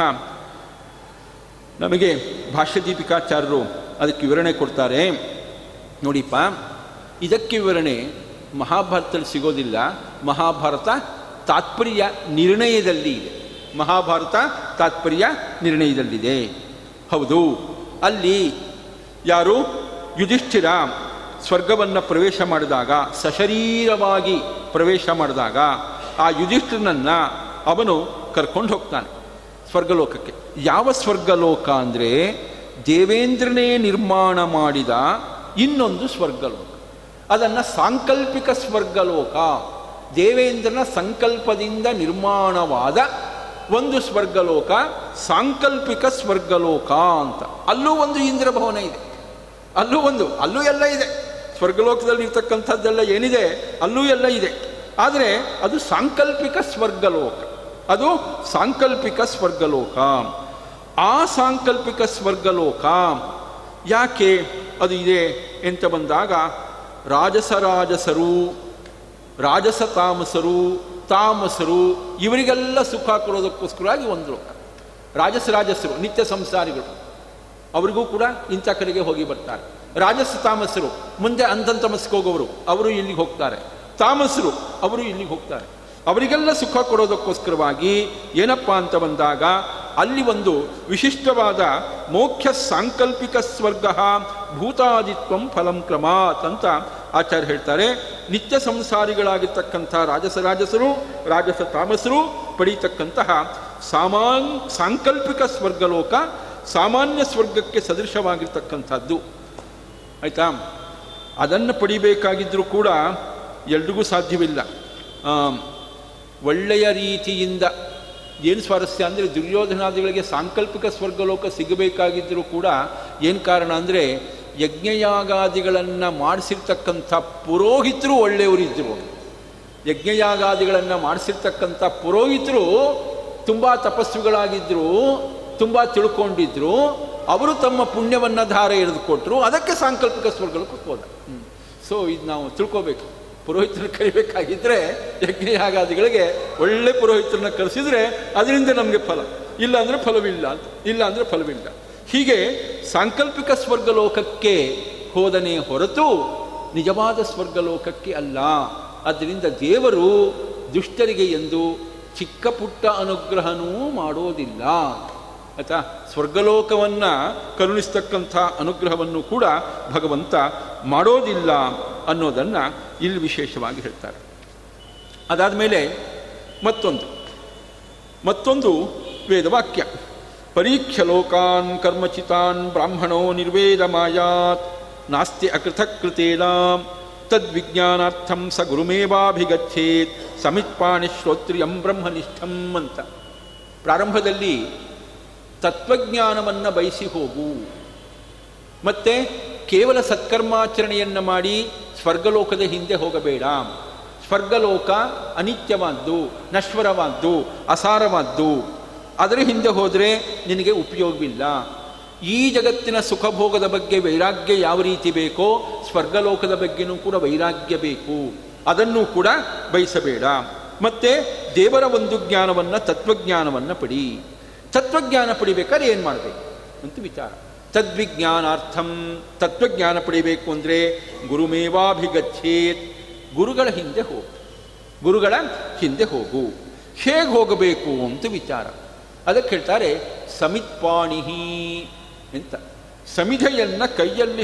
ನಮಗೆ ಭಾಷ್ಯದೀಪಿಕಾಚಾರ್ಯರು ಅದಕ್ಕೆ ವಿವರಣೆ ಕೊಡ್ತಾರೆ. ನೋಡಿಪ್ಪ, ಇದಕ್ಕೆ ವಿವರಣೆ ಮಹಾಭಾರತದಲ್ಲಿ ಸಿಗೋದಿಲ್ಲ. ಮಹಾಭಾರತ ತಾತ್ಪರ್ಯ ನಿರ್ಣಯದಲ್ಲಿ ಇದೆ. ಮಹಾಭಾರತ ತಾತ್ಪರ್ಯ ನಿರ್ಣಯದಲ್ಲಿದೆ. ಹೌದು, ಅಲ್ಲಿ ಯಾರು ಯುಧಿಷ್ಠಿರ ಸ್ವರ್ಗವನ್ನು ಪ್ರವೇಶ ಮಾಡಿದಾಗ, ಸಶರೀರವಾಗಿ ಪ್ರವೇಶ ಮಾಡಿದಾಗ, ಆ ಯುಧಿಷ್ಠಿರನನ್ನು ಅವನು ಕರ್ಕೊಂಡು ಹೋಗ್ತಾನೆ ಸ್ವರ್ಗಲೋಕಕ್ಕೆ. ಯಾವ ಸ್ವರ್ಗಲೋಕ ಅಂದರೆ ದೇವೇಂದ್ರನೇ ನಿರ್ಮಾಣ ಮಾಡಿದ ಇನ್ನೊಂದು ಸ್ವರ್ಗಲೋಕ. ಅದನ್ನು ಸಾಂಕಲ್ಪಿಕ ಸ್ವರ್ಗಲೋಕ, ದೇವೇಂದ್ರನ ಸಂಕಲ್ಪದಿಂದ ನಿರ್ಮಾಣವಾದ ಒಂದು ಸ್ವರ್ಗಲೋಕ ಸಾಂಕಲ್ಪಿಕ ಸ್ವರ್ಗಲೋಕ ಅಂತ. ಅಲ್ಲೂ ಒಂದು ಇಂದ್ರಭವನ ಇದೆ, ಅಲ್ಲೂ ಎಲ್ಲ ಇದೆ. ಸ್ವರ್ಗಲೋಕದಲ್ಲಿ ಇರ್ತಕ್ಕಂಥದ್ದೆಲ್ಲ ಏನಿದೆ ಅಲ್ಲೂ ಎಲ್ಲ ಇದೆ. ಆದರೆ ಅದು ಸಾಂಕಲ್ಪಿಕ ಸ್ವರ್ಗಲೋಕ, ಅದು ಸಾಂಕಲ್ಪಿಕ ಸ್ವರ್ಗಲೋಕ. ಆ ಸಾಂಕಲ್ಪಿಕ ಸ್ವರ್ಗಲೋಕ ಯಾಕೆ ಅದು ಇದೆ ಅಂತ ಬಂದಾಗ, ರಾಜಸರು, ರಾಜಸ ತಾಮಸರು ಇವರಿಗೆಲ್ಲ ಸುಖ ಕೊಡೋದಕ್ಕೋಸ್ಕರವಾಗಿ ಒಂದು ಲೋಕ. ರಾಜಸರು ನಿತ್ಯ ಸಂಸಾರಿಗಳು, ಅವರಿಗೂ ಕೂಡ ಇಂಥ ಕಡೆಗೆ ಹೋಗಿ ಬರ್ತಾರೆ. ತಾಮಸರು ಮುಂದೆ ಅಂತಂತಮಸ್ಗೆ ಹೋಗೋರು, ಅವರು ಇಲ್ಲಿಗೆ ಹೋಗ್ತಾರೆ. ತಾಮಸರು ಅವರು ಇಲ್ಲಿಗೆ ಹೋಗ್ತಾರೆ. ಅವರಿಗೆಲ್ಲ ಸುಖ ಕೊಡೋದಕ್ಕೋಸ್ಕರವಾಗಿ ಏನಪ್ಪ ಅಂತ ಬಂದಾಗ, ಅಲ್ಲಿ ಒಂದು ವಿಶಿಷ್ಟವಾದ ಮೋಕ್ಷ ಸಾಂಕಲ್ಪಿಕ ಸ್ವರ್ಗ ಭೂತಾದಿತ್ವಂ ಫಲಂ ಕ್ರಮಾತ್ ಅಂತ ಆಚಾರ್ಯ ಹೇಳ್ತಾರೆ. ನಿತ್ಯ ಸಂಸಾರಿಗಳಾಗಿರ್ತಕ್ಕಂಥ ರಾಜಸರು ರಾಜಸ ತಾಮಸರು ಪಡೀತಕ್ಕಂತಹ ಸಾಂಕಲ್ಪಿಕ ಸ್ವರ್ಗಲೋಕ ಸಾಮಾನ್ಯ ಸ್ವರ್ಗಕ್ಕೆ ಸದೃಶವಾಗಿರ್ತಕ್ಕಂಥದ್ದು. ಆಯಿತಾ? ಅದನ್ನು ಪಡಿಬೇಕಾಗಿದ್ದರೂ ಕೂಡ ಎಲ್ರಿಗೂ ಸಾಧ್ಯವಿಲ್ಲ. ಒಳ್ಳೆಯ ರೀತಿಯಿಂದ ಏನು ಸ್ವಾರಸ್ಯ ಅಂದರೆ, ದುರ್ಯೋಧನಾದಿಗಳಿಗೆ ಸಾಂಕಲ್ಪಿಕ ಸ್ವರ್ಗಲೋಕ ಸಿಗಬೇಕಾಗಿದ್ದರೂ ಕೂಡ ಏನು ಕಾರಣ ಅಂದರೆ, ಯಜ್ಞಯಾಗಾದಿಗಳನ್ನು ಮಾಡಿಸಿರ್ತಕ್ಕಂಥ ಪುರೋಹಿತರು ಒಳ್ಳೆಯವರಿದ್ದರು. ಯಜ್ಞಯಾಗಾದಿಗಳನ್ನು ಮಾಡಿಸಿರ್ತಕ್ಕಂಥ ಪುರೋಹಿತರು ತುಂಬ ತಪಸ್ಸುಗಳಾಗಿದ್ದರು, ತುಂಬ ತಿಳ್ಕೊಂಡಿದ್ರು. ಅವರು ತಮ್ಮ ಪುಣ್ಯವನ್ನು ಧಾರೆ ಎಳೆದುಕೊಟ್ರು, ಅದಕ್ಕೆ ಸಾಂಕಲ್ಪಿಕ ಸ್ವರ್ಗಲೋಕಕ್ಕೆ ಹೋದ. ಸೊ ಇದು ನಾವು ತಿಳ್ಕೋಬೇಕು. ಪುರೋಹಿತರನ್ನ ಕರಿಬೇಕಾಗಿದ್ದರೆ ಯಜ್ಞಯಾಗಾದಿಗಳಿಗೆ ಒಳ್ಳೆ ಪುರೋಹಿತರನ್ನ ಕರೆಸಿದರೆ ಅದರಿಂದ ನಮಗೆ ಫಲ, ಇಲ್ಲ ಅಂದರೆ ಫಲವಿಲ್ಲ. ಹೀಗೆ ಸಾಂಕಲ್ಪಿಕ ಸ್ವರ್ಗಲೋಕಕ್ಕೆ ಹೋದನೇ ಹೊರತು ನಿಜವಾದ ಸ್ವರ್ಗಲೋಕಕ್ಕೆ ಅಲ್ಲ. ಆದ್ದರಿಂದ ದೇವರು ದುಷ್ಟರಿಗೆ ಎಂದು ಚಿಕ್ಕ ಪುಟ್ಟ ಅನುಗ್ರಹನೂ ಮಾಡೋದಿಲ್ಲ. ಆಯಿತಾ? ಸ್ವರ್ಗಲೋಕವನ್ನು ಕರುಣಿಸ್ತಕ್ಕಂಥ ಅನುಗ್ರಹವನ್ನು ಕೂಡ ಭಗವಂತ ಮಾಡೋದಿಲ್ಲ ಅನ್ನೋದನ್ನು ಇಲ್ಲಿ ವಿಶೇಷವಾಗಿ ಹೇಳ್ತಾರೆ. ಅದಾದ ಮೇಲೆ ಮತ್ತೊಂದು ವೇದವಾಕ್ಯ, ಪರೀಕ್ಷ ಲೋಕಾನ್ ಕರ್ಮಚಿತಾನ್ ಬ್ರಾಹ್ಮಣೋ ನಿರ್ವೇದ ಮಾಯಾತ್ ನಾಸ್ತಿ ಅಕೃತಕೃತೇನ ತದ್ವಿಜ್ಞಾನಾರ್ಥಂ ಸ ಗುರುಮೇವಾಭಿಗಚ್ಚೇತ್ ಸಮಿತ್ಪಾಣಿ ಶ್ರೋತ್ರಿಯಂ ಬ್ರಹ್ಮನಿಷ್ಠಂ ಅಂತ. ಪ್ರಾರಂಭದಲ್ಲಿ ತತ್ವಜ್ಞಾನವನ್ನು ಬಯಸಿ ಹೋಗು, ಮತ್ತೆ ಕೇವಲ ಸತ್ಕರ್ಮಾಚರಣೆಯನ್ನು ಮಾಡಿ ಸ್ವರ್ಗಲೋಕದ ಹಿಂದೆ ಹೋಗಬೇಡ. ಸ್ವರ್ಗಲೋಕ ಅನಿತ್ಯವಾದ್ದು, ನಶ್ವರವಾದ್ದು, ಅಸಾರವಾದ್ದು. ಅದರ ಹಿಂದೆ ಹೋದರೆ ನಿನಗೆ ಉಪಯೋಗವಿಲ್ಲ. ಈ ಜಗತ್ತಿನ ಸುಖಭೋಗದ ಬಗ್ಗೆ ವೈರಾಗ್ಯ ಯಾವ ರೀತಿ ಬೇಕೋ ಸ್ವರ್ಗಲೋಕದ ಬಗ್ಗೆನೂ ಕೂಡ ವೈರಾಗ್ಯ ಬೇಕು. ಅದನ್ನು ಕೂಡ ಬಯಸಬೇಡ. ಮತ್ತೆ ದೇವರ ಒಂದು ಜ್ಞಾನವನ್ನು, ತತ್ವಜ್ಞಾನವನ್ನು ಪಡಿ. ತತ್ವಜ್ಞಾನ ಪಡಿಬೇಕಾದ್ರೆ ಏನು ಮಾಡಬೇಕು ಅಂತ ವಿಚಾರ. ತದ್ವಿಜ್ಞಾನಾರ್ಥಂ, ತತ್ವಜ್ಞಾನ ಪಡಿಬೇಕು ಅಂದರೆ ಗುರುಮೇವಾಭಿಗಚ್ಚೇತ್, ಗುರುಗಳ ಹಿಂದೆ ಹೋಗು. ಹೇಗೆ ಹೋಗಬೇಕು ಅಂತ ವಿಚಾರ. ಅದಕ್ಕೆ ಹೇಳ್ತಾರೆ ಸಮಿತ್ಪಾಣಿಹಿ ಅಂತ. ಸಮಿಧೆಯನ್ನು ಕೈಯಲ್ಲಿ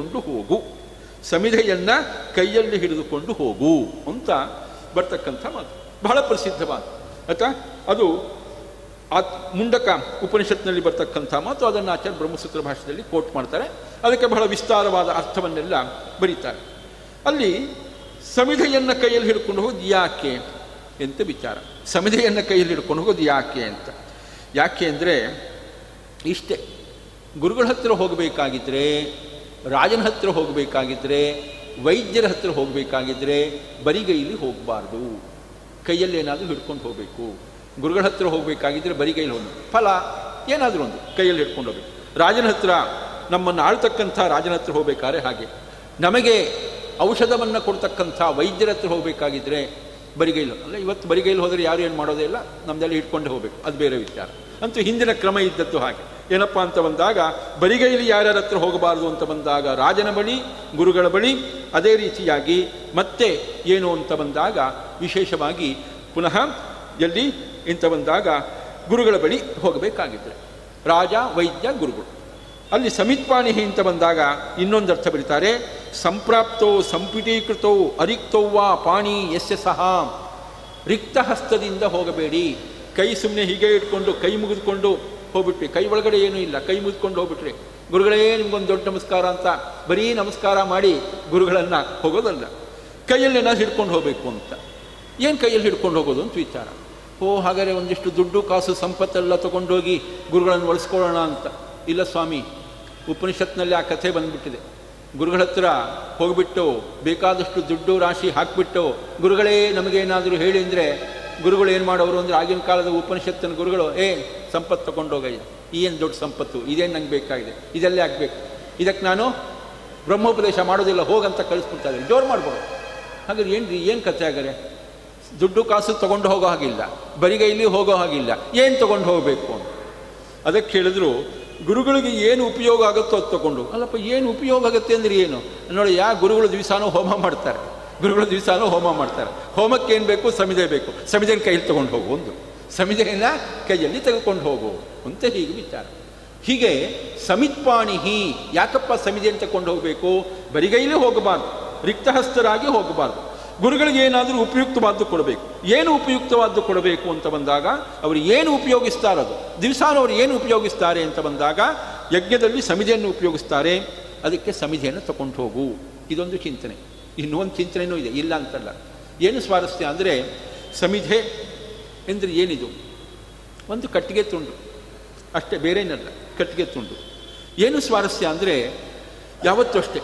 ಹಿಡಿದುಕೊಂಡು ಹೋಗು ಅಂತ ಬರ್ತಕ್ಕಂಥ ಮಾತು, ಬಹಳ ಪ್ರಸಿದ್ಧವಾದ. ಆಯ್ತಾ? ಅದು ಮುಂಡಕ ಉಪನಿಷತ್ನಲ್ಲಿ ಬರ್ತಕ್ಕಂಥ ಮಾತು. ಅದನ್ನು ಆಚಾರ್ಯ ಬ್ರಹ್ಮಸೂತ್ರ ಭಾಷೆಯಲ್ಲಿ ಕೋಟ್ ಮಾಡ್ತಾರೆ. ಅದಕ್ಕೆ ಬಹಳ ವಿಸ್ತಾರವಾದ ಅರ್ಥವನ್ನೆಲ್ಲ ಬರೀತಾರೆ. ಅಲ್ಲಿ ಸಮಿಧೆಯನ್ನು ಕೈಯಲ್ಲಿ ಹಿಡ್ಕೊಂಡು ಹೋಗೋದು ಯಾಕೆ ಅಂತ ವಿಚಾರ. ಸಮಿಧೆಯನ್ನು ಕೈಯಲ್ಲಿ ಹಿಡ್ಕೊಂಡು ಹೋಗೋದು ಯಾಕೆ ಅಂದರೆ ಇಷ್ಟೇ. ಗುರುಗಳ ಹತ್ತಿರ ಹೋಗಬೇಕಾಗಿದ್ದರೆ, ರಾಜನ ಹತ್ತಿರ ಹೋಗಬೇಕಾಗಿದ್ದರೆ, ವೈದ್ಯರ ಹತ್ತಿರ ಹೋಗಬೇಕಾಗಿದ್ದರೆ ಬರಿಗೈಲಿ ಹೋಗಬಾರ್ದು, ಕೈಯಲ್ಲಿ ಏನಾದರೂ ಹಿಡ್ಕೊಂಡು ಹೋಗಬೇಕು. ಗುರುಗಳ ಹತ್ತಿರ ಹೋಗಬೇಕಾಗಿದ್ದರೆ ಬರಿಗೈಲಿ ಹೋಗಬೇಕು, ಫಲ ಏನಾದರೂ ಒಂದು ಕೈಯಲ್ಲಿ ಹಿಡ್ಕೊಂಡು ಹೋಗಬೇಕು. ರಾಜನ ಹತ್ತಿರ, ನಮ್ಮನ್ನು ಆಳ್ತಕ್ಕಂಥ ರಾಜನ ಹತ್ರ ಹೋಗಬೇಕಾದ್ರೆ ಹಾಗೆ. ನಮಗೆ ಔಷಧವನ್ನು ಕೊಡ್ತಕ್ಕಂಥ ವೈದ್ಯರ ಹತ್ರ ಹೋಗಬೇಕಾಗಿದ್ದರೆ ಬರಿಗೈಲು ಅಲ್ಲ. ಇವತ್ತು ಬರಿಗೈಲು ಹೋದರೆ ಯಾರು ಏನು ಮಾಡೋದೇ ಇಲ್ಲ, ನಮ್ಮದೆಲ್ಲ ಇಟ್ಕೊಂಡೇ ಹೋಗಬೇಕು, ಅದು ಬೇರೆ ವಿಚಾರ. ಅಂತೂ ಹಿಂದಿನ ಕ್ರಮ ಇದ್ದದ್ದು ಹಾಗೆ. ಏನಪ್ಪ ಅಂತ ಬಂದಾಗ ಬರಿಗೈಲಿ ಯಾರ್ಯಾರ ಹತ್ರ ಹೋಗಬಾರ್ದು ಅಂತ ಬಂದಾಗ ರಾಜನ ಬಳಿ, ಗುರುಗಳ ಬಳಿ. ಅದೇ ರೀತಿಯಾಗಿ ಮತ್ತೆ ಏನು ಅಂತ ಬಂದಾಗ ವಿಶೇಷವಾಗಿ ಪುನಃ ಎಲ್ಲಿ ಅಂತ ಬಂದಾಗ ಗುರುಗಳ ಬಳಿ ಹೋಗಬೇಕಾಗಿದ್ದರೆ, ರಾಜ, ವೈದ್ಯ, ಗುರುಗಳು. ಅಲ್ಲಿ ಸಮಿತ್ಪಾಣಿ ಅಂತ ಬಂದಾಗ ಇನ್ನೊಂದು ಅರ್ಥ ಬರೀತಾರೆ, ಸಂಪ್ರಾಪ್ತೋ ಸಂಪಿಟೀಕೃತೋ ಅರಿಕ್ತೌವಾ ಪಾಣಿ ಯಸ್ಯ ಸಹ. ರಿಕ್ತ ಹಸ್ತದಿಂದ ಹೋಗಬೇಡಿ. ಕೈ ಸುಮ್ಮನೆ ಹೀಗೆ ಇಟ್ಕೊಂಡು ಕೈ ಮುಗಿದುಕೊಂಡು ಹೋಗ್ಬಿಟ್ರಿ, ಕೈ ಒಳಗಡೆ ಏನೂ ಇಲ್ಲ, ಕೈ ಮುಗಿದುಕೊಂಡು ಹೋಗ್ಬಿಟ್ರಿ, ಗುರುಗಳೇ ನಿಮ್ಗೊಂದು ದೊಡ್ಡ ನಮಸ್ಕಾರ ಅಂತ ಬರೀ ನಮಸ್ಕಾರ ಮಾಡಿ ಗುರುಗಳನ್ನು ಹೋಗೋದಲ್ಲ. ಕೈಯಲ್ಲಿ ಏನಾದ್ರು ಹಿಡ್ಕೊಂಡು ಹೋಗಬೇಕು ಅಂತ. ಏನು ಕೈಯಲ್ಲಿ ಹಿಡ್ಕೊಂಡು ಹೋಗೋದು ಅಂತ ವಿಚಾರ. ಹಾಗಾದರೆ ಒಂದಿಷ್ಟು ದುಡ್ಡು ಕಾಸು ಸಂಪತ್ತೆಲ್ಲ ತೊಗೊಂಡೋಗಿ ಗುರುಗಳನ್ನು ಒಲಿಸ್ಕೊಳ್ಳೋಣ ಅಂತ. ಇಲ್ಲ ಸ್ವಾಮಿ, ಉಪನಿಷತ್ನಲ್ಲಿ ಆ ಕಥೆ ಬಂದುಬಿಟ್ಟಿದೆ. ಗುರುಗಳ ಹತ್ರ ಹೋಗಿಬಿಟ್ಟು ಬೇಕಾದಷ್ಟು ದುಡ್ಡು ರಾಶಿ ಹಾಕಿಬಿಟ್ಟು ಗುರುಗಳೇ ನಮಗೇನಾದರೂ ಹೇಳಿ ಅಂದರೆ ಗುರುಗಳು ಏನು ಮಾಡೋರು ಅಂದರೆ, ಆಗಿನ ಕಾಲದ ಉಪನಿಷತ್ತಿನ ಗುರುಗಳು ಸಂಪತ್ತು ತೊಗೊಂಡೋಗಯ್ಯ, ಏನು ದೊಡ್ಡ ಸಂಪತ್ತು, ಇದೇನು ನಂಗೆ ಬೇಕಾಗಿದೆ, ಇದೆಲ್ಲೇ ಆಗಬೇಕು, ಇದಕ್ಕೆ ನಾನು ಬ್ರಹ್ಮೋಪದೇಶ ಮಾಡೋದಿಲ್ಲ ಹೋಗಂತ ಕಳಿಸ್ಬಿಡ್ತಾ ಇದ್ದಾರೆ. ಜೋರು ಮಾಡ್ಬೋದು. ಹಾಗಾದ್ರೆ ಏನು ರೀ, ಏನು ಕಥೆ ಹಾಗಾರೆ? ದುಡ್ಡು ಕಾಸು ತೊಗೊಂಡು ಹೋಗೋ ಹಾಗಿಲ್ಲ, ಬರಿಗೈಲಿ ಹೋಗೋ ಹಾಗಿಲ್ಲ, ಏನು ತೊಗೊಂಡು ಹೋಗಬೇಕು ಅಂತ. ಅದಕ್ಕೆ ಹೇಳಿದ್ರು, ಗುರುಗಳಿಗೆ ಏನು ಉಪಯೋಗ ಆಗುತ್ತೋ ಅದು ತೊಗೊಂಡು. ಅಲ್ಲಪ್ಪ, ಏನು ಉಪಯೋಗ ಆಗುತ್ತೆ ಅಂದರೆ ಏನು ನೋಡಿ, ಗುರುಗಳು ದಿವಸಾನೂ ಹೋಮ ಮಾಡ್ತಾರೆ, ಗುರುಗಳು ದಿವಸಾನೂ ಹೋಮ ಮಾಡ್ತಾರೆ. ಹೋಮಕ್ಕೆ ಏನು ಬೇಕು? ಸಮಿದೆ ಬೇಕು. ಸಮಿದೆನ ಕೈಯಲ್ಲಿ ತೊಗೊಂಡು ಹೋಗು ಒಂದು, ಸಮಿದೆಯನ್ನು ಕೈಯಲ್ಲಿ ತೆಗೆದುಕೊಂಡು ಹೋಗು ಅಂತ ಹೀಗೆ ವಿಚಾರ. ಹೀಗೆ ಸಮಿತ್ಪಾಣಿಹಿ, ಯಾಕಪ್ಪ ಸಮಿದೆಯನ್ನು ತಗೊಂಡು ಹೋಗಬೇಕು? ಬರಿಗೈಲಿ ಹೋಗಬಾರ್ದು, ರಿಕ್ತಹಸ್ತರಾಗಿ ಹೋಗಬಾರ್ದು. ಗುರುಗಳಿಗೆ ಏನಾದರೂ ಉಪಯುಕ್ತವಾದ್ದು ಕೊಡಬೇಕು. ಏನು ಉಪಯುಕ್ತವಾದ್ದು ಕೊಡಬೇಕು ಅಂತ ಬಂದಾಗ ಅವರು ಏನು ಉಪಯೋಗಿಸ್ತಾರದು, ದಿವಸಾನು ಅವರು ಏನು ಉಪಯೋಗಿಸ್ತಾರೆ ಅಂತ ಬಂದಾಗ ಯಜ್ಞದಲ್ಲಿ ಸಮಿದೆಯನ್ನು ಉಪಯೋಗಿಸ್ತಾರೆ. ಅದಕ್ಕೆ ಸಮಿದೆಯನ್ನು ತಗೊಂಡು ಹೋಗು. ಇದೊಂದು ಚಿಂತನೆ. ಇನ್ನೊಂದು ಚಿಂತನೆಯೂ ಇದೆ, ಇಲ್ಲ ಅಂತಲ್ಲ. ಏನು ಸ್ವಾರಸ್ಯ ಅಂದರೆ, ಸಮಿಧೆ ಎಂದರೆ ಏನಿದು? ಒಂದು ಕಟ್ಟಿಗೆ ತುಂಡು ಅಷ್ಟೇ, ಬೇರೇನಲ್ಲ, ಕಟ್ಟಿಗೆ ತುಂಡು. ಏನು ಸ್ವಾರಸ್ಯ ಅಂದರೆ, ಯಾವತ್ತೂ ಅಷ್ಟೇ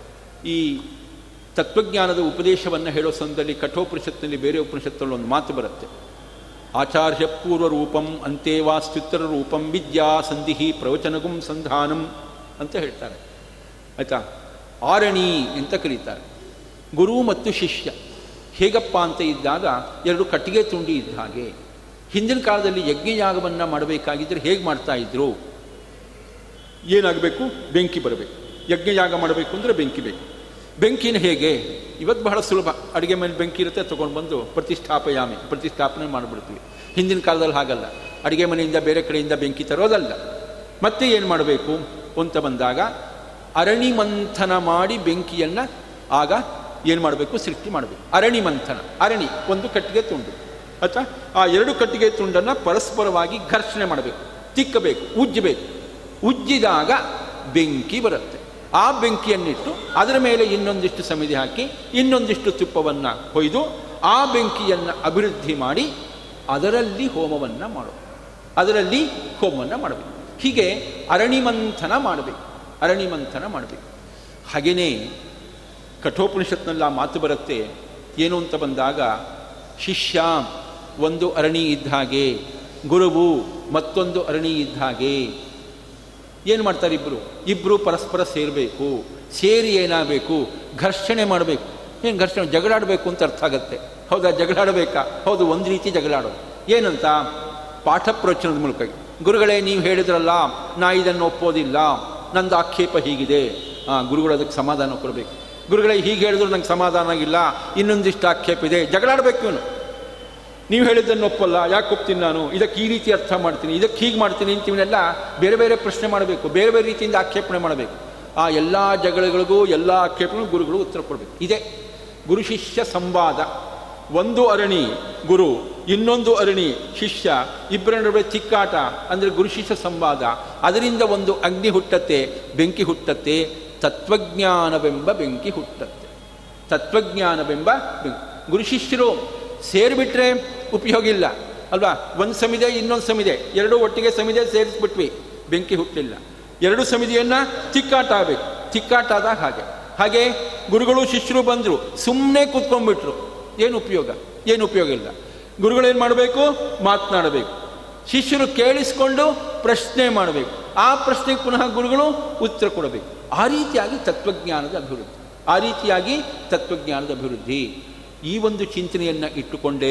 ಈ ತತ್ವಜ್ಞಾನದ ಉಪದೇಶವನ್ನು ಹೇಳೋ ಸಂದರ್ಭದಲ್ಲಿ ಕಠೋಪನಿಷತ್ತಿನಲ್ಲಿ ಬೇರೆ ಉಪನಿಷತ್ತಲ್ಲಿ ಒಂದು ಮಾತು ಬರುತ್ತೆ. ಆಚಾರ್ಯ ಪೂರ್ವ ರೂಪಂ ಅಂತೇವಾ ಸ್ತುತ್ರ ರೂಪಂ ವಿದ್ಯಾ ಸಂಧಿಹಿ ಪ್ರವಚನಗುಂ ಸಂಧಾನಂ ಅಂತ ಹೇಳ್ತಾರೆ. ಆಯಿತಾ? ಆರಣಿ ಅಂತ ಕರೀತಾರೆ. ಗುರು ಮತ್ತು ಶಿಷ್ಯ ಹೇಗಪ್ಪ ಅಂತ ಇದ್ದಾಗ ಎರಡು ಕಟ್ಟಿಗೆ ತುಂಡಿ ಇದ್ದ ಹಾಗೆ. ಹಿಂದಿನ ಕಾಲದಲ್ಲಿ ಯಜ್ಞಯಾಗವನ್ನು ಮಾಡಬೇಕಾಗಿದ್ದರೆ ಹೇಗೆ ಮಾಡ್ತಾ ಇದ್ರು? ಏನಾಗಬೇಕು? ಬೆಂಕಿ ಬರಬೇಕು. ಯಜ್ಞಯಾಗ ಮಾಡಬೇಕು ಅಂದರೆ ಬೆಂಕಿ ಬೇಕು. ಬೆಂಕಿನ ಹೇಗೆ? ಇವತ್ತು ಬಹಳ ಸುಲಭ, ಅಡುಗೆ ಮೇಲೆ ಬೆಂಕಿ ಇರುತ್ತೆ, ತೊಗೊಂಡು ಬಂದು ಪ್ರತಿಷ್ಠಾಪನೆ ಮಾಡಿಬಿಡ್ತೀವಿ. ಹಿಂದಿನ ಕಾಲದಲ್ಲಿ ಹಾಗಲ್ಲ, ಅಡುಗೆ ಮನೆಯಿಂದ ಬೇರೆ ಕಡೆಯಿಂದ ಬೆಂಕಿ ತರೋದಲ್ಲ. ಮತ್ತೆ ಏನು ಮಾಡಬೇಕು ಅಂತ ಬಂದಾಗ ಅರಣಿ ಮಂಥನ ಮಾಡಿ ಬೆಂಕಿಯನ್ನು ಆಗ ಏನು ಮಾಡಬೇಕು? ಸೃಷ್ಟಿ ಮಾಡಬೇಕು. ಅರಣಿ ಮಂಥನ, ಅರಣಿ ಒಂದು ಕಟ್ಟಿಗೆ ತುಂಡು ಅಥವಾ ಆ ಎರಡು ಕಟ್ಟಿಗೆ ತುಂಡನ್ನು ಪರಸ್ಪರವಾಗಿ ಘರ್ಷಣೆ ಮಾಡಬೇಕು, ತಿಕ್ಕಬೇಕು, ಉಜ್ಜಬೇಕು. ಉಜ್ಜಿದಾಗ ಬೆಂಕಿ ಬರುತ್ತೆ. ಆ ಬೆಂಕಿಯನ್ನಿಟ್ಟು ಅದರ ಮೇಲೆ ಇನ್ನೊಂದಿಷ್ಟು ಸಮಿದೆ ಹಾಕಿ ಇನ್ನೊಂದಿಷ್ಟು ತುಪ್ಪವನ್ನು ಕೊಯ್ದು ಆ ಬೆಂಕಿಯನ್ನು ಅಭಿವೃದ್ಧಿ ಮಾಡಿ ಅದರಲ್ಲಿ ಹೋಮವನ್ನು ಮಾಡಬೇಕು. ಹೀಗೆ ಅರಣಿಮಂಥನ ಮಾಡಬೇಕು. ಹಾಗೆಯೇ ಕಠೋಪನಿಷತ್ನಲ್ಲಿ ಆ ಮಾತು ಬರುತ್ತೆ. ಏನು ಅಂತ ಬಂದಾಗ, ಶಿಷ್ಯ ಒಂದು ಅರಣಿ ಇದ್ದ ಹಾಗೆ, ಗುರುವು ಮತ್ತೊಂದು ಅರಣಿ ಇದ್ದ ಹಾಗೆ. ಏನು ಮಾಡ್ತಾರೆ? ಇಬ್ಬರು ಪರಸ್ಪರ ಸೇರಬೇಕು. ಸೇರಿ ಏನಾಗಬೇಕು? ಘರ್ಷಣೆ ಮಾಡಬೇಕು. ಏನು ಘರ್ಷಣೆ? ಜಗಳಾಡಬೇಕು ಅಂತ ಅರ್ಥ ಆಗುತ್ತೆ. ಹೌದಾ? ಜಗಳಾಡಬೇಕಾ? ಹೌದು, ಒಂದು ರೀತಿ ಜಗಳಾಡೋದು. ಏನಂತ? ಪಾಠ ಪ್ರವಚನದ ಮೂಲಕ. ಗುರುಗಳೇ, ನೀವು ಹೇಳಿದ್ರಲ್ಲ, ನಾ ಇದನ್ನು ಒಪ್ಪೋದಿಲ್ಲ, ನಂದು ಆಕ್ಷೇಪ ಹೀಗಿದೆ. ಗುರುಗಳು ಅದಕ್ಕೆ ಸಮಾಧಾನ ಕೊಡಬೇಕು. ಗುರುಗಳೇ, ಹೀಗೆ ಹೇಳಿದ್ರು ನಂಗೆ ಸಮಾಧಾನ ಆಗಿಲ್ಲ, ಇನ್ನೊಂದಿಷ್ಟು ಆಕ್ಷೇಪ ಇದೆ. ಜಗಳಾಡಬೇಕು ಇವನು. ನೀವು ಹೇಳಿದ್ದನ್ನು ಒಪ್ಪಲ್ಲ, ಯಾಕೆ ಒಪ್ತೀನಿ ನಾನು? ಇದಕ್ಕೆ ಈ ರೀತಿ ಅರ್ಥ ಮಾಡ್ತೀನಿ, ಇದಕ್ಕೆ ಹೀಗೆ ಮಾಡ್ತೀನಿ ಅಂತ ಇವನ್ನೆಲ್ಲ ಬೇರೆ ಬೇರೆ ಪ್ರಶ್ನೆ ಮಾಡಬೇಕು, ಬೇರೆ ಬೇರೆ ರೀತಿಯಿಂದ ಆಕ್ಷೇಪಣೆ ಮಾಡಬೇಕು. ಆ ಎಲ್ಲ ಜಗಳಗಳಿಗೂ ಎಲ್ಲ ಆಕ್ಷೇಪಣೆಗೂ ಗುರುಗಳು ಉತ್ತರ ಕೊಡಬೇಕು. ಇದೇ ಗುರು ಶಿಷ್ಯ ಸಂವಾದ. ಒಂದು ಅರಣಿ ಗುರು, ಇನ್ನೊಂದು ಅರಣಿ ಶಿಷ್ಯ, ಇಬ್ಬರ ನಡುವೆ ಚಿಕ್ಕಾಟ ಅಂದರೆ ಗುರು ಶಿಷ್ಯ ಸಂವಾದ. ಅದರಿಂದ ಒಂದು ಅಗ್ನಿ ಹುಟ್ಟತ್ತೆ, ಬೆಂಕಿ ಹುಟ್ಟತ್ತೆ, ತತ್ವಜ್ಞಾನವೆಂಬ ಬೆಂಕಿ ಹುಟ್ಟತ್ತೆ. ತತ್ವಜ್ಞಾನವೆಂಬ ಬೆಂಕಿ. ಗುರು ಶಿಷ್ಯರು ಸೇರಿಬಿಟ್ರೆ ಉಪಯೋಗ ಇಲ್ಲ ಅಲ್ವಾ? ಒಂದು ಸಮಿದೆ ಇನ್ನೊಂದು ಸಮಿದೆ ಎರಡೂ ಒಟ್ಟಿಗೆ ಸಮಿದೆ ಸೇರಿಸ್ಬಿಟ್ವಿ, ಬೆಂಕಿ ಹುಟ್ಟಿಲ್ಲ. ಎರಡು ಸಮಿತಿಯನ್ನು ಚಿಕ್ಕಾಟ ಆಗಬೇಕು. ಚಿಕ್ಕಾಟ ಆದಾಗ ಹಾಗೆ ಗುರುಗಳು ಶಿಷ್ಯರು ಬಂದರು, ಸುಮ್ಮನೆ ಕೂತ್ಕೊಂಡ್ಬಿಟ್ರು, ಏನು ಉಪಯೋಗ ಇಲ್ಲ. ಗುರುಗಳೇನು ಮಾಡಬೇಕು? ಮಾತನಾಡಬೇಕು. ಶಿಷ್ಯರು ಕೇಳಿಸ್ಕೊಂಡು ಪ್ರಶ್ನೆ ಮಾಡಬೇಕು. ಆ ಪ್ರಶ್ನೆಗೆ ಪುನಃ ಗುರುಗಳು ಉತ್ತರ ಕೊಡಬೇಕು. ಆ ರೀತಿಯಾಗಿ ತತ್ವಜ್ಞಾನದ ಅಭಿವೃದ್ಧಿ. ಈ ಒಂದು ಚಿಂತನೆಯನ್ನು ಇಟ್ಟುಕೊಂಡೇ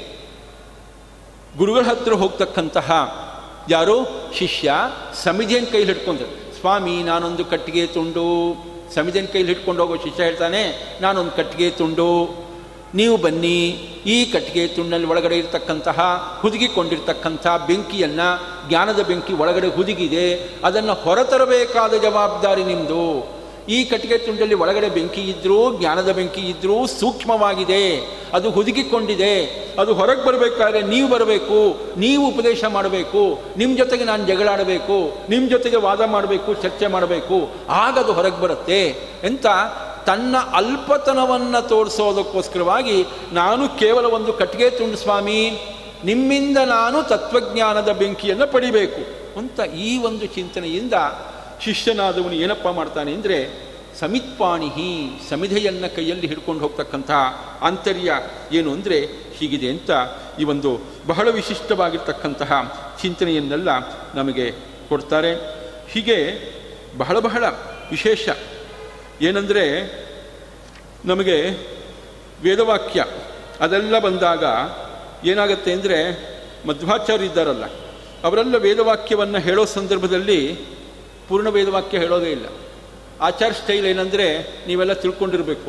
ಗುರುಗಳ ಹತ್ರ ಹೋಗ್ತಕ್ಕಂತಹ ಯಾರು ಶಿಷ್ಯ ಸಮಿತಿಯನ್ನು ಕೈಲಿ ಹಿಡ್ಕೊಂತಾರೆ. ಸ್ವಾಮಿ, ನಾನೊಂದು ಕಟ್ಟಿಗೆ ತುಂಡು. ಸಮಿತಿಯನ್ನು ಕೈಲಿ ಹಿಡ್ಕೊಂಡು ಹೋಗೋ ಶಿಷ್ಯ ಹೇಳ್ತಾನೆ, ನಾನೊಂದು ಕಟ್ಟಿಗೆ ತುಂಡು, ನೀವು ಬನ್ನಿ, ಈ ಕಟ್ಟಿಗೆ ತುಂಡಲ್ಲಿ ಒಳಗಡೆ ಇರತಕ್ಕಂತಹ ಹುದುಗಿಕೊಂಡಿರ್ತಕ್ಕಂಥ ಬೆಂಕಿಯನ್ನು, ಜ್ಞಾನದ ಬೆಂಕಿ ಒಳಗಡೆ ಹುದುಗಿದೆ, ಅದನ್ನು ಹೊರತರಬೇಕಾದ ಜವಾಬ್ದಾರಿ ನಿಮ್ಮದು. ಈ ಕಟ್ಟಿಗೆ ತುಂಡಲ್ಲಿ ಒಳಗಡೆ ಬೆಂಕಿ ಇದ್ದರೂ, ಜ್ಞಾನದ ಬೆಂಕಿ ಇದ್ದರೂ ಸೂಕ್ಷ್ಮವಾಗಿದೆ, ಅದು ಹುದುಗಿಕೊಂಡಿದೆ. ಅದು ಹೊರಗೆ ಬರಬೇಕಾದ್ರೆ ನೀವು ಬರಬೇಕು, ನೀವು ಉಪದೇಶ ಮಾಡಬೇಕು, ನಿಮ್ಮ ಜೊತೆಗೆ ನಾನು ಜಗಳಾಡಬೇಕು, ನಿಮ್ಮ ಜೊತೆಗೆ ವಾದ ಮಾಡಬೇಕು, ಚರ್ಚೆ ಮಾಡಬೇಕು, ಆಗ ಅದು ಹೊರಗೆ ಬರುತ್ತೆ ಅಂತ ತನ್ನ ಅಲ್ಪತನವನ್ನು ತೋರಿಸೋದಕ್ಕೋಸ್ಕರವಾಗಿ ನಾನು ಕೇವಲ ಒಂದು ಕಟ್ಟಿಗೆ ತುಂಡು ಸ್ವಾಮಿ, ನಿಮ್ಮಿಂದ ನಾನು ತತ್ವಜ್ಞಾನದ ಬೆಂಕಿಯನ್ನು ಪಡಿಬೇಕು ಅಂತ ಈ ಒಂದು ಚಿಂತನೆಯಿಂದ ಶಿಷ್ಯನಾದವನು ಏನಪ್ಪ ಮಾಡ್ತಾನೆ ಅಂದರೆ ಸಮಿತ್ಪಾಣಿಹಿ, ಸಮಿಧೆಯನ್ನು ಕೈಯಲ್ಲಿ ಹಿಡ್ಕೊಂಡು ಹೋಗ್ತಕ್ಕಂಥ ಆಂತರ್ಯ ಏನು ಅಂದರೆ ಹೀಗಿದೆ ಅಂತ ಈ ಒಂದು ಬಹಳ ವಿಶಿಷ್ಟವಾಗಿರ್ತಕ್ಕಂತಹ ಚಿಂತನೆಯನ್ನೆಲ್ಲ ನಮಗೆ ಕೊಡ್ತಾರೆ. ಹೀಗೆ ಬಹಳ ಬಹಳ ವಿಶೇಷ ಏನಂದರೆ ನಮಗೆ ವೇದವಾಕ್ಯ ಅದೆಲ್ಲ ಬಂದಾಗ ಏನಾಗುತ್ತೆ ಅಂದರೆ ಮಧ್ವಾಚಾರ್ಯ ಇದ್ದಾರಲ್ಲ, ಅವರೆಲ್ಲ ವೇದವಾಕ್ಯವನ್ನು ಹೇಳೋ ಸಂದರ್ಭದಲ್ಲಿ ಪೂರ್ಣ ವೇದವಾಕ್ಯ ಹೇಳೋದೇ ಇಲ್ಲ. ಆಚಾರ ಸ್ಟೈಲ್ ಏನಂದರೆ ನೀವೆಲ್ಲ ತಿಳ್ಕೊಂಡಿರಬೇಕು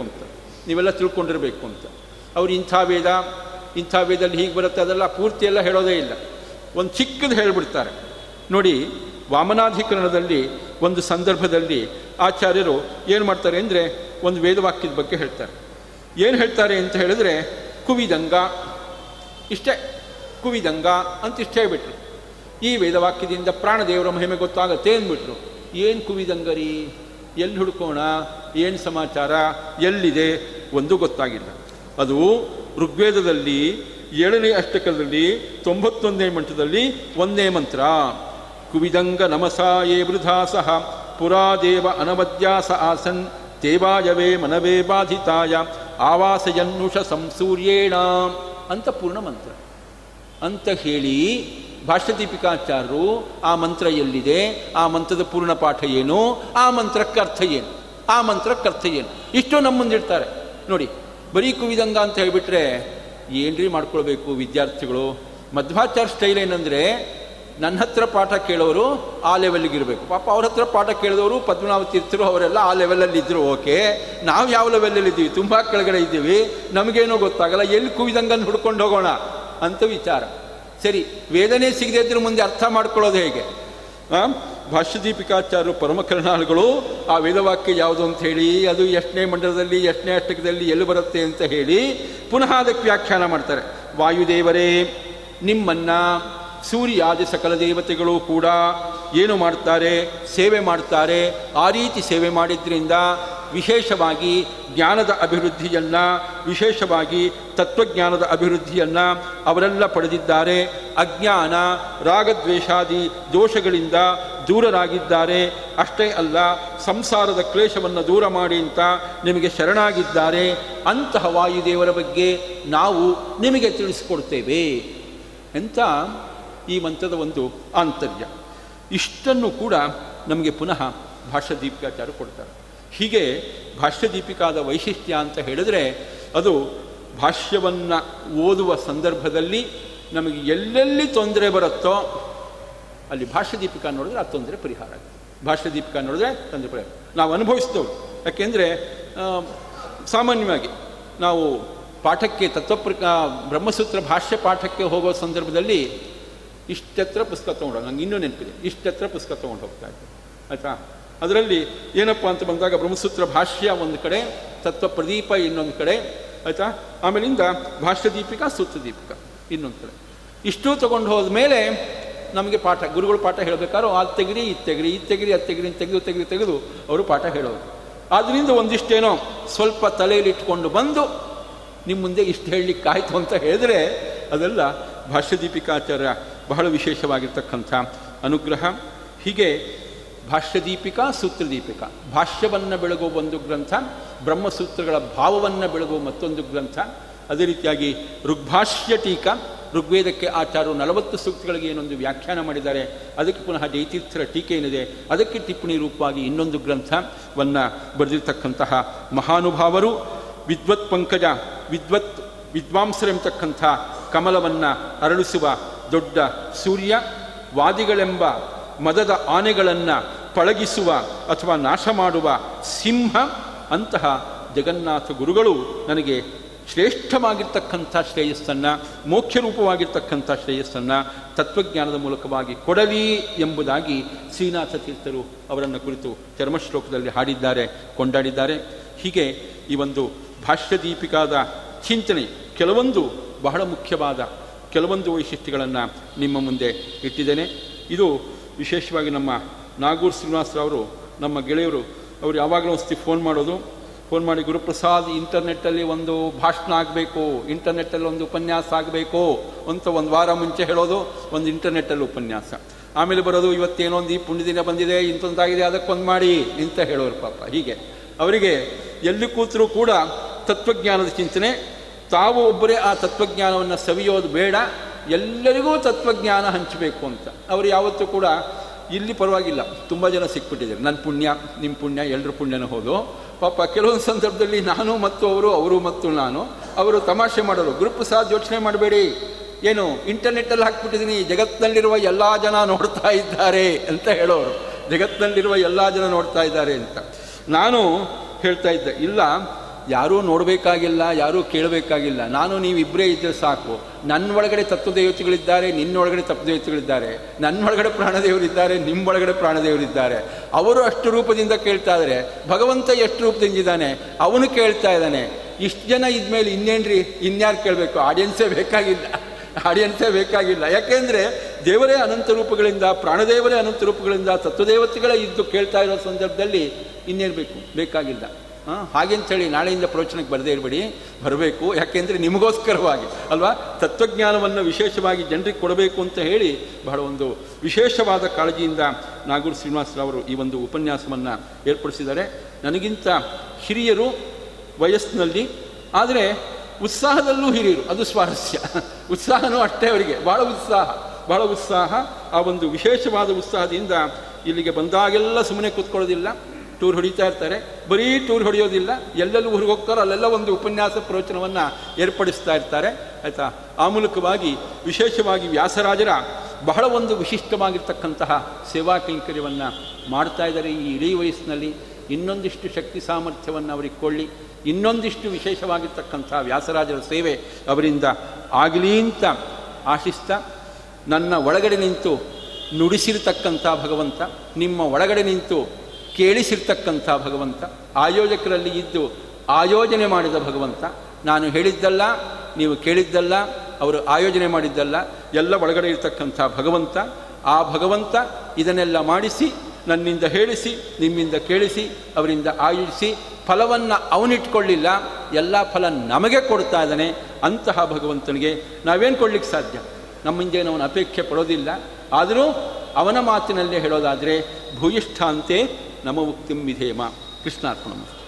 ಅಂತ. ಅವ್ರು ಇಂಥ ವೇದಲ್ಲಿ ಹೀಗೆ ಬರುತ್ತೆ ಅದೆಲ್ಲ ಪೂರ್ತಿ ಎಲ್ಲ ಹೇಳೋದೇ ಇಲ್ಲ, ಒಂದು ಚಿಕ್ಕದು ಹೇಳಿಬಿಡ್ತಾರೆ. ನೋಡಿ, ವಾಮನಾಧಿಕರಣದಲ್ಲಿ ಒಂದು ಸಂದರ್ಭದಲ್ಲಿ ಆಚಾರ್ಯರು ಏನು ಮಾಡ್ತಾರೆ ಅಂದರೆ ಒಂದು ವೇದವಾಕ್ಯದ ಬಗ್ಗೆ ಹೇಳ್ತಾರೆ. ಏನು ಹೇಳ್ತಾರೆ ಅಂತ ಹೇಳಿದ್ರೆ ಕುವಿದಂಗ, ಇಷ್ಟೇ ಕುವಿದಂಗ ಅಂತ ಇಷ್ಟೇ ಹೇಳ್ಬಿಟ್ರು. ಈ ವೇದವಾಕ್ಯದಿಂದ ಪ್ರಾಣದೇವರ ಮಹಿಮೆ ಗೊತ್ತಾಗತ್ತೆ ಅಂದ್ಬಿಟ್ರು. ಏನು ಕುವಿದಂಗರಿ, ಎಲ್ಲಿ ಹುಡ್ಕೋಣ, ಏನು ಸಮಾಚಾರ, ಎಲ್ಲಿದೆ ಒಂದು ಗೊತ್ತಾಗಿಲ್ಲ. ಅದು ಋಗ್ವೇದದಲ್ಲಿ 7ನೇ ಅಷ್ಟಕದಲ್ಲಿ 91ನೇ ಮಂತ್ರದಲ್ಲಿ 1ನೇ ಮಂತ್ರ. ಕುವಿದಂಗ ನಮಸಾಯೇ ವೃಧಾ ಸಹ ಪುರಾದೇವ ಅನವದ್ಯಾಸ ಆಸನ್ ತೇವಾಯವೇ ಮನವೇ ಬಾಧಿತಾಯ ಆವಾಸಯನ್ನುಷ ಸಂಸೂರ್ಯೇಣ ಅಂತ ಪೂರ್ಣ ಮಂತ್ರ ಅಂತ ಹೇಳಿ ಭಾಷ್ಯದೀಪಿಕಾಚಾರ್ಯರು ಆ ಮಂತ್ರ ಎಲ್ಲಿದೆ, ಆ ಮಂತ್ರದ ಪೂರ್ಣ ಪಾಠ ಏನು, ಆ ಮಂತ್ರಕ್ಕೆ ಅರ್ಥ ಏನು, ಇಷ್ಟು ನಮ್ಮ ಮುಂದಿಡ್ತಾರೆ. ನೋಡಿ, ಬರೀ ಕುವಿದಂಗ ಅಂತ ಹೇಳಿಬಿಟ್ರೆ ಏನ್ರಿ ಮಾಡ್ಕೊಳ್ಬೇಕು ವಿದ್ಯಾರ್ಥಿಗಳು. ಮಧ್ವಾಚಾರ್ಯ ಸ್ಟೈಲ್ ಏನಂದರೆ ನನ್ನ ಹತ್ರ ಪಾಠ ಕೇಳೋರು ಆ ಲೆವೆಲ್ಗಿರಬೇಕು. ಪಾಪ ಅವ್ರ ಹತ್ರ ಪಾಠ ಕೇಳಿದವರು ಪದ್ಮನಾಭ ತೀರ್ಥರು ಅವರೆಲ್ಲ ಆ ಲೆವೆಲಲ್ಲಿ ಇದ್ದರು. ಓಕೆ, ನಾವು ಯಾವ ಲೆವೆಲಲ್ಲಿ ಇದ್ದೀವಿ, ತುಂಬ ಕೆಳಗಡೆ ಇದ್ದೀವಿ, ನಮಗೇನೋ ಗೊತ್ತಾಗಲ್ಲ, ಎಲ್ಲಿ ಕುವಿದಂಗನ್ನು ಹುಡ್ಕೊಂಡು ಹೋಗೋಣ ಅಂತ ವಿಚಾರ. ಸರಿ, ವೇದನೆ ಸಿಗದೆ ಇದ್ರ ಮುಂದೆ ಅರ್ಥ ಮಾಡ್ಕೊಳ್ಳೋದು ಹೇಗೆ? ಭಾಷ್ಯದೀಪಿಕಾಚಾರ್ಯರು ಪರಮಕರ್ಣಾಳುಗಳು ಆ ವೇದವಾಕ್ಯ ಯಾವುದು ಅಂತ ಹೇಳಿ, ಅದು ಎಷ್ಟನೇ ಮಂಡಲದಲ್ಲಿ ಎಷ್ಟನೇ ಅಷ್ಟಕದಲ್ಲಿ ಎಲ್ಲಿ ಬರುತ್ತೆ ಅಂತ ಹೇಳಿ ಪುನಃ ಅದಕ್ಕೆ ವ್ಯಾಖ್ಯಾನ ಮಾಡ್ತಾರೆ. ವಾಯುದೇವರೇ, ನಿಮ್ಮನ್ನು ಸೂರ್ಯಾದಿ ಸಕಲ ದೇವತೆಗಳು ಕೂಡ ಏನು ಮಾಡ್ತಾರೆ, ಸೇವೆ ಮಾಡ್ತಾರೆ. ಆ ರೀತಿ ಸೇವೆ ಮಾಡಿದ್ರಿಂದ ವಿಶೇಷವಾಗಿ ಜ್ಞಾನದ ಅಭಿವೃದ್ಧಿಯನ್ನು, ವಿಶೇಷವಾಗಿ ತತ್ವಜ್ಞಾನದ ಅಭಿವೃದ್ಧಿಯನ್ನು ಅವರೆಲ್ಲ ಪಡೆದಿದ್ದಾರೆ. ಅಜ್ಞಾನ ರಾಗದ್ವೇಷಾದಿ ದೋಷಗಳಿಂದ ದೂರರಾಗಿದ್ದಾರೆ. ಅಷ್ಟೇ ಅಲ್ಲ, ಸಂಸಾರದ ಕ್ಲೇಶವನ್ನು ದೂರ ಮಾಡಿ ಅಂತ ನಿಮಗೆ ಶರಣಾಗಿದ್ದಾರೆ. ಅಂತಹ ವಾಯುದೇವರ ಬಗ್ಗೆ ನಾವು ನಿಮಗೆ ತಿಳಿಸಿಕೊಡ್ತೇವೆ ಅಂತ ಈ ಮಂತ್ರದ ಒಂದು ಆಂತರ್ಯ. ಇಷ್ಟನ್ನು ಕೂಡ ನಮಗೆ ಪುನಃ ಭಾಷ್ಯದೀಪಿಕಾಚಾರ್ಯರು ಕೊಡ್ತಾರೆ. ಹೀಗೆ ಭಾಷ್ಯದೀಪಿಕಾದ ವೈಶಿಷ್ಟ್ಯ ಅಂತ ಹೇಳಿದ್ರೆ, ಅದು ಭಾಷ್ಯವನ್ನು ಓದುವ ಸಂದರ್ಭದಲ್ಲಿ ನಮಗೆ ಎಲ್ಲೆಲ್ಲಿ ತೊಂದರೆ ಬರುತ್ತೋ ಅಲ್ಲಿ ಭಾಷ್ಯದೀಪಿಕಾ ನೋಡಿದ್ರೆ ಆ ತೊಂದರೆ ಪರಿಹಾರ ಆಗುತ್ತೆ. ಭಾಷ್ಯದೀಪಿಕಾ ನೋಡಿದ್ರೆ ತೊಂದರೆ ಪರಿಹಾರ ನಾವು ಅನುಭವಿಸಿದವರು. ಯಾಕೆಂದರೆ ಸಾಮಾನ್ಯವಾಗಿ ನಾವು ಪಾಠಕ್ಕೆ ಬ್ರಹ್ಮಸೂತ್ರ ಭಾಷ್ಯ ಪಾಠಕ್ಕೆ ಹೋಗೋ ಸಂದರ್ಭದಲ್ಲಿ ಇಷ್ಟೆತ್ರ ಪುಸ್ತಕ ತೊಗೊಂಡೋಗ, ನಂಗೆ ಇನ್ನೂ ನೆನಪಿದೆ, ಇಷ್ಟೆತ್ರ ಪುಸ್ತಕ ತೊಗೊಂಡು ಹೋಗ್ತಾ ಇದ್ದೆ ಆಯಿತಾ. ಅದರಲ್ಲಿ ಏನಪ್ಪ ಅಂತ ಬಂದಾಗ ಬ್ರಹ್ಮಸೂತ್ರ ಭಾಷ್ಯ ಒಂದು ಕಡೆ, ತತ್ವ ಪ್ರದೀಪ ಇನ್ನೊಂದು ಕಡೆ ಆಯಿತಾ, ಆಮೇಲಿಂದ ಭಾಷ್ಯದೀಪಿಕಾ ಸೂತ್ರದೀಪಿಕಾ ಇನ್ನೊಂದು ಕಡೆ. ಇಷ್ಟೂ ತೊಗೊಂಡು ಹೋದ ಮೇಲೆ ನಮಗೆ ಪಾಠ, ಗುರುಗಳು ಪಾಠ ಹೇಳಬೇಕಾದ್ರೂ ಅದು ತೆಗಿರಿ ಇದು ತೆಗಿರಿ ಅದು ತೆಗೆದು ಅವರು ಪಾಠ ಹೇಳೋರು. ಆದ್ದರಿಂದ ಒಂದಿಷ್ಟೇನೋ ಸ್ವಲ್ಪ ತಲೆಯಲ್ಲಿ ಇಟ್ಕೊಂಡು ಬಂದು ನಿಮ್ಮ ಮುಂದೆ ಇಷ್ಟು ಹೇಳಲಿಕ್ಕಾಯ್ತು ಅಂತ ಹೇಳಿದ್ರೆ ಅದೆಲ್ಲ ಭಾಷ್ಯದೀಪಿಕಾಚಾರ್ಯ ಬಹಳ ವಿಶೇಷವಾಗಿರ್ತಕ್ಕಂಥ ಅನುಗ್ರಹ. ಹೀಗೆ ಭಾಷ್ಯದೀಪಿಕಾ ಸೂತ್ರದೀಪಿಕಾ, ಭಾಷ್ಯವನ್ನು ಬೆಳಗುವ ಒಂದು ಗ್ರಂಥ, ಬ್ರಹ್ಮಸೂತ್ರಗಳ ಭಾವವನ್ನು ಬೆಳಗುವ ಮತ್ತೊಂದು ಗ್ರಂಥ. ಅದೇ ರೀತಿಯಾಗಿ ಋಗ್ಭಾಷ್ಯ ಟೀಕಾ, ಋಗ್ವೇದಕ್ಕೆ ಆಚಾರ್ಯರು 40 ಸೂಕ್ತಗಳಿಗೆ ಏನೊಂದು ವ್ಯಾಖ್ಯಾನ ಮಾಡಿದ್ದಾರೆ, ಅದಕ್ಕೆ ಪುನಃ ಜಯತೀರ್ಥರ ಟೀಕೆ ಏನಿದೆ ಅದಕ್ಕೆ ಟಿಪ್ಪಣಿ ರೂಪವಾಗಿ ಇನ್ನೊಂದು ಗ್ರಂಥವನ್ನು ಬರೆದಿರ್ತಕ್ಕಂತಹ ಮಹಾನುಭಾವರು. ವಿದ್ವತ್ ಪಂಕಜ, ವಿದ್ವಾಂಸರೆಂಬತಕ್ಕಂಥ ಕಮಲವನ್ನು ಅರಳಿಸುವ ದೊಡ್ಡ ಸೂರ್ಯ, ವಾದಿಗಳೆಂಬ ಮದದ ಆನೆಗಳನ್ನು ಪಳಗಿಸುವ ಅಥವಾ ನಾಶ ಮಾಡುವ ಸಿಂಹ, ಅಂತಹ ಜಗನ್ನಾಥ ಗುರುಗಳು ನನಗೆ ಶ್ರೇಷ್ಠವಾಗಿರ್ತಕ್ಕಂಥ ಶ್ರೇಯಸ್ಸನ್ನು, ಮೋಕ್ಷರೂಪವಾಗಿರ್ತಕ್ಕಂಥ ಶ್ರೇಯಸ್ಸನ್ನು ತತ್ವಜ್ಞಾನದ ಮೂಲಕವಾಗಿ ಕೊಡಲಿ ಎಂಬುದಾಗಿ ಶ್ರೀನಾಥ ತೀರ್ಥರು ಅವರನ್ನು ಕುರಿತು ಚರ್ಮಶ್ಲೋಕದಲ್ಲಿ ಹಾಡಿದ್ದಾರೆ, ಕೊಂಡಾಡಿದ್ದಾರೆ. ಹೀಗೆ ಈ ಒಂದು ಭಾಷ್ಯದೀಪಿಕಾದ ಚಿಂತನೆ ಕೆಲವೊಂದು ಬಹಳ ಮುಖ್ಯವಾದ ಕೆಲವೊಂದು ವೈಶಿಷ್ಟ್ಯಗಳನ್ನು ನಿಮ್ಮ ಮುಂದೆ ಇಟ್ಟಿದ್ದೇನೆ. ಇದು ವಿಶೇಷವಾಗಿ ನಮ್ಮ ನಾಗೂರ್ ಶ್ರೀನಿವಾಸರಾವರು, ನಮ್ಮ ಗೆಳೆಯರು, ಅವರು ಯಾವಾಗಲೂ ಒಂದ್ಸತಿ ಫೋನ್ ಮಾಡಿ ಗುರುಪ್ರಸಾದ್ ಇಂಟರ್ನೆಟ್ಟಲ್ಲಿ ಒಂದು ಭಾಷಣ ಆಗಬೇಕು, ಇಂಟರ್ನೆಟ್ಟಲ್ಲಿ ಒಂದು ಉಪನ್ಯಾಸ ಆಗಬೇಕು ಅಂತ ಒಂದು ವಾರ ಮುಂಚೆ ಹೇಳೋದು, ಒಂದು ಇಂಟರ್ನೆಟ್ಟಲ್ಲಿ ಉಪನ್ಯಾಸ. ಆಮೇಲೆ ಬರೋದು, ಇವತ್ತೇನೋ ಒಂದು ಈ ಪುಣ್ಯದಿನ ಬಂದಿದೆ, ಇಂಥದ್ದಾಗಿದೆ, ಅದಕ್ಕೊಂದು ಮಾಡಿ ಅಂತ ಹೇಳೋರು ಪಾಪ. ಹೀಗೆ ಅವರಿಗೆ ಎಲ್ಲಿ ಕೂತರೂ ಕೂಡ ತತ್ವಜ್ಞಾನದ ಚಿಂತನೆ, ತಾವು ಒಬ್ಬರೇ ಆ ತತ್ವಜ್ಞಾನವನ್ನು ಸವಿಯೋದು ಬೇಡ, ಎಲ್ಲರಿಗೂ ತತ್ವಜ್ಞಾನ ಹಂಚಬೇಕು ಅಂತ. ಅವರು ಯಾವತ್ತೂ ಕೂಡ ಇಲ್ಲಿ ಪರವಾಗಿಲ್ಲ, ತುಂಬ ಜನ ಸಿಕ್ಬಿಟ್ಟಿದ್ದಾರೆ, ನನ್ನ ಪುಣ್ಯ ನಿಮ್ಮ ಪುಣ್ಯ ಎಲ್ಲರ ಪುಣ್ಯನೂ ಹೌದು. ಪಾಪ ಕೆಲವೊಂದು ಸಂದರ್ಭದಲ್ಲಿ ನಾನು ಮತ್ತು ಅವರು ಮತ್ತು ನಾನು, ಅವರು ತಮಾಷೆ ಮಾಡೋರು, ಗುರುಪ್ರಸಾದ್ ಯೋಚನೆ ಮಾಡಬೇಡಿ, ಏನು ಇಂಟರ್ನೆಟ್ಟಲ್ಲಿ ಹಾಕ್ಬಿಟ್ಟಿದ್ದೀನಿ, ಜಗತ್ತಿನಲ್ಲಿರುವ ಎಲ್ಲ ಜನ ನೋಡ್ತಾ ಇದ್ದಾರೆ ಅಂತ ಹೇಳೋರು, ಜಗತ್ತಿನಲ್ಲಿರುವ ಎಲ್ಲ ಜನ ನೋಡ್ತಾ ಇದ್ದಾರೆ ಅಂತ. ನಾನು ಹೇಳ್ತಾ ಇದ್ದೆ, ಇಲ್ಲ, ಯಾರೂ ನೋಡಬೇಕಾಗಿಲ್ಲ, ಯಾರೂ ಕೇಳಬೇಕಾಗಿಲ್ಲ, ನಾನು ನೀವಿಬ್ಬರೇ ಇದ್ದರೆ ಸಾಕು. ನನ್ನ ಒಳಗಡೆ ತತ್ವದೇವತೆಗಳಿದ್ದಾರೆ, ನಿನ್ನೊಳಗಡೆ ತತ್ವದೇವತೆಗಳಿದ್ದಾರೆ, ನನ್ನೊಳಗಡೆ ಪ್ರಾಣದೇವರಿದ್ದಾರೆ, ನಿಮ್ಮೊಳಗಡೆ ಪ್ರಾಣದೇವರಿದ್ದಾರೆ. ಅವರು ಅಷ್ಟು ರೂಪದಿಂದ ಕೇಳ್ತಾ ಇದ್ದಾರೆ, ಭಗವಂತ ಎಷ್ಟು ರೂಪದಿಂದಿದ್ದಾನೆ ಅವನು ಕೇಳ್ತಾ ಇದ್ದಾನೆ. ಇಷ್ಟು ಜನ ಇದ್ಮೇಲೆ ಇನ್ನೇನ್ರಿ, ಇನ್ಯಾರು ಕೇಳಬೇಕು? ಆಡಿಯನ್ಸೇ ಬೇಕಾಗಿಲ್ಲ. ಯಾಕೆಂದರೆ ದೇವರೇ ಅನಂತ ರೂಪಗಳಿಂದ, ಪ್ರಾಣದೇವರೇ ಅನಂತ ರೂಪಗಳಿಂದ, ತತ್ವದೇವತೆಗಳೇ ಇದ್ದು ಕೇಳ್ತಾ ಇರೋ ಸಂದರ್ಭದಲ್ಲಿ ಇನ್ನೇನು ಬೇಕಾಗಿಲ್ಲ. ಹಾಗೆಂತೇಳಿ ನಾಳೆಯಿಂದ ಪ್ರವಚನಕ್ಕೆ ಬರದೇ ಇರಬೇಡಿ, ಬರಬೇಕು. ಯಾಕೆಂದರೆ ನಿಮಗೋಸ್ಕರವಾಗಿ ಅಲ್ವಾ, ತತ್ವಜ್ಞಾನವನ್ನು ವಿಶೇಷವಾಗಿ ಜನರಿಗೆ ಕೊಡಬೇಕು ಅಂತ ಹೇಳಿ ಬಹಳ ಒಂದು ವಿಶೇಷವಾದ ಕಾಳಜಿಯಿಂದ ನಾಗೂರ್ ಶ್ರೀನಿವಾಸರಾವರು ಈ ಒಂದು ಉಪನ್ಯಾಸವನ್ನು ಏರ್ಪಡಿಸಿದ್ದಾರೆ. ನನಗಿಂತ ಹಿರಿಯರು ವಯಸ್ಸಿನಲ್ಲಿ, ಆದರೆ ಉತ್ಸಾಹದಲ್ಲೂ ಹಿರಿಯರು, ಅದು ಸ್ವಾರಸ್ಯ. ಉತ್ಸಾಹನೂ ಅಷ್ಟೇ, ಅವರಿಗೆ ಬಹಳ ಉತ್ಸಾಹ. ಆ ಒಂದು ವಿಶೇಷವಾದ ಉತ್ಸಾಹದಿಂದ ಇಲ್ಲಿಗೆ ಬಂದಾಗೆಲ್ಲ ಸುಮ್ಮನೆ ಕೂತ್ಕೊಳ್ಳೋದಿಲ್ಲ, ಟೂರ್ ಹೊಡಿತಾ ಇರ್ತಾರೆ. ಬರೀ ಟೂರ್ ಹೊಡೆಯೋದಿಲ್ಲ, ಎಲ್ಲೆಲ್ಲೂ ಊರಿಗೆ ಹೋಗ್ತಾರೋ ಅಲ್ಲೆಲ್ಲ ಒಂದು ಉಪನ್ಯಾಸ ಪ್ರವಚನವನ್ನು ಏರ್ಪಡಿಸ್ತಾ ಇರ್ತಾರೆ, ಆಯಿತಾ. ಆ ಮೂಲಕವಾಗಿ ವಿಶೇಷವಾಗಿ ವ್ಯಾಸರಾಜರ ಬಹಳ ಒಂದು ವಿಶಿಷ್ಟವಾಗಿರ್ತಕ್ಕಂತಹ ಸೇವಾ ಕೈಂಕರ್ಯವನ್ನು ಮಾಡ್ತಾ ಇದ್ದಾರೆ ಈ ಇಡೀ ವಯಸ್ಸಿನಲ್ಲಿ. ಇನ್ನೊಂದಿಷ್ಟು ಶಕ್ತಿ ಸಾಮರ್ಥ್ಯವನ್ನು ಅವರಿಗೆ ಕೊಳ್ಳಿ, ಇನ್ನೊಂದಿಷ್ಟು ವಿಶೇಷವಾಗಿರ್ತಕ್ಕಂಥ ವ್ಯಾಸರಾಜರ ಸೇವೆ ಅವರಿಂದ ಆಗಲಿ ಅಂತ ಆಶಿಸ್ತಾ, ನನ್ನ ಒಳಗಡೆ ನಿಂತು ನುಡಿಸಿರ್ತಕ್ಕಂಥ ಭಗವಂತ, ನಿಮ್ಮ ಒಳಗಡೆ ನಿಂತು ಕೇಳಿಸಿರ್ತಕ್ಕಂಥ ಭಗವಂತ, ಆಯೋಜಕರಲ್ಲಿ ಇದ್ದು ಆಯೋಜನೆ ಮಾಡಿದ ಭಗವಂತ, ನಾನು ಹೇಳಿದ್ದಲ್ಲ, ನೀವು ಕೇಳಿದ್ದಲ್ಲ, ಅವರು ಆಯೋಜನೆ ಮಾಡಿದ್ದಲ್ಲ, ಎಲ್ಲ ಒಳಗಡೆ ಇರ್ತಕ್ಕಂಥ ಭಗವಂತ. ಆ ಭಗವಂತ ಇದನ್ನೆಲ್ಲ ಮಾಡಿಸಿ, ನನ್ನಿಂದ ಹೇಳಿಸಿ, ನಿಮ್ಮಿಂದ ಕೇಳಿಸಿ, ಅವರಿಂದ ಆಯೋಜಿಸಿ, ಫಲವನ್ನು ಅವನಿಟ್ಕೊಳ್ಳಿಲ್ಲ, ಎಲ್ಲ ಫಲ ನಮಗೆ ಕೊಡ್ತಾ ಇದ್ದಾನೆ. ಅಂತಹ ಭಗವಂತನಿಗೆ ನಾವೇನು ಕೊಡ್ಲಿಕ್ಕೆ ಸಾಧ್ಯ? ನಮ್ಮಿಂದೇನು ಅವನ ಅಪೇಕ್ಷೆ ಪಡೋದಿಲ್ಲ. ಆದರೂ ಅವನ ಮಾತಿನಲ್ಲೇ ಹೇಳೋದಾದರೆ, ಭೂಯಿಷ್ಠಾಂತೆ ನಮ ಉಕ್ತಿಂ ವಿಧೇಮ. ಕೃಷ್ಣಾರ್ಪಣ.